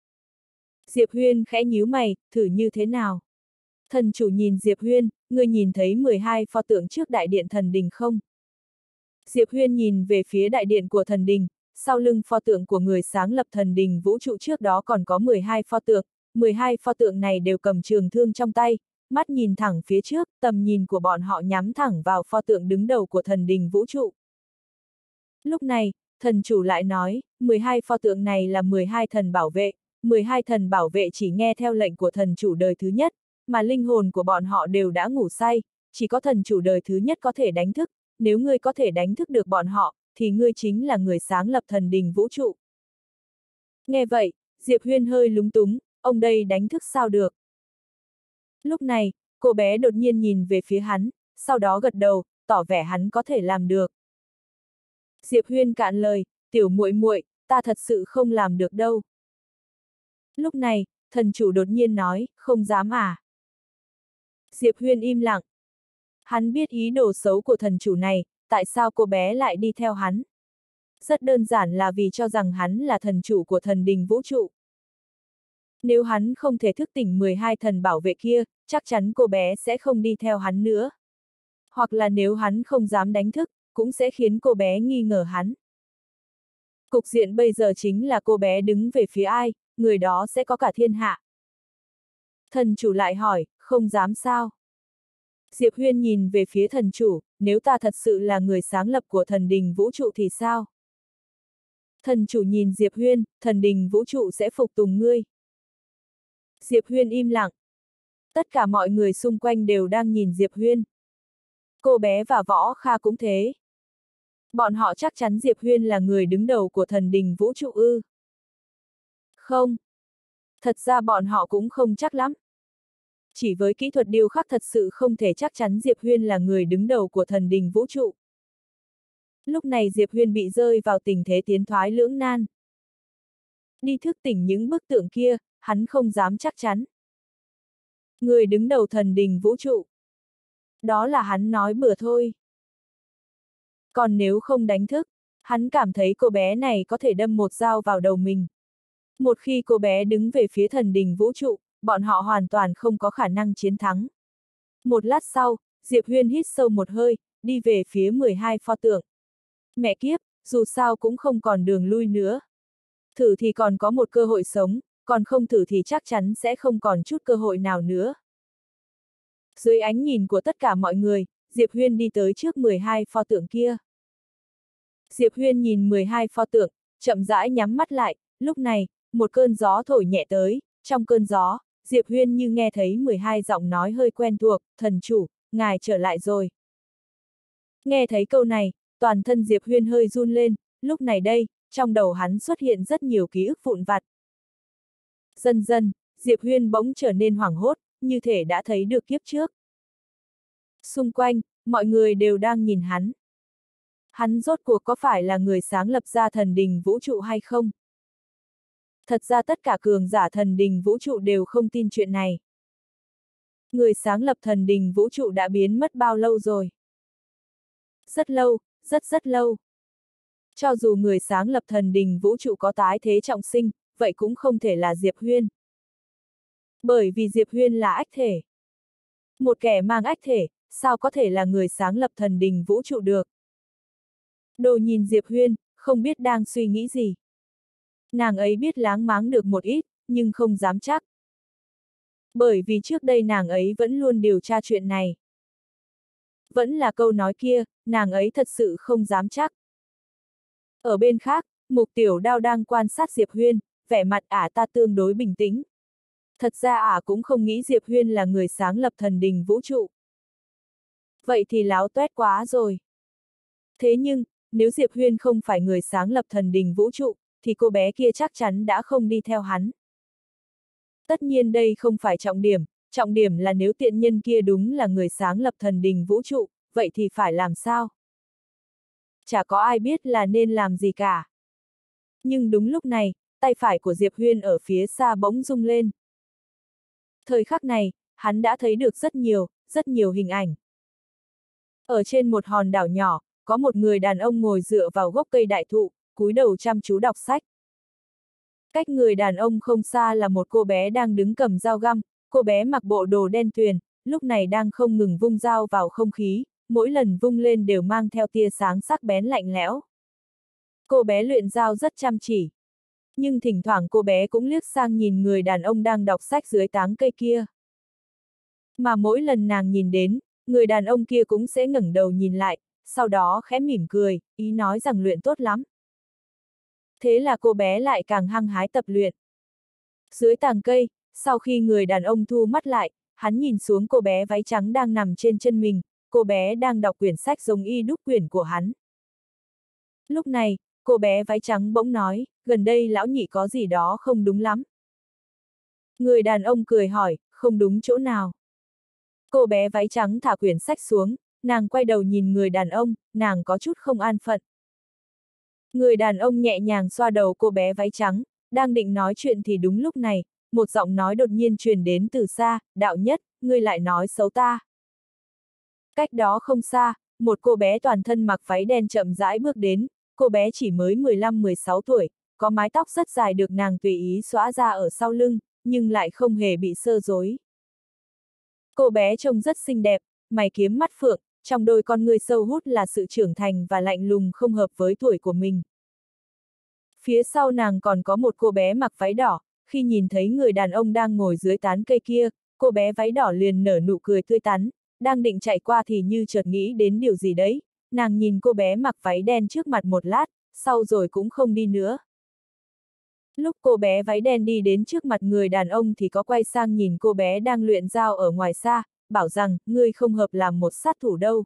Diệp Huyên khẽ nhíu mày, thử như thế nào? Thần chủ nhìn Diệp Huyên, ngươi nhìn thấy 12 pho tượng trước đại điện thần đình không? Diệp Huyên nhìn về phía đại điện của thần đình, sau lưng pho tượng của người sáng lập thần đình vũ trụ trước đó còn có 12 pho tượng, 12 pho tượng này đều cầm trường thương trong tay, mắt nhìn thẳng phía trước, tầm nhìn của bọn họ nhắm thẳng vào pho tượng đứng đầu của thần đình vũ trụ. Lúc này, thần chủ lại nói, 12 pho tượng này là 12 thần bảo vệ, 12 thần bảo vệ chỉ nghe theo lệnh của thần chủ đời thứ nhất, mà linh hồn của bọn họ đều đã ngủ say, chỉ có thần chủ đời thứ nhất có thể đánh thức, nếu ngươi có thể đánh thức được bọn họ, thì ngươi chính là người sáng lập thần đình vũ trụ. Nghe vậy, Diệp Huyên hơi lúng túng, ông đây đánh thức sao được? Lúc này, cô bé đột nhiên nhìn về phía hắn, sau đó gật đầu, tỏ vẻ hắn có thể làm được. Diệp Huyên cạn lời, tiểu muội muội, ta thật sự không làm được đâu. Lúc này, thần chủ đột nhiên nói, không dám à? Diệp Huyên im lặng. Hắn biết ý đồ xấu của thần chủ này, tại sao cô bé lại đi theo hắn? Rất đơn giản là vì cho rằng hắn là thần chủ của thần đình vũ trụ. Nếu hắn không thể thức tỉnh 12 thần bảo vệ kia, chắc chắn cô bé sẽ không đi theo hắn nữa. Hoặc là nếu hắn không dám đánh thức, cũng sẽ khiến cô bé nghi ngờ hắn. Cục diện bây giờ chính là cô bé đứng về phía ai, người đó sẽ có cả thiên hạ. Thần chủ lại hỏi, không dám sao? Diệp Huyên nhìn về phía thần chủ, nếu ta thật sự là người sáng lập của thần đình vũ trụ thì sao? Thần chủ nhìn Diệp Huyên, thần đình vũ trụ sẽ phục tùng ngươi. Diệp Huyên im lặng. Tất cả mọi người xung quanh đều đang nhìn Diệp Huyên. Cô bé và Võ Kha cũng thế. Bọn họ chắc chắn Diệp Huyên là người đứng đầu của thần đình vũ trụ ư? Không. Thật ra bọn họ cũng không chắc lắm. Chỉ với kỹ thuật điêu khắc thật sự không thể chắc chắn Diệp Huyên là người đứng đầu của thần đình vũ trụ. Lúc này Diệp Huyên bị rơi vào tình thế tiến thoái lưỡng nan. Đi thức tỉnh những bức tượng kia, hắn không dám chắc chắn. Người đứng đầu thần đình vũ trụ. Đó là hắn nói bừa thôi. Còn nếu không đánh thức, hắn cảm thấy cô bé này có thể đâm một dao vào đầu mình. Một khi cô bé đứng về phía thần đình vũ trụ, bọn họ hoàn toàn không có khả năng chiến thắng. Một lát sau, Diệp Huyên hít sâu một hơi, đi về phía 12 pho tượng. Mẹ kiếp, dù sao cũng không còn đường lui nữa. Thử thì còn có một cơ hội sống, còn không thử thì chắc chắn sẽ không còn chút cơ hội nào nữa. Dưới ánh nhìn của tất cả mọi người, Diệp Huyên đi tới trước 12 pho tượng kia. Diệp Huyên nhìn 12 pho tượng, chậm rãi nhắm mắt lại, lúc này, một cơn gió thổi nhẹ tới, trong cơn gió, Diệp Huyên như nghe thấy 12 giọng nói hơi quen thuộc, thần chủ, ngài trở lại rồi. Nghe thấy câu này, toàn thân Diệp Huyên hơi run lên, lúc này đây, trong đầu hắn xuất hiện rất nhiều ký ức vụn vặt. Dần dần, Diệp Huyên bỗng trở nên hoảng hốt, như thể đã thấy được kiếp trước. Xung quanh, mọi người đều đang nhìn hắn. Hắn rốt cuộc có phải là người sáng lập ra thần đình vũ trụ hay không? Thật ra tất cả cường giả thần đình vũ trụ đều không tin chuyện này. Người sáng lập thần đình vũ trụ đã biến mất bao lâu rồi? Rất lâu, rất lâu. Cho dù người sáng lập thần đình vũ trụ có tái thế trọng sinh, vậy cũng không thể là Diệp Huyên. Bởi vì Diệp Huyên là ách thể. Một kẻ mang ách thể, sao có thể là người sáng lập thần đình vũ trụ được? Đồ nhìn Diệp Huyên, không biết đang suy nghĩ gì. Nàng ấy biết láng máng được một ít, nhưng không dám chắc. Bởi vì trước đây nàng ấy vẫn luôn điều tra chuyện này. Vẫn là câu nói kia, nàng ấy thật sự không dám chắc. Ở bên khác, Mục Tiểu Đao đang quan sát Diệp Huyên, vẻ mặt ả ta tương đối bình tĩnh. Thật ra ả cũng không nghĩ Diệp Huyên là người sáng lập thần đình vũ trụ. Vậy thì láo toét quá rồi. Thế nhưng, nếu Diệp Huyên không phải người sáng lập thần đình vũ trụ, thì cô bé kia chắc chắn đã không đi theo hắn. Tất nhiên đây không phải trọng điểm là nếu tiện nhân kia đúng là người sáng lập thần đình vũ trụ, vậy thì phải làm sao? Chả có ai biết là nên làm gì cả. Nhưng đúng lúc này, tay phải của Diệp Huyên ở phía xa bỗng rung lên. Thời khắc này, hắn đã thấy được rất nhiều hình ảnh. Ở trên một hòn đảo nhỏ, có một người đàn ông ngồi dựa vào gốc cây đại thụ, cúi đầu chăm chú đọc sách. Cách người đàn ông không xa là một cô bé đang đứng cầm dao găm, cô bé mặc bộ đồ đen tuyền, lúc này đang không ngừng vung dao vào không khí, mỗi lần vung lên đều mang theo tia sáng sắc bén lạnh lẽo. Cô bé luyện dao rất chăm chỉ. Nhưng thỉnh thoảng cô bé cũng liếc sang nhìn người đàn ông đang đọc sách dưới tán cây kia. Mà mỗi lần nàng nhìn đến, người đàn ông kia cũng sẽ ngẩng đầu nhìn lại, sau đó khẽ mỉm cười, ý nói rằng luyện tốt lắm. Thế là cô bé lại càng hăng hái tập luyện. Dưới tàng cây, sau khi người đàn ông thu mắt lại, hắn nhìn xuống cô bé váy trắng đang nằm trên chân mình, cô bé đang đọc quyển sách giống y đúc quyển của hắn. Lúc này, cô bé váy trắng bỗng nói, gần đây lão nhị có gì đó không đúng lắm. Người đàn ông cười hỏi, không đúng chỗ nào. Cô bé váy trắng thả quyển sách xuống, nàng quay đầu nhìn người đàn ông, nàng có chút không an phận. Người đàn ông nhẹ nhàng xoa đầu cô bé váy trắng, đang định nói chuyện thì đúng lúc này, một giọng nói đột nhiên truyền đến từ xa, đạo nhất, ngươi lại nói xấu ta. Cách đó không xa, một cô bé toàn thân mặc váy đen chậm rãi bước đến, cô bé chỉ mới 15-16 tuổi, có mái tóc rất dài được nàng tùy ý xõa ra ở sau lưng, nhưng lại không hề bị xơ rối. Cô bé trông rất xinh đẹp, mày kiếm mắt phượng, trong đôi con ngươi sâu hút là sự trưởng thành và lạnh lùng không hợp với tuổi của mình. Phía sau nàng còn có một cô bé mặc váy đỏ, khi nhìn thấy người đàn ông đang ngồi dưới tán cây kia, cô bé váy đỏ liền nở nụ cười tươi tắn, đang định chạy qua thì như chợt nghĩ đến điều gì đấy, nàng nhìn cô bé mặc váy đen trước mặt một lát, sau rồi cũng không đi nữa. Lúc cô bé váy đen đi đến trước mặt người đàn ông thì có quay sang nhìn cô bé đang luyện dao ở ngoài xa, bảo rằng, ngươi không hợp làm một sát thủ đâu.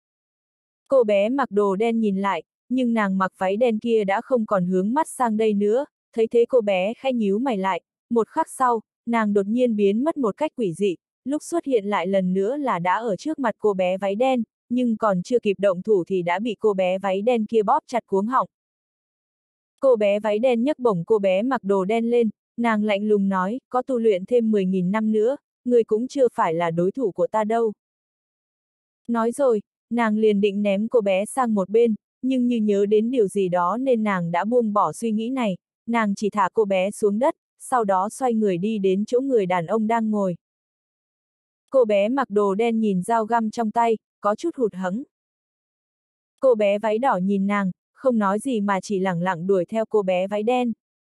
Cô bé mặc đồ đen nhìn lại, nhưng nàng mặc váy đen kia đã không còn hướng mắt sang đây nữa, thấy thế cô bé khẽ nhíu mày lại, một khắc sau, nàng đột nhiên biến mất một cách quỷ dị, lúc xuất hiện lại lần nữa là đã ở trước mặt cô bé váy đen, nhưng còn chưa kịp động thủ thì đã bị cô bé váy đen kia bóp chặt cuống họng. Cô bé váy đen nhấc bổng cô bé mặc đồ đen lên, nàng lạnh lùng nói, có tu luyện thêm 10.000 năm nữa, người cũng chưa phải là đối thủ của ta đâu. Nói rồi, nàng liền định ném cô bé sang một bên, nhưng như nhớ đến điều gì đó nên nàng đã buông bỏ suy nghĩ này, nàng chỉ thả cô bé xuống đất, sau đó xoay người đi đến chỗ người đàn ông đang ngồi. Cô bé mặc đồ đen nhìn dao găm trong tay, có chút hụt hẫng. Cô bé váy đỏ nhìn nàng, không nói gì mà chỉ lẳng lặng đuổi theo cô bé váy đen.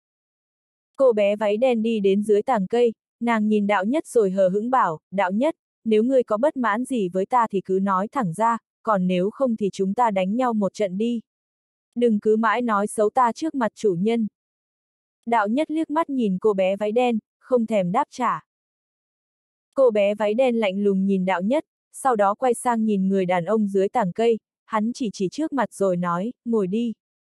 Cô bé váy đen đi đến dưới tàng cây, nàng nhìn đạo nhất rồi hờ hững bảo, đạo nhất, nếu ngươi có bất mãn gì với ta thì cứ nói thẳng ra, còn nếu không thì chúng ta đánh nhau một trận đi. Đừng cứ mãi nói xấu ta trước mặt chủ nhân. Đạo nhất liếc mắt nhìn cô bé váy đen, không thèm đáp trả. Cô bé váy đen lạnh lùng nhìn đạo nhất, sau đó quay sang nhìn người đàn ông dưới tàng cây, hắn chỉ trước mặt rồi nói, ngồi đi.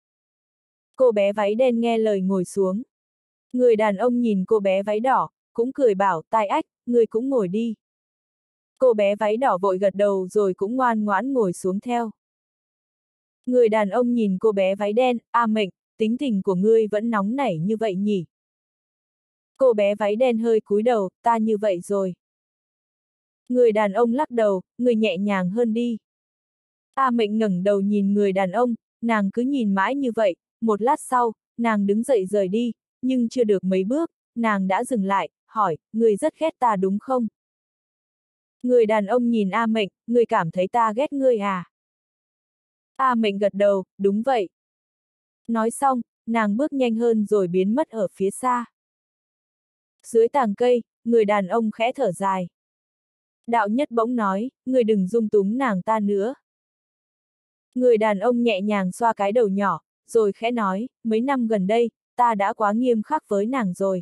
Cô bé váy đen nghe lời ngồi xuống. Người đàn ông nhìn cô bé váy đỏ, cũng cười bảo, tai ách, người cũng ngồi đi. Cô bé váy đỏ vội gật đầu rồi cũng ngoan ngoãn ngồi xuống theo. Người đàn ông nhìn cô bé váy đen, A Mệnh, tính tình của ngươi vẫn nóng nảy như vậy nhỉ? Cô bé váy đen hơi cúi đầu, ta như vậy rồi. Người đàn ông lắc đầu, người nhẹ nhàng hơn đi. A Mệnh ngẩng đầu nhìn người đàn ông, nàng cứ nhìn mãi như vậy, một lát sau, nàng đứng dậy rời đi, nhưng chưa được mấy bước, nàng đã dừng lại, hỏi, người rất ghét ta đúng không? Người đàn ông nhìn A Mệnh, người cảm thấy ta ghét ngươi à? A Mệnh gật đầu, đúng vậy. Nói xong, nàng bước nhanh hơn rồi biến mất ở phía xa. Dưới tàng cây, người đàn ông khẽ thở dài. Đạo nhất bỗng nói, người đừng dung túng nàng ta nữa. Người đàn ông nhẹ nhàng xoa cái đầu nhỏ, rồi khẽ nói, mấy năm gần đây, ta đã quá nghiêm khắc với nàng rồi.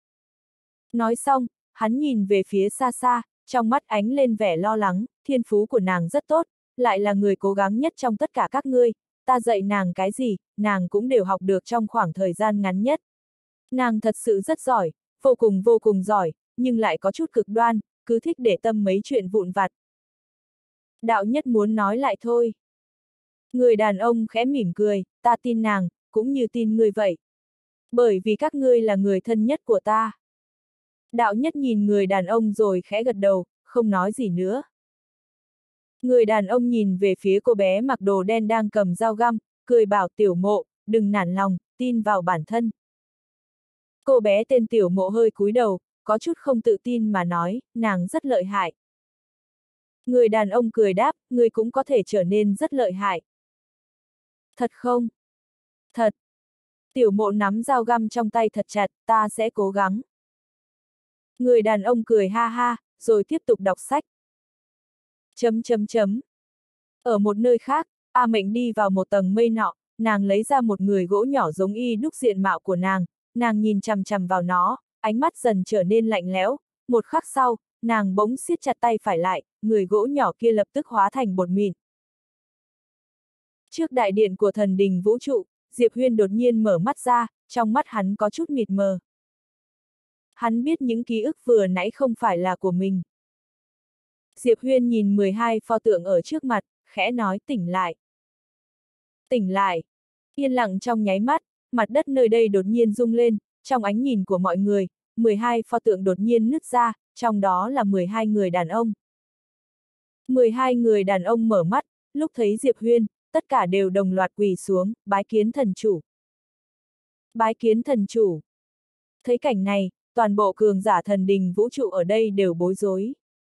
Nói xong, hắn nhìn về phía xa xa, trong mắt ánh lên vẻ lo lắng, thiên phú của nàng rất tốt, lại là người cố gắng nhất trong tất cả các ngươi, ta dạy nàng cái gì, nàng cũng đều học được trong khoảng thời gian ngắn nhất. Nàng thật sự rất giỏi, vô cùng giỏi, nhưng lại có chút cực đoan, cứ thích để tâm mấy chuyện vụn vặt. Đạo nhất muốn nói lại thôi. Người đàn ông khẽ mỉm cười, ta tin nàng, cũng như tin ngươi vậy. Bởi vì các ngươi là người thân nhất của ta. Đạo nhất nhìn người đàn ông rồi khẽ gật đầu, không nói gì nữa. Người đàn ông nhìn về phía cô bé mặc đồ đen đang cầm dao găm, cười bảo Tiểu Mộ, đừng nản lòng, tin vào bản thân. Cô bé tên Tiểu Mộ hơi cúi đầu, có chút không tự tin mà nói, nàng rất lợi hại. Người đàn ông cười đáp, ngươi cũng có thể trở nên rất lợi hại. Thật không? Thật. Tiểu Mộ nắm dao găm trong tay thật chặt, ta sẽ cố gắng. Người đàn ông cười ha ha, rồi tiếp tục đọc sách. Ở một nơi khác, A Mệnh đi vào một tầng mây nọ, nàng lấy ra một người gỗ nhỏ giống y đúc diện mạo của nàng nhìn chằm chằm vào nó, ánh mắt dần trở nên lạnh lẽo, một khắc sau, nàng bỗng siết chặt tay phải lại, người gỗ nhỏ kia lập tức hóa thành bột mịn. Trước đại điện của thần đình vũ trụ, Diệp Huyên đột nhiên mở mắt ra, trong mắt hắn có chút mịt mờ. Hắn biết những ký ức vừa nãy không phải là của mình. Diệp Huyên nhìn 12 pho tượng ở trước mặt, khẽ nói tỉnh lại. Tỉnh lại. Yên lặng trong nháy mắt, mặt đất nơi đây đột nhiên rung lên, trong ánh nhìn của mọi người, 12 pho tượng đột nhiên nứt ra, trong đó là 12 người đàn ông. 12 người đàn ông mở mắt, lúc thấy Diệp Huyên, tất cả đều đồng loạt quỳ xuống, bái kiến thần chủ. Bái kiến thần chủ. Thấy cảnh này, toàn bộ cường giả thần đình vũ trụ ở đây đều bối rối.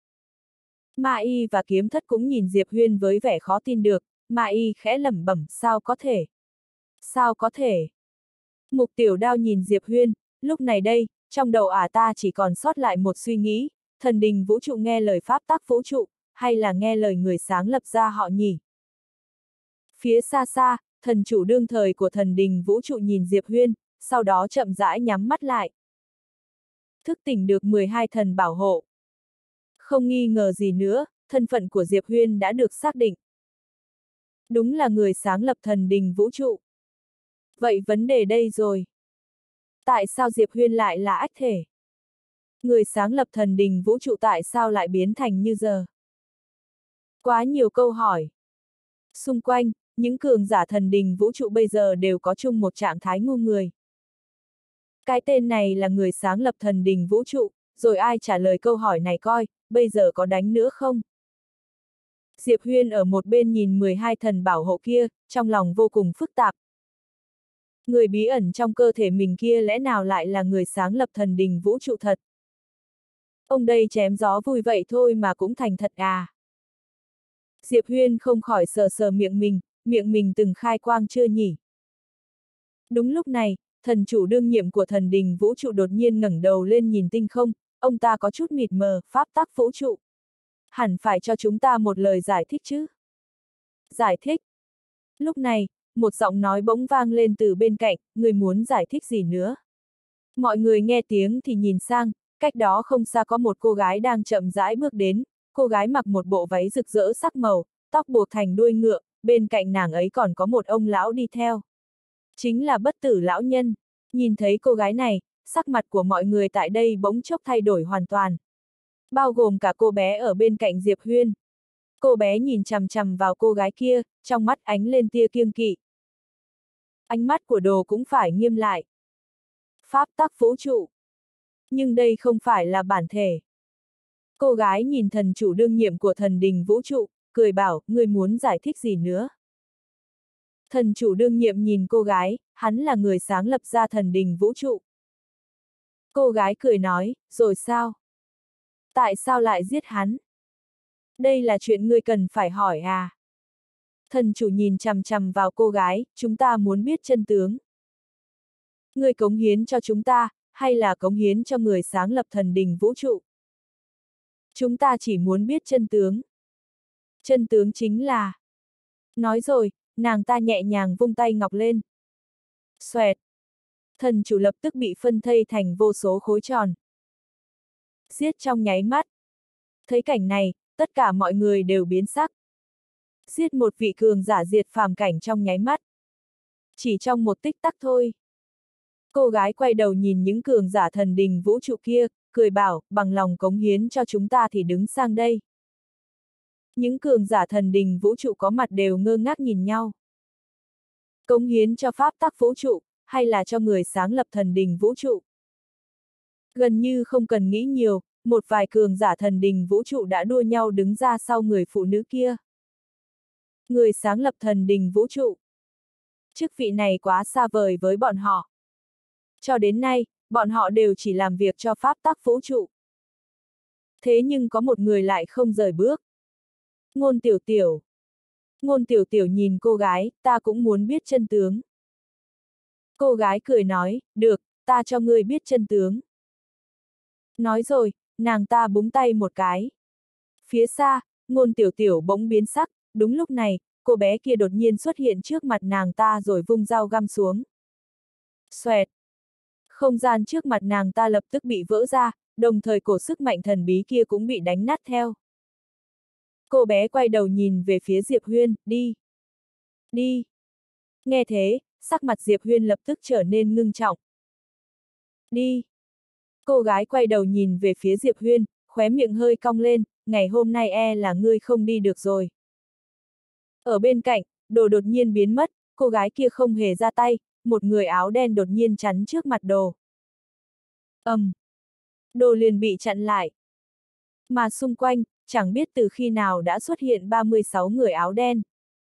Ma Y và Kiếm Thất cũng nhìn Diệp Huyên với vẻ khó tin được, Ma Y khẽ lẩm bẩm, sao có thể? Sao có thể? Mục Tiểu Đao nhìn Diệp Huyên, lúc này đây, trong đầu ta chỉ còn sót lại một suy nghĩ, thần đình vũ trụ nghe lời pháp tắc vũ trụ, hay là nghe lời người sáng lập ra họ nhỉ? Phía xa xa, thần chủ đương thời của thần đình vũ trụ nhìn Diệp Huyên, sau đó chậm rãi nhắm mắt lại. Thức tỉnh được 12 thần bảo hộ. Không nghi ngờ gì nữa, thân phận của Diệp Huyên đã được xác định. Đúng là người sáng lập thần đình vũ trụ. Vậy vấn đề đây rồi. Tại sao Diệp Huyên lại là ách thể? Người sáng lập thần đình vũ trụ tại sao lại biến thành như giờ? Quá nhiều câu hỏi. Xung quanh, những cường giả thần đình vũ trụ bây giờ đều có chung một trạng thái ngu người. Cái tên này là người sáng lập thần đình vũ trụ, rồi ai trả lời câu hỏi này coi, bây giờ có đánh nữa không? Diệp Huyên ở một bên nhìn 12 thần bảo hộ kia, trong lòng vô cùng phức tạp. Người bí ẩn trong cơ thể mình kia lẽ nào lại là người sáng lập thần đình vũ trụ thật? Ông đây chém gió vui vậy thôi mà cũng thành thật à? Diệp Huyên không khỏi sờ sờ miệng mình từng khai quang chưa nhỉ? Đúng lúc này, thần chủ đương nhiệm của thần đình vũ trụ đột nhiên ngẩng đầu lên nhìn tinh không, ông ta có chút mịt mờ, pháp tắc vũ trụ. Hẳn phải cho chúng ta một lời giải thích chứ? Giải thích? Lúc này, một giọng nói bỗng vang lên từ bên cạnh, người muốn giải thích gì nữa? Mọi người nghe tiếng thì nhìn sang, cách đó không xa có một cô gái đang chậm rãi bước đến, cô gái mặc một bộ váy rực rỡ sắc màu, tóc buộc thành đuôi ngựa, bên cạnh nàng ấy còn có một ông lão đi theo. Chính là Bất Tử lão nhân. Nhìn thấy cô gái này, sắc mặt của mọi người tại đây bỗng chốc thay đổi hoàn toàn. Bao gồm cả cô bé ở bên cạnh Diệp Huyên. Cô bé nhìn chằm chằm vào cô gái kia, trong mắt ánh lên tia kiêng kỵ. Ánh mắt của Đồ cũng phải nghiêm lại. Pháp tắc vũ trụ. Nhưng đây không phải là bản thể. Cô gái nhìn thần chủ đương nhiệm của thần đình vũ trụ, cười bảo, ngươi muốn giải thích gì nữa? Thần chủ đương nhiệm nhìn cô gái, hắn là người sáng lập ra thần đình vũ trụ. Cô gái cười nói, rồi sao? Tại sao lại giết hắn? Đây là chuyện ngươi cần phải hỏi à? Thần chủ nhìn chằm chằm vào cô gái, chúng ta muốn biết chân tướng. Ngươi cống hiến cho chúng ta, hay là cống hiến cho người sáng lập thần đình vũ trụ? Chúng ta chỉ muốn biết chân tướng. Chân tướng chính là... Nói rồi, nàng ta nhẹ nhàng vung tay ngọc lên. Xoẹt. Thần chủ lập tức bị phân thây thành vô số khối tròn. Giết trong nháy mắt. Thấy cảnh này, tất cả mọi người đều biến sắc. Giết một vị cường giả diệt phàm cảnh trong nháy mắt. Chỉ trong một tích tắc thôi. Cô gái quay đầu nhìn những cường giả thần đình vũ trụ kia, cười bảo, bằng lòng cống hiến cho chúng ta thì đứng sang đây. Những cường giả thần đình vũ trụ có mặt đều ngơ ngác nhìn nhau. Cống hiến cho pháp tắc vũ trụ, hay là cho người sáng lập thần đình vũ trụ? Gần như không cần nghĩ nhiều, một vài cường giả thần đình vũ trụ đã đua nhau đứng ra sau người phụ nữ kia. Người sáng lập thần đình vũ trụ. Chức vị này quá xa vời với bọn họ. Cho đến nay, bọn họ đều chỉ làm việc cho pháp tắc vũ trụ. Thế nhưng có một người lại không rời bước. Ngôn Tiểu Tiểu. Ngôn Tiểu Tiểu nhìn cô gái, ta cũng muốn biết chân tướng. Cô gái cười nói, được, ta cho ngươi biết chân tướng. Nói rồi, nàng ta búng tay một cái. Phía xa, Ngôn Tiểu Tiểu bỗng biến sắc, đúng lúc này, cô bé kia đột nhiên xuất hiện trước mặt nàng ta rồi vung dao găm xuống. Xoẹt. Không gian trước mặt nàng ta lập tức bị vỡ ra, đồng thời cổ sức mạnh thần bí kia cũng bị đánh nát theo. Cô bé quay đầu nhìn về phía Diệp Huyên, đi. Đi. Nghe thế, sắc mặt Diệp Huyên lập tức trở nên ngưng trọng. Đi. Cô gái quay đầu nhìn về phía Diệp Huyên, khóe miệng hơi cong lên, ngày hôm nay e là ngươi không đi được rồi. Ở bên cạnh, Đồ đột nhiên biến mất, cô gái kia không hề ra tay, một người áo đen đột nhiên chắn trước mặt Đồ. Đồ liền bị chặn lại. Mà xung quanh, chẳng biết từ khi nào đã xuất hiện 36 người áo đen.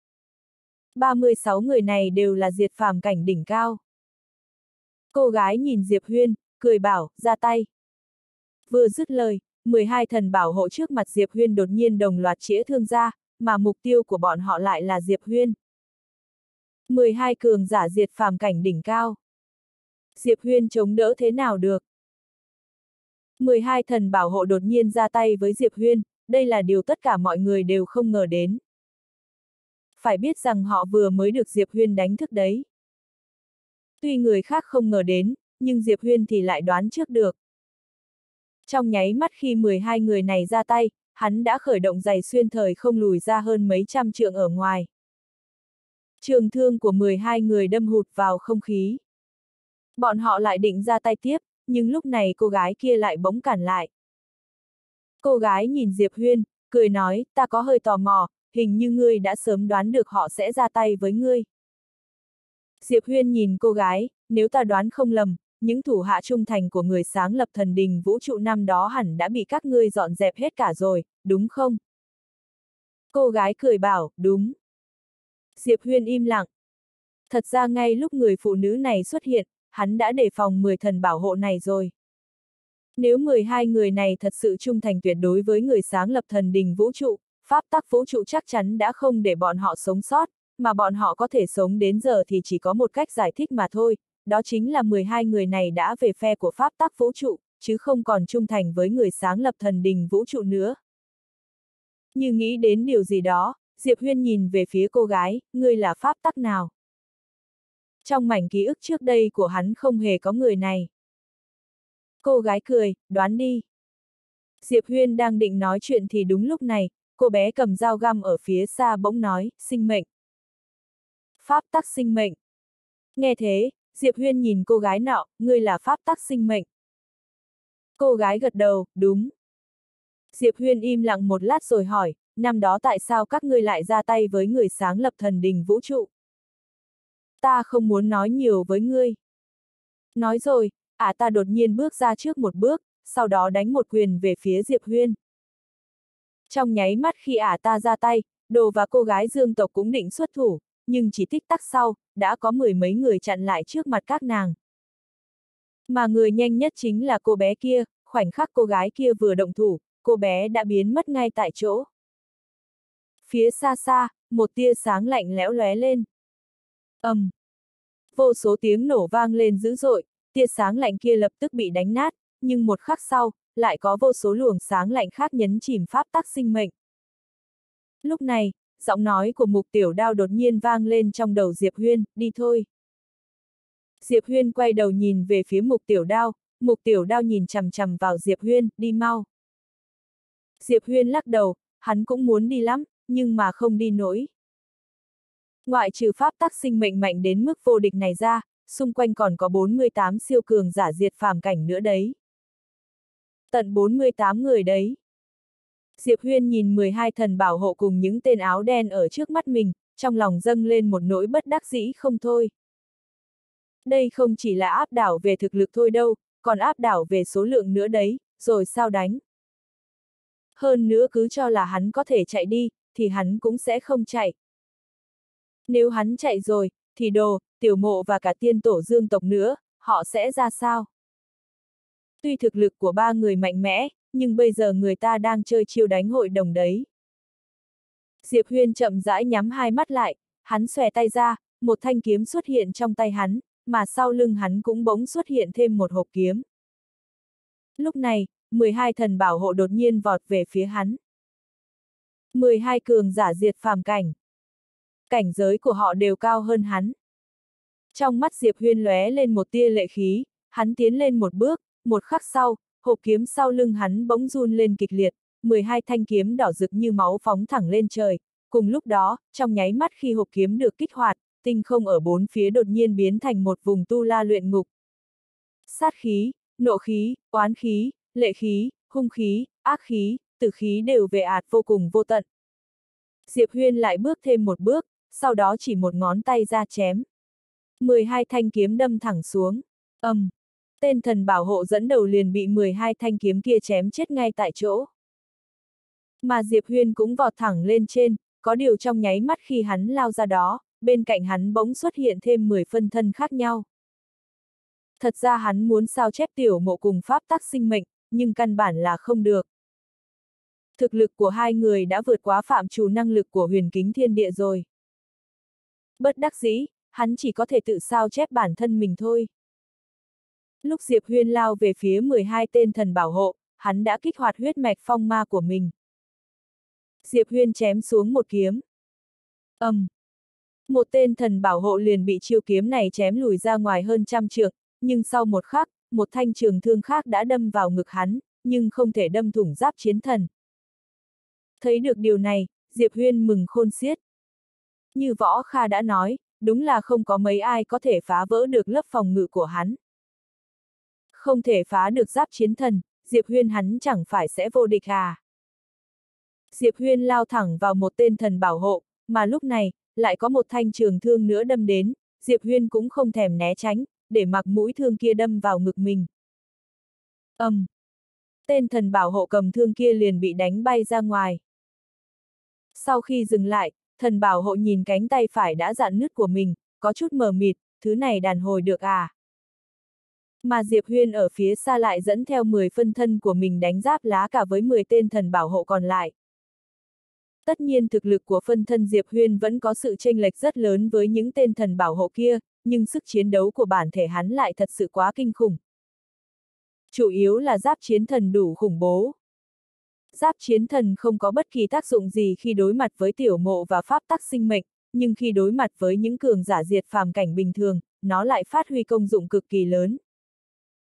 36 người này đều là diệt phàm cảnh đỉnh cao. Cô gái nhìn Diệp Huyên, cười bảo, ra tay. Vừa dứt lời, 12 thần bảo hộ trước mặt Diệp Huyên đột nhiên đồng loạt chĩa thương ra, mà mục tiêu của bọn họ lại là Diệp Huyên. 12 cường giả diệt phàm cảnh đỉnh cao. Diệp Huyên chống đỡ thế nào được? 12 thần bảo hộ đột nhiên ra tay với Diệp Huyên, đây là điều tất cả mọi người đều không ngờ đến. Phải biết rằng họ vừa mới được Diệp Huyên đánh thức đấy. Tuy người khác không ngờ đến, nhưng Diệp Huyên thì lại đoán trước được. Trong nháy mắt khi 12 người này ra tay, hắn đã khởi động giày xuyên thời không lùi ra hơn mấy trăm trượng ở ngoài. Trường thương của 12 người đâm hụt vào không khí. Bọn họ lại định ra tay tiếp, nhưng lúc này cô gái kia lại bỗng cản lại. Cô gái nhìn Diệp Huyên, cười nói, ta có hơi tò mò, hình như ngươi đã sớm đoán được họ sẽ ra tay với ngươi. Diệp Huyên nhìn cô gái, nếu ta đoán không lầm, những thủ hạ trung thành của người sáng lập thần đình vũ trụ năm đó hẳn đã bị các ngươi dọn dẹp hết cả rồi, đúng không? Cô gái cười bảo, đúng. Diệp Huyên im lặng. Thật ra ngay lúc người phụ nữ này xuất hiện, hắn đã đề phòng 10 thần bảo hộ này rồi. Nếu 12 người này thật sự trung thành tuyệt đối với người sáng lập thần đình vũ trụ, pháp tắc vũ trụ chắc chắn đã không để bọn họ sống sót, mà bọn họ có thể sống đến giờ thì chỉ có một cách giải thích mà thôi, đó chính là 12 người này đã về phe của pháp tắc vũ trụ, chứ không còn trung thành với người sáng lập thần đình vũ trụ nữa. Như nghĩ đến điều gì đó, Diệp Huyên nhìn về phía cô gái, ngươi là pháp tắc nào? Trong mảnh ký ức trước đây của hắn không hề có người này. Cô gái cười, đoán đi. Diệp Huyên đang định nói chuyện thì đúng lúc này, cô bé cầm dao găm ở phía xa bỗng nói, sinh mệnh. Pháp tắc sinh mệnh. Nghe thế, Diệp Huyên nhìn cô gái nọ, ngươi là pháp tắc sinh mệnh. Cô gái gật đầu, đúng. Diệp Huyên im lặng một lát rồi hỏi, năm đó tại sao các ngươi lại ra tay với người sáng lập thần đình vũ trụ? Ta không muốn nói nhiều với ngươi. Nói rồi, ta đột nhiên bước ra trước một bước, sau đó đánh một quyền về phía Diệp Huyên. Trong nháy mắt khi ta ra tay, Đồ và cô gái Dương tộc cũng định xuất thủ, nhưng chỉ tích tắc sau, đã có mười mấy người chặn lại trước mặt các nàng. Mà người nhanh nhất chính là cô bé kia, khoảnh khắc cô gái kia vừa động thủ, cô bé đã biến mất ngay tại chỗ. Phía xa xa, một tia sáng lạnh lẽo lóe lên. Vô số tiếng nổ vang lên dữ dội, tia sáng lạnh kia lập tức bị đánh nát, nhưng một khắc sau, lại có vô số luồng sáng lạnh khác nhấn chìm pháp tắc sinh mệnh. Lúc này, giọng nói của Mục Tiểu Đao đột nhiên vang lên trong đầu Diệp Huyên, đi thôi. Diệp Huyên quay đầu nhìn về phía Mục Tiểu Đao nhìn chằm chằm vào Diệp Huyên, đi mau. Diệp Huyên lắc đầu, hắn cũng muốn đi lắm, nhưng mà không đi nổi. Ngoại trừ pháp tắc sinh mệnh mạnh đến mức vô địch này ra, xung quanh còn có 48 siêu cường giả diệt phàm cảnh nữa đấy. Tận 48 người đấy. Diệp Huyên nhìn 12 thần bảo hộ cùng những tên áo đen ở trước mắt mình, trong lòng dâng lên một nỗi bất đắc dĩ không thôi. Đây không chỉ là áp đảo về thực lực thôi đâu, còn áp đảo về số lượng nữa đấy, rồi sao đánh. Hơn nữa cứ cho là hắn có thể chạy đi, thì hắn cũng sẽ không chạy. Nếu hắn chạy rồi, thì Đồ, Tiểu Mộ và cả tiên tổ Dương tộc nữa, họ sẽ ra sao? Tuy thực lực của ba người mạnh mẽ, nhưng bây giờ người ta đang chơi chiêu đánh hội đồng đấy. Diệp Huyên chậm rãi nhắm hai mắt lại, hắn xòe tay ra, một thanh kiếm xuất hiện trong tay hắn, mà sau lưng hắn cũng bỗng xuất hiện thêm một hộp kiếm. Lúc này, 12 thần bảo hộ đột nhiên vọt về phía hắn. 12 cường giả diệt phàm cảnh. Cảnh giới của họ đều cao hơn hắn. Trong mắt Diệp Huyên lóe lên một tia lệ khí, hắn tiến lên một bước, một khắc sau, hộp kiếm sau lưng hắn bỗng run lên kịch liệt, 12 thanh kiếm đỏ rực như máu phóng thẳng lên trời. Cùng lúc đó, trong nháy mắt khi hộp kiếm được kích hoạt, tinh không ở bốn phía đột nhiên biến thành một vùng tu la luyện ngục. Sát khí, nộ khí, oán khí, lệ khí, hung khí, ác khí, tử khí đều về ạt vô cùng vô tận. Diệp Huyên lại bước thêm một bước, sau đó chỉ một ngón tay ra chém. 12 thanh kiếm đâm thẳng xuống. Tên thần bảo hộ dẫn đầu liền bị 12 thanh kiếm kia chém chết ngay tại chỗ. Mà Diệp Huyên cũng vọt thẳng lên trên, có điều trong nháy mắt khi hắn lao ra đó, bên cạnh hắn bỗng xuất hiện thêm 10 phân thân khác nhau. Thật ra hắn muốn sao chép Tiểu Mộ cùng pháp tắc sinh mệnh, nhưng căn bản là không được. Thực lực của hai người đã vượt quá phạm trù năng lực của huyền kính thiên địa rồi. Bất đắc dĩ, hắn chỉ có thể tự sao chép bản thân mình thôi. Lúc Diệp Huyên lao về phía 12 tên thần bảo hộ, hắn đã kích hoạt huyết mạch phong ma của mình. Diệp Huyên chém xuống một kiếm. Một tên thần bảo hộ liền bị chiêu kiếm này chém lùi ra ngoài hơn trăm trượng, nhưng sau một khắc, một thanh trường thương khác đã đâm vào ngực hắn, nhưng không thể đâm thủng giáp chiến thần. Thấy được điều này, Diệp Huyên mừng khôn xiết. Như Võ Kha đã nói, đúng là không có mấy ai có thể phá vỡ được lớp phòng ngự của hắn. Không thể phá được giáp chiến thần, Diệp Huyên hắn chẳng phải sẽ vô địch à? Diệp Huyên lao thẳng vào một tên thần bảo hộ, mà lúc này, lại có một thanh trường thương nữa đâm đến, Diệp Huyên cũng không thèm né tránh, để mặc mũi thương kia đâm vào ngực mình. Tên thần bảo hộ cầm thương kia liền bị đánh bay ra ngoài. Sau khi dừng lại, thần bảo hộ nhìn cánh tay phải đã rạn nứt của mình, có chút mờ mịt, thứ này đàn hồi được à? Mà Diệp Huyên ở phía xa lại dẫn theo 10 phân thân của mình đánh giáp lá cả với 10 tên thần bảo hộ còn lại. Tất nhiên thực lực của phân thân Diệp Huyên vẫn có sự chênh lệch rất lớn với những tên thần bảo hộ kia, nhưng sức chiến đấu của bản thể hắn lại thật sự quá kinh khủng. Chủ yếu là giáp chiến thần đủ khủng bố. Giáp chiến thần không có bất kỳ tác dụng gì khi đối mặt với Tiểu Mộ và pháp tắc sinh mệnh, nhưng khi đối mặt với những cường giả diệt phàm cảnh bình thường, nó lại phát huy công dụng cực kỳ lớn.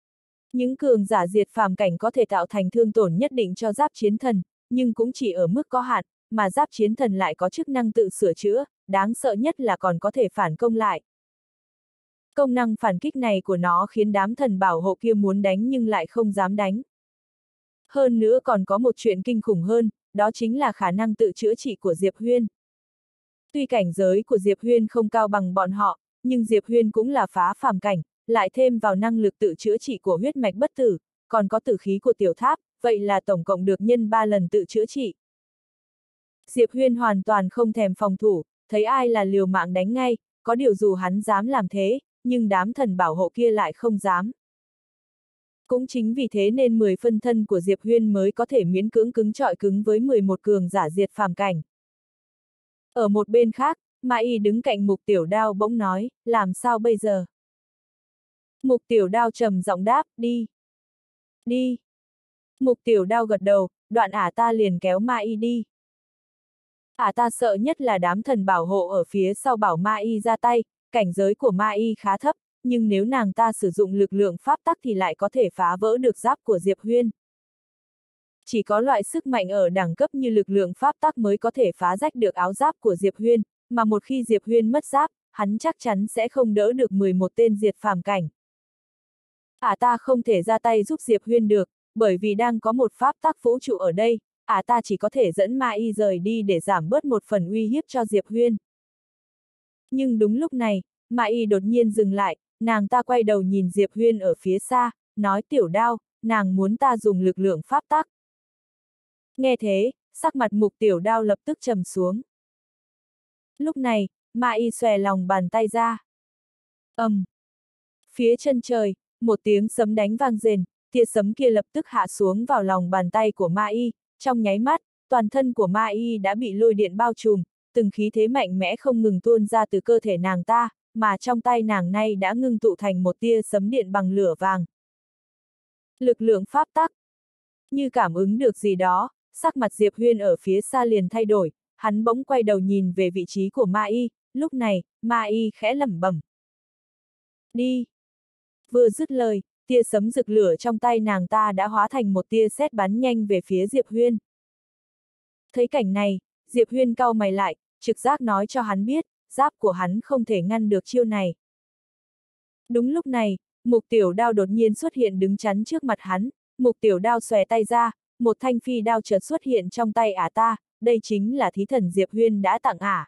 Những cường giả diệt phàm cảnh có thể tạo thành thương tổn nhất định cho giáp chiến thần, nhưng cũng chỉ ở mức có hạn, mà giáp chiến thần lại có chức năng tự sửa chữa, đáng sợ nhất là còn có thể phản công lại. Công năng phản kích này của nó khiến đám thần bảo hộ kia muốn đánh nhưng lại không dám đánh. Hơn nữa còn có một chuyện kinh khủng hơn, đó chính là khả năng tự chữa trị của Diệp Huyên. Tuy cảnh giới của Diệp Huyên không cao bằng bọn họ, nhưng Diệp Huyên cũng là phá phàm cảnh, lại thêm vào năng lực tự chữa trị của huyết mạch bất tử, còn có tử khí của tiểu tháp, vậy là tổng cộng được nhân 3 lần tự chữa trị. Diệp Huyên hoàn toàn không thèm phòng thủ, thấy ai là liều mạng đánh ngay, có điều dù hắn dám làm thế, nhưng đám thần bảo hộ kia lại không dám. Cũng chính vì thế nên 10 phân thân của Diệp Huyên mới có thể miễn cưỡng cứng chọi cứng với 11 cường giả diệt phàm cảnh. Ở một bên khác, Ma Y đứng cạnh Mục Tiểu Đao bỗng nói, làm sao bây giờ? Mục Tiểu Đao trầm giọng đáp, đi. Đi. Mục Tiểu Đao gật đầu, đoạn ả ta liền kéo Ma Y đi. Ả ta sợ nhất là đám thần bảo hộ ở phía sau bảo Ma Y ra tay, cảnh giới của Ma Y khá thấp, nhưng nếu nàng ta sử dụng lực lượng pháp tắc thì lại có thể phá vỡ được giáp của Diệp Huyên. Chỉ có loại sức mạnh ở đẳng cấp như lực lượng pháp tắc mới có thể phá rách được áo giáp của Diệp Huyên, mà một khi Diệp Huyên mất giáp, hắn chắc chắn sẽ không đỡ được 11 tên diệt phàm cảnh. Ả ta không thể ra tay giúp Diệp Huyên được, bởi vì đang có một pháp tắc vũ trụ ở đây, ả ta chỉ có thể dẫn Ma Y rời đi để giảm bớt một phần uy hiếp cho Diệp Huyên. Nhưng đúng lúc này, Ma Y đột nhiên dừng lại, nàng ta quay đầu nhìn Diệp Huyên ở phía xa, nói Tiểu Đao, nàng muốn ta dùng lực lượng pháp tắc. Nghe thế, sắc mặt Mục Tiểu Đao lập tức trầm xuống. Lúc này, Ma Y xòe lòng bàn tay ra. Phía chân trời, một tiếng sấm đánh vang rền, tia sấm kia lập tức hạ xuống vào lòng bàn tay của Ma Y, trong nháy mắt, toàn thân của Ma Y đã bị lôi điện bao trùm, từng khí thế mạnh mẽ không ngừng tuôn ra từ cơ thể nàng ta, mà trong tay nàng nay đã ngưng tụ thành một tia sấm điện bằng lửa vàng. Lực lượng pháp tắc. Như cảm ứng được gì đó, sắc mặt Diệp Huyên ở phía xa liền thay đổi, hắn bỗng quay đầu nhìn về vị trí của Ma Y, lúc này, Ma Y khẽ lẩm bẩm. Đi! Vừa dứt lời, tia sấm rực lửa trong tay nàng ta đã hóa thành một tia sét bắn nhanh về phía Diệp Huyên. Thấy cảnh này, Diệp Huyên cau mày lại, trực giác nói cho hắn biết, giáp của hắn không thể ngăn được chiêu này. Đúng lúc này, Mục Tiểu Đao đột nhiên xuất hiện đứng chắn trước mặt hắn, Mục Tiểu Đao xòe tay ra, một thanh phi đao chợt xuất hiện trong tay ả ta, đây chính là thí thần Diệp Huyên đã tặng ả.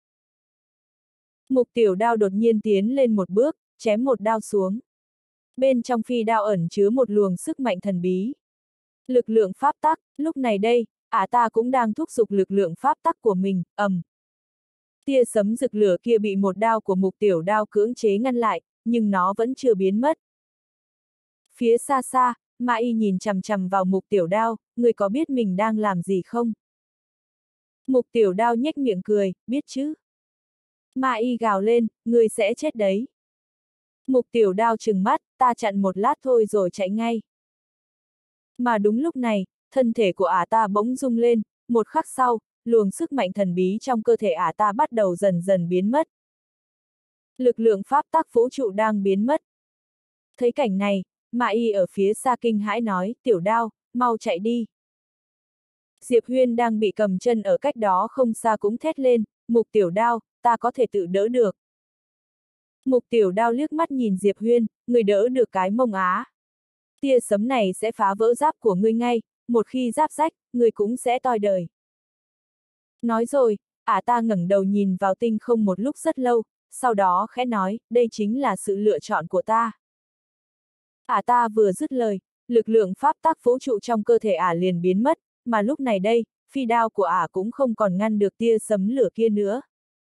Mục Tiểu Đao đột nhiên tiến lên một bước, chém một đao xuống. Bên trong phi đao ẩn chứa một luồng sức mạnh thần bí. Lực lượng pháp tắc, lúc này đây, ả ta cũng đang thúc giục lực lượng pháp tắc của mình, Tia sấm rực lửa kia bị một đao của Mục Tiểu Đao cưỡng chế ngăn lại, nhưng nó vẫn chưa biến mất. Phía xa xa, Ma Y nhìn chằm chằm vào Mục Tiểu Đao, người có biết mình đang làm gì không? Mục Tiểu Đao nhếch miệng cười, biết chứ? Ma Y gào lên, người sẽ chết đấy. Mục Tiểu Đao trừng mắt, ta chặn một lát thôi rồi chạy ngay. Mà đúng lúc này, thân thể của ả ta bỗng rung lên, một khắc sau, luồng sức mạnh thần bí trong cơ thể ả ta bắt đầu dần dần biến mất. Lực lượng pháp tắc vũ trụ đang biến mất. Thấy cảnh này, Ma Y ở phía xa kinh hãi nói, Tiểu Đao, mau chạy đi. Diệp Huyên đang bị cầm chân ở cách đó không xa cũng thét lên, Mục Tiểu Đao, ta có thể tự đỡ được. Mục Tiểu Đao liếc mắt nhìn Diệp Huyên, người đỡ được cái mông á. Tia sấm này sẽ phá vỡ giáp của ngươi ngay, một khi giáp rách, ngươi cũng sẽ toi đời. Nói rồi, ả ta ngẩng đầu nhìn vào tinh không một lúc rất lâu, sau đó khẽ nói, đây chính là sự lựa chọn của ta. Ả ta vừa dứt lời, lực lượng pháp tắc vũ trụ trong cơ thể ả liền biến mất, mà lúc này đây, phi đao của ả cũng không còn ngăn được tia sấm lửa kia nữa.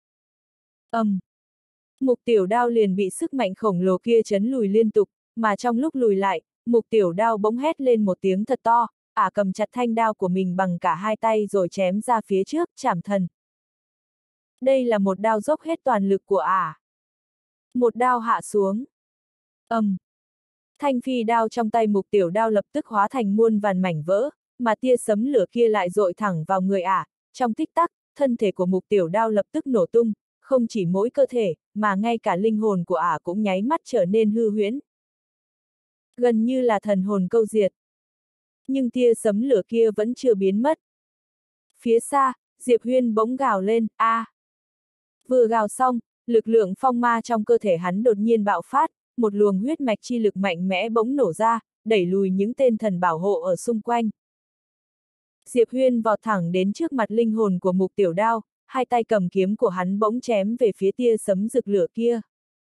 Mục Tiểu Đao liền bị sức mạnh khổng lồ kia chấn lùi liên tục, mà trong lúc lùi lại, Mục Tiểu Đao bỗng hét lên một tiếng thật to, ả cầm chặt thanh đao của mình bằng cả hai tay rồi chém ra phía trước, chảm thần. Đây là một đao dốc hết toàn lực của ả. Một đao hạ xuống. Thanh phi đao trong tay Mục Tiểu Đao lập tức hóa thành muôn vàn mảnh vỡ, mà tia sấm lửa kia lại dội thẳng vào người ả, trong tích tắc, thân thể của Mục Tiểu Đao lập tức nổ tung, không chỉ mỗi cơ thể, mà ngay cả linh hồn của ả cũng nháy mắt trở nên hư huyễn. gần như là thần hồn câu diệt. Nhưng tia sấm lửa kia vẫn chưa biến mất. Phía xa, Diệp Huyên bỗng gào lên, a! Vừa gào xong, lực lượng phong ma trong cơ thể hắn đột nhiên bạo phát, một luồng huyết mạch chi lực mạnh mẽ bỗng nổ ra, đẩy lùi những tên thần bảo hộ ở xung quanh. Diệp Huyên vọt thẳng đến trước mặt linh hồn của Mục Tiểu Đao, hai tay cầm kiếm của hắn bỗng chém về phía tia sấm rực lửa kia.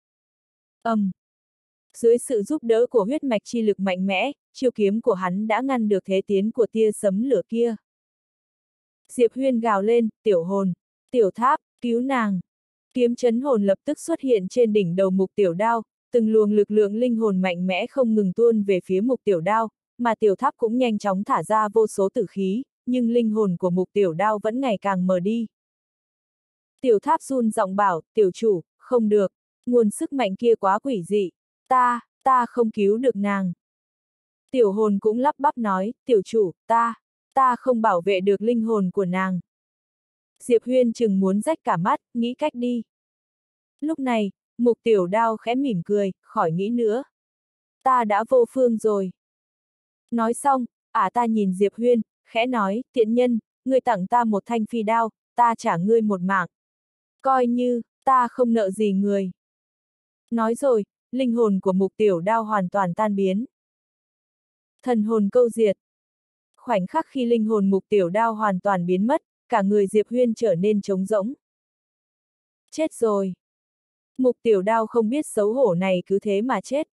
Dưới sự giúp đỡ của huyết mạch chi lực mạnh mẽ, chiêu kiếm của hắn đã ngăn được thế tiến của tia sấm lửa kia. Diệp Huyên gào lên, tiểu hồn, tiểu tháp, cứu nàng. Kiếm chấn hồn lập tức xuất hiện trên đỉnh đầu Mục Tiểu Đao, từng luồng lực lượng linh hồn mạnh mẽ không ngừng tuôn về phía Mục Tiểu Đao, mà tiểu tháp cũng nhanh chóng thả ra vô số tử khí, nhưng linh hồn của Mục Tiểu Đao vẫn ngày càng mờ đi. Tiểu tháp run giọng bảo, tiểu chủ, không được, nguồn sức mạnh kia quá quỷ dị, ta không cứu được nàng. Tiểu hồn cũng lắp bắp nói, tiểu chủ, ta không bảo vệ được linh hồn của nàng. Diệp Huyên chừng muốn rách cả mắt, nghĩ cách đi. Lúc này, Mục Tiểu Đao khẽ mỉm cười, khỏi nghĩ nữa. Ta đã vô phương rồi. Nói xong, ta nhìn Diệp Huyên, khẽ nói, tiện nhân, ngươi tặng ta một thanh phi đao, ta trả ngươi một mạng. Coi như, ta không nợ gì người. Nói rồi, linh hồn của Mục Tiểu Đao hoàn toàn tan biến. Thần hồn câu diệt. Khoảnh khắc khi linh hồn Mục Tiểu Đao hoàn toàn biến mất, cả người Diệp Huyên trở nên trống rỗng. Chết rồi. Mục Tiểu Đao không biết xấu hổ này cứ thế mà chết.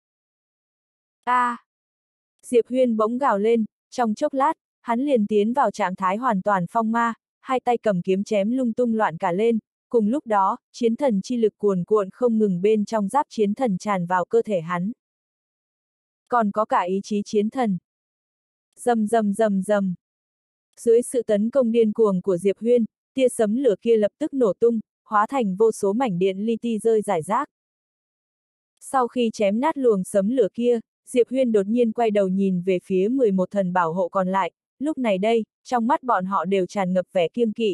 Diệp Huyên bỗng gào lên, trong chốc lát, hắn liền tiến vào trạng thái hoàn toàn phong ma, hai tay cầm kiếm chém lung tung loạn cả lên, cùng lúc đó, chiến thần chi lực cuồn cuộn không ngừng bên trong giáp chiến thần tràn vào cơ thể hắn. Còn có cả ý chí chiến thần. Rầm rầm rầm rầm. Dưới sự tấn công điên cuồng của Diệp Huyên, tia sấm lửa kia lập tức nổ tung, hóa thành vô số mảnh điện li ti rơi rải rác. Sau khi chém nát luồng sấm lửa kia, Diệp Huyên đột nhiên quay đầu nhìn về phía 11 thần bảo hộ còn lại, lúc này đây, trong mắt bọn họ đều tràn ngập vẻ kiêng kỵ.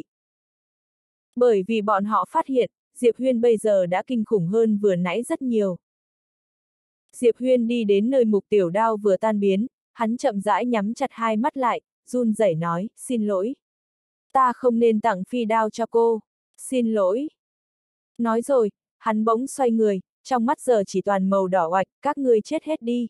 Bởi vì bọn họ phát hiện, Diệp Huyên bây giờ đã kinh khủng hơn vừa nãy rất nhiều. Diệp Huyên đi đến nơi Mục Tiểu Đao vừa tan biến, hắn chậm rãi nhắm chặt hai mắt lại, run rẩy nói, xin lỗi. Ta không nên tặng phi đao cho cô, xin lỗi. Nói rồi, hắn bỗng xoay người, trong mắt giờ chỉ toàn màu đỏ oạch, các ngươi chết hết đi.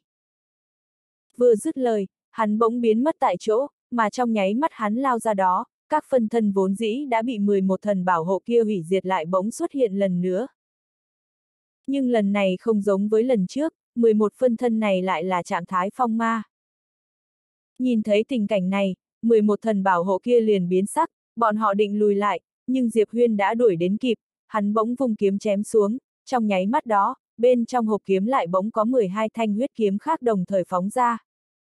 Vừa dứt lời, hắn bỗng biến mất tại chỗ, mà trong nháy mắt hắn lao ra đó, các phân thân vốn dĩ đã bị 11 thần bảo hộ kia hủy diệt lại bỗng xuất hiện lần nữa. Nhưng lần này không giống với lần trước, 11 phân thân này lại là trạng thái phong ma. Nhìn thấy tình cảnh này, 11 thần bảo hộ kia liền biến sắc, bọn họ định lùi lại, nhưng Diệp Huyên đã đuổi đến kịp, hắn bỗng vung kiếm chém xuống, trong nháy mắt đó, bên trong hộp kiếm lại bỗng có 12 thanh huyết kiếm khác đồng thời phóng ra.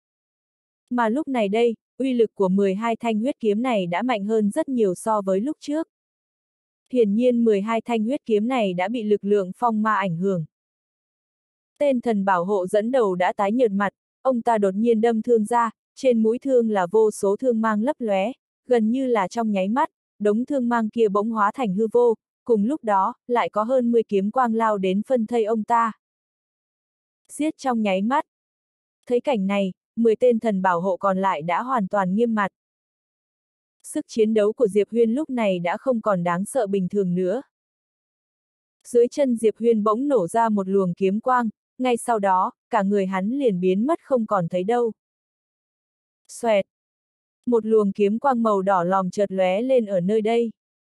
Mà lúc này đây, uy lực của 12 thanh huyết kiếm này đã mạnh hơn rất nhiều so với lúc trước. Hiển nhiên 12 thanh huyết kiếm này đã bị lực lượng phong ma ảnh hưởng. Tên thần bảo hộ dẫn đầu đã tái nhợt mặt, ông ta đột nhiên đâm thương ra, trên mũi thương là vô số thương mang lấp lóe, gần như là trong nháy mắt, đống thương mang kia bỗng hóa thành hư vô, cùng lúc đó, lại có hơn 10 kiếm quang lao đến phân thây ông ta. Giết trong nháy mắt. Thấy cảnh này, 10 tên thần bảo hộ còn lại đã hoàn toàn nghiêm mặt. Sức chiến đấu của Diệp Huyên lúc này đã không còn đáng sợ bình thường nữa. Dưới chân Diệp Huyên bỗng nổ ra một luồng kiếm quang, ngay sau đó, cả người hắn liền biến mất không còn thấy đâu. Xoẹt! Một luồng kiếm quang màu đỏ lòm chợt lóe lên ở nơi đây.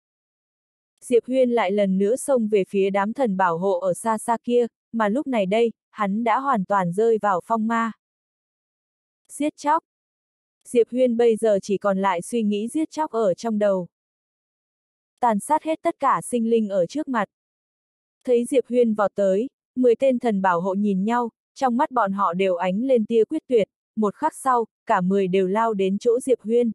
Diệp Huyên lại lần nữa xông về phía đám thần bảo hộ ở xa xa kia, mà lúc này đây, hắn đã hoàn toàn rơi vào phong ma. Giết chóc! Diệp Huyên bây giờ chỉ còn lại suy nghĩ giết chóc ở trong đầu. Tàn sát hết tất cả sinh linh ở trước mặt. Thấy Diệp Huyên vọt tới, 10 tên thần bảo hộ nhìn nhau, trong mắt bọn họ đều ánh lên tia quyết tuyệt, một khắc sau, cả 10 đều lao đến chỗ Diệp Huyên.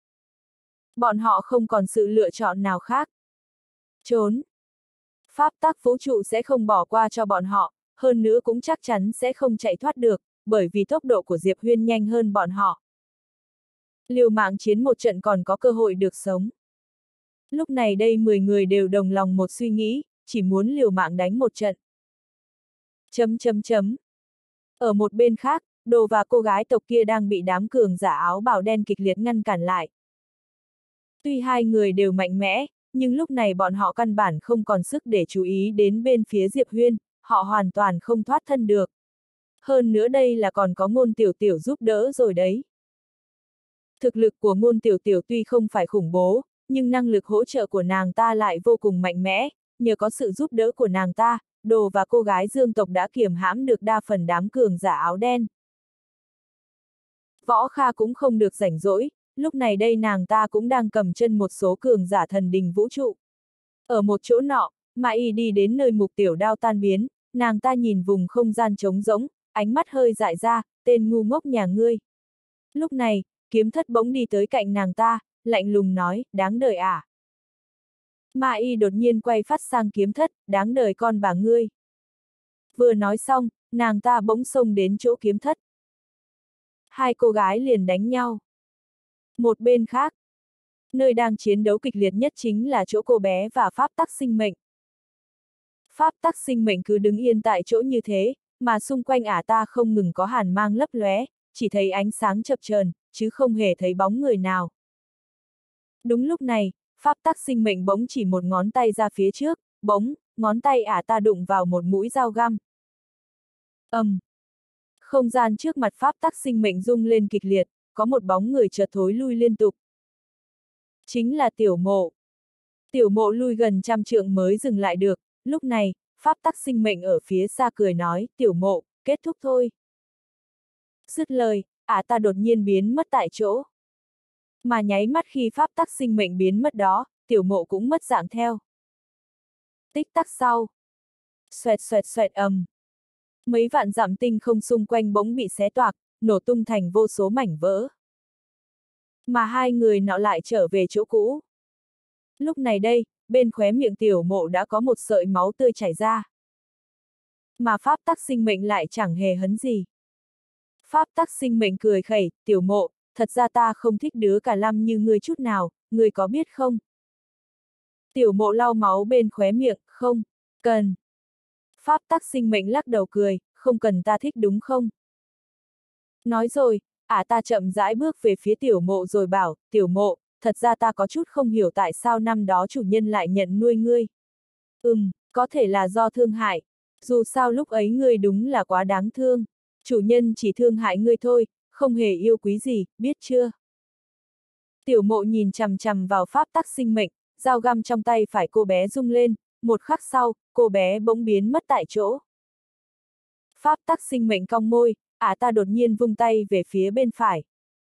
Bọn họ không còn sự lựa chọn nào khác. Trốn! Pháp tắc vũ trụ sẽ không bỏ qua cho bọn họ, hơn nữa cũng chắc chắn sẽ không chạy thoát được, bởi vì tốc độ của Diệp Huyên nhanh hơn bọn họ. Liều mạng chiến một trận còn có cơ hội được sống. Lúc này đây 10 người đều đồng lòng một suy nghĩ, chỉ muốn liều mạng đánh một trận. Ở một bên khác, Đồ và cô gái tộc kia đang bị đám cường giả áo bào đen kịch liệt ngăn cản lại. Tuy hai người đều mạnh mẽ, nhưng lúc này bọn họ căn bản không còn sức để chú ý đến bên phía Diệp Huyên, họ hoàn toàn không thoát thân được. Hơn nữa đây là còn có Ngôn Tiểu Tiểu giúp đỡ rồi đấy. Thực lực của Ngôn Tiểu Tiểu tuy không phải khủng bố, nhưng năng lực hỗ trợ của nàng ta lại vô cùng mạnh mẽ, nhờ có sự giúp đỡ của nàng ta, Đồ và cô gái Dương tộc đã kiềm hãm được đa phần đám cường giả áo đen. Võ Kha cũng không được rảnh rỗi, lúc này đây nàng ta cũng đang cầm chân một số cường giả thần đình vũ trụ. Ở một chỗ nọ, mà y đi đến nơi mục tiểu đao tan biến, nàng ta nhìn vùng không gian trống rỗng, ánh mắt hơi dại ra, tên ngu ngốc nhà ngươi. Lúc này, Kiếm Thất bỗng đi tới cạnh nàng ta, lạnh lùng nói, đáng đời à. Mà y đột nhiên quay phát sang Kiếm Thất, đáng đời con bà ngươi. Vừa nói xong, nàng ta bỗng xông đến chỗ Kiếm Thất. Hai cô gái liền đánh nhau. Một bên khác, nơi đang chiến đấu kịch liệt nhất chính là chỗ cô bé và pháp tắc sinh mệnh. Pháp tắc sinh mệnh cứ đứng yên tại chỗ như thế, mà xung quanh ả ta không ngừng có hàn mang lấp lóe, chỉ thấy ánh sáng chập chờn, chứ không hề thấy bóng người nào. Đúng lúc này, pháp tắc sinh mệnh bỗng chỉ một ngón tay ra phía trước, bỗng, ngón tay ả ta đụng vào một mũi dao găm. Không gian trước mặt pháp tắc sinh mệnh rung lên kịch liệt, có một bóng người chợt thối lui liên tục. Chính là Tiểu Mộ. Tiểu Mộ lui gần 100 trượng mới dừng lại được, lúc này, pháp tắc sinh mệnh ở phía xa cười nói, Tiểu Mộ, kết thúc thôi. Dứt lời, ả ta đột nhiên biến mất tại chỗ. Mà nháy mắt khi pháp tắc sinh mệnh biến mất đó, Tiểu Mộ cũng mất dạng theo. Tích tắc sau. Xoẹt xoẹt xoẹt ầm. Mấy vạn dặm tinh không xung quanh bỗng bị xé toạc, nổ tung thành vô số mảnh vỡ. Mà hai người nọ lại trở về chỗ cũ. Lúc này đây, bên khóe miệng Tiểu Mộ đã có một sợi máu tươi chảy ra. Mà pháp tắc sinh mệnh lại chẳng hề hấn gì. Pháp tắc sinh mệnh cười khẩy, Tiểu Mộ, thật ra ta không thích đứa cả lăm như ngươi chút nào, ngươi có biết không? Tiểu Mộ lau máu bên khóe miệng, không, cần. Pháp tắc sinh mệnh lắc đầu cười, không cần ta thích đúng không? Nói rồi, ả ta chậm rãi bước về phía Tiểu Mộ rồi bảo, Tiểu Mộ, thật ra ta có chút không hiểu tại sao năm đó chủ nhân lại nhận nuôi ngươi. Có thể là do thương hại. Dù sao lúc ấy ngươi đúng là quá đáng thương. Chủ nhân chỉ thương hại ngươi thôi, không hề yêu quý gì, biết chưa? Tiểu Mộ nhìn chằm chằm vào pháp tắc sinh mệnh, dao găm trong tay phải cô bé rung lên, một khắc sau, cô bé bỗng biến mất tại chỗ. Pháp tắc sinh mệnh cong môi, ả ta đột nhiên vung tay về phía bên phải.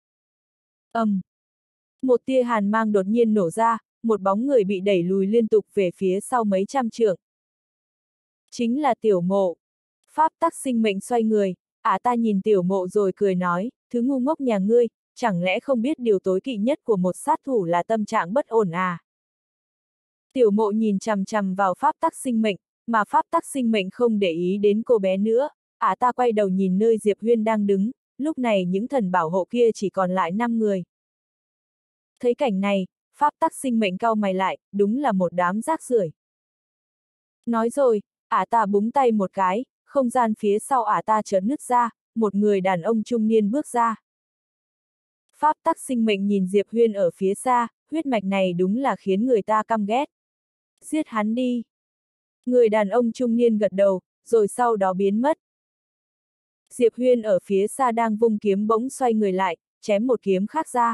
Một tia hàn mang đột nhiên nổ ra, một bóng người bị đẩy lùi liên tục về phía sau mấy trăm trượng. Chính là Tiểu Mộ. Pháp tắc sinh mệnh xoay người, ả ta nhìn Tiểu Mộ rồi cười nói, thứ ngu ngốc nhà ngươi, chẳng lẽ không biết điều tối kỵ nhất của một sát thủ là tâm trạng bất ổn à? Tiểu Mộ nhìn chằm chằm vào pháp tắc sinh mệnh, mà pháp tắc sinh mệnh không để ý đến cô bé nữa, ả ta quay đầu nhìn nơi Diệp Huyên đang đứng, lúc này những thần bảo hộ kia chỉ còn lại 5 người. Thấy cảnh này, pháp tắc sinh mệnh cau mày lại, đúng là một đám rác rưởi. Nói rồi, ả ta búng tay một cái, không gian phía sau ả ta chợt nứt ra, một người đàn ông trung niên bước ra. Pháp tắc sinh mệnh nhìn Diệp Huyên ở phía xa, huyết mạch này đúng là khiến người ta căm ghét. Giết hắn đi. Người đàn ông trung niên gật đầu, rồi sau đó biến mất. Diệp Huyên ở phía xa đang vung kiếm bỗng xoay người lại, chém một kiếm khác ra.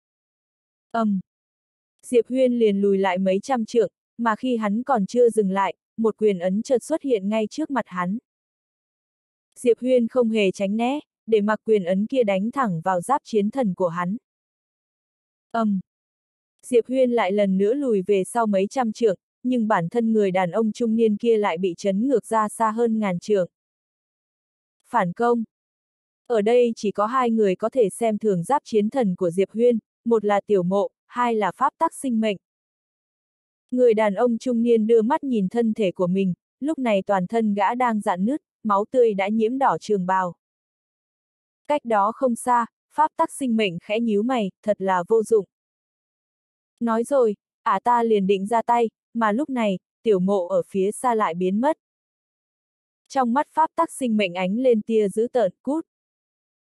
Diệp Huyên liền lùi lại mấy trăm trượng, mà khi hắn còn chưa dừng lại, một quyền ấn chợt xuất hiện ngay trước mặt hắn. Diệp Huyên không hề tránh né, để mặc quyền ấn kia đánh thẳng vào giáp chiến thần của hắn. Diệp Huyên lại lần nữa lùi về sau mấy trăm trượng, nhưng bản thân người đàn ông trung niên kia lại bị chấn ngược ra xa hơn ngàn trượng. Phản công. Ở đây chỉ có hai người có thể xem thường giáp chiến thần của Diệp Huyên, một là Tiểu Mộ, hai là pháp tắc sinh mệnh. Người đàn ông trung niên đưa mắt nhìn thân thể của mình, lúc này toàn thân gã đang rạn nứt, máu tươi đã nhiễm đỏ trường bào. Cách đó không xa, pháp tắc sinh mệnh khẽ nhíu mày, thật là vô dụng. Nói rồi, ả ta liền định ra tay, mà lúc này, Tiểu Mộ ở phía xa lại biến mất. Trong mắt pháp tắc sinh mệnh ánh lên tia dữ tợn, cút.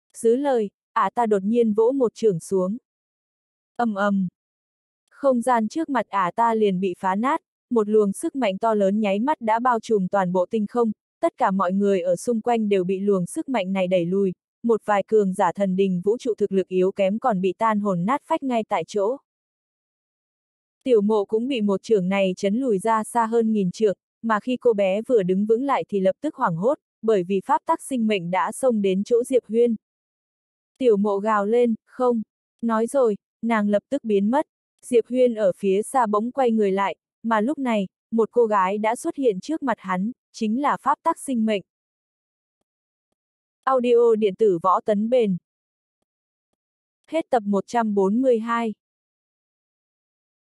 Giữ lời, ta đột nhiên vỗ một chưởng xuống. Ầm ầm. Không gian trước mặt ta liền bị phá nát, một luồng sức mạnh to lớn nháy mắt đã bao trùm toàn bộ tinh không, tất cả mọi người ở xung quanh đều bị luồng sức mạnh này đẩy lùi, một vài cường giả thần đình vũ trụ thực lực yếu kém còn bị tan hồn nát phách ngay tại chỗ. Tiểu Mộ cũng bị một chưởng này chấn lùi ra xa hơn 1000 trượng, mà khi cô bé vừa đứng vững lại thì lập tức hoảng hốt, bởi vì pháp tắc sinh mệnh đã xông đến chỗ Diệp Huyên. Tiểu Mộ gào lên, không, nói rồi, nàng lập tức biến mất. Diệp Huyên ở phía xa bỗng quay người lại, mà lúc này, một cô gái đã xuất hiện trước mặt hắn, chính là pháp tắc sinh mệnh. Audio điện tử Võ Tấn Bền. Hết tập 142.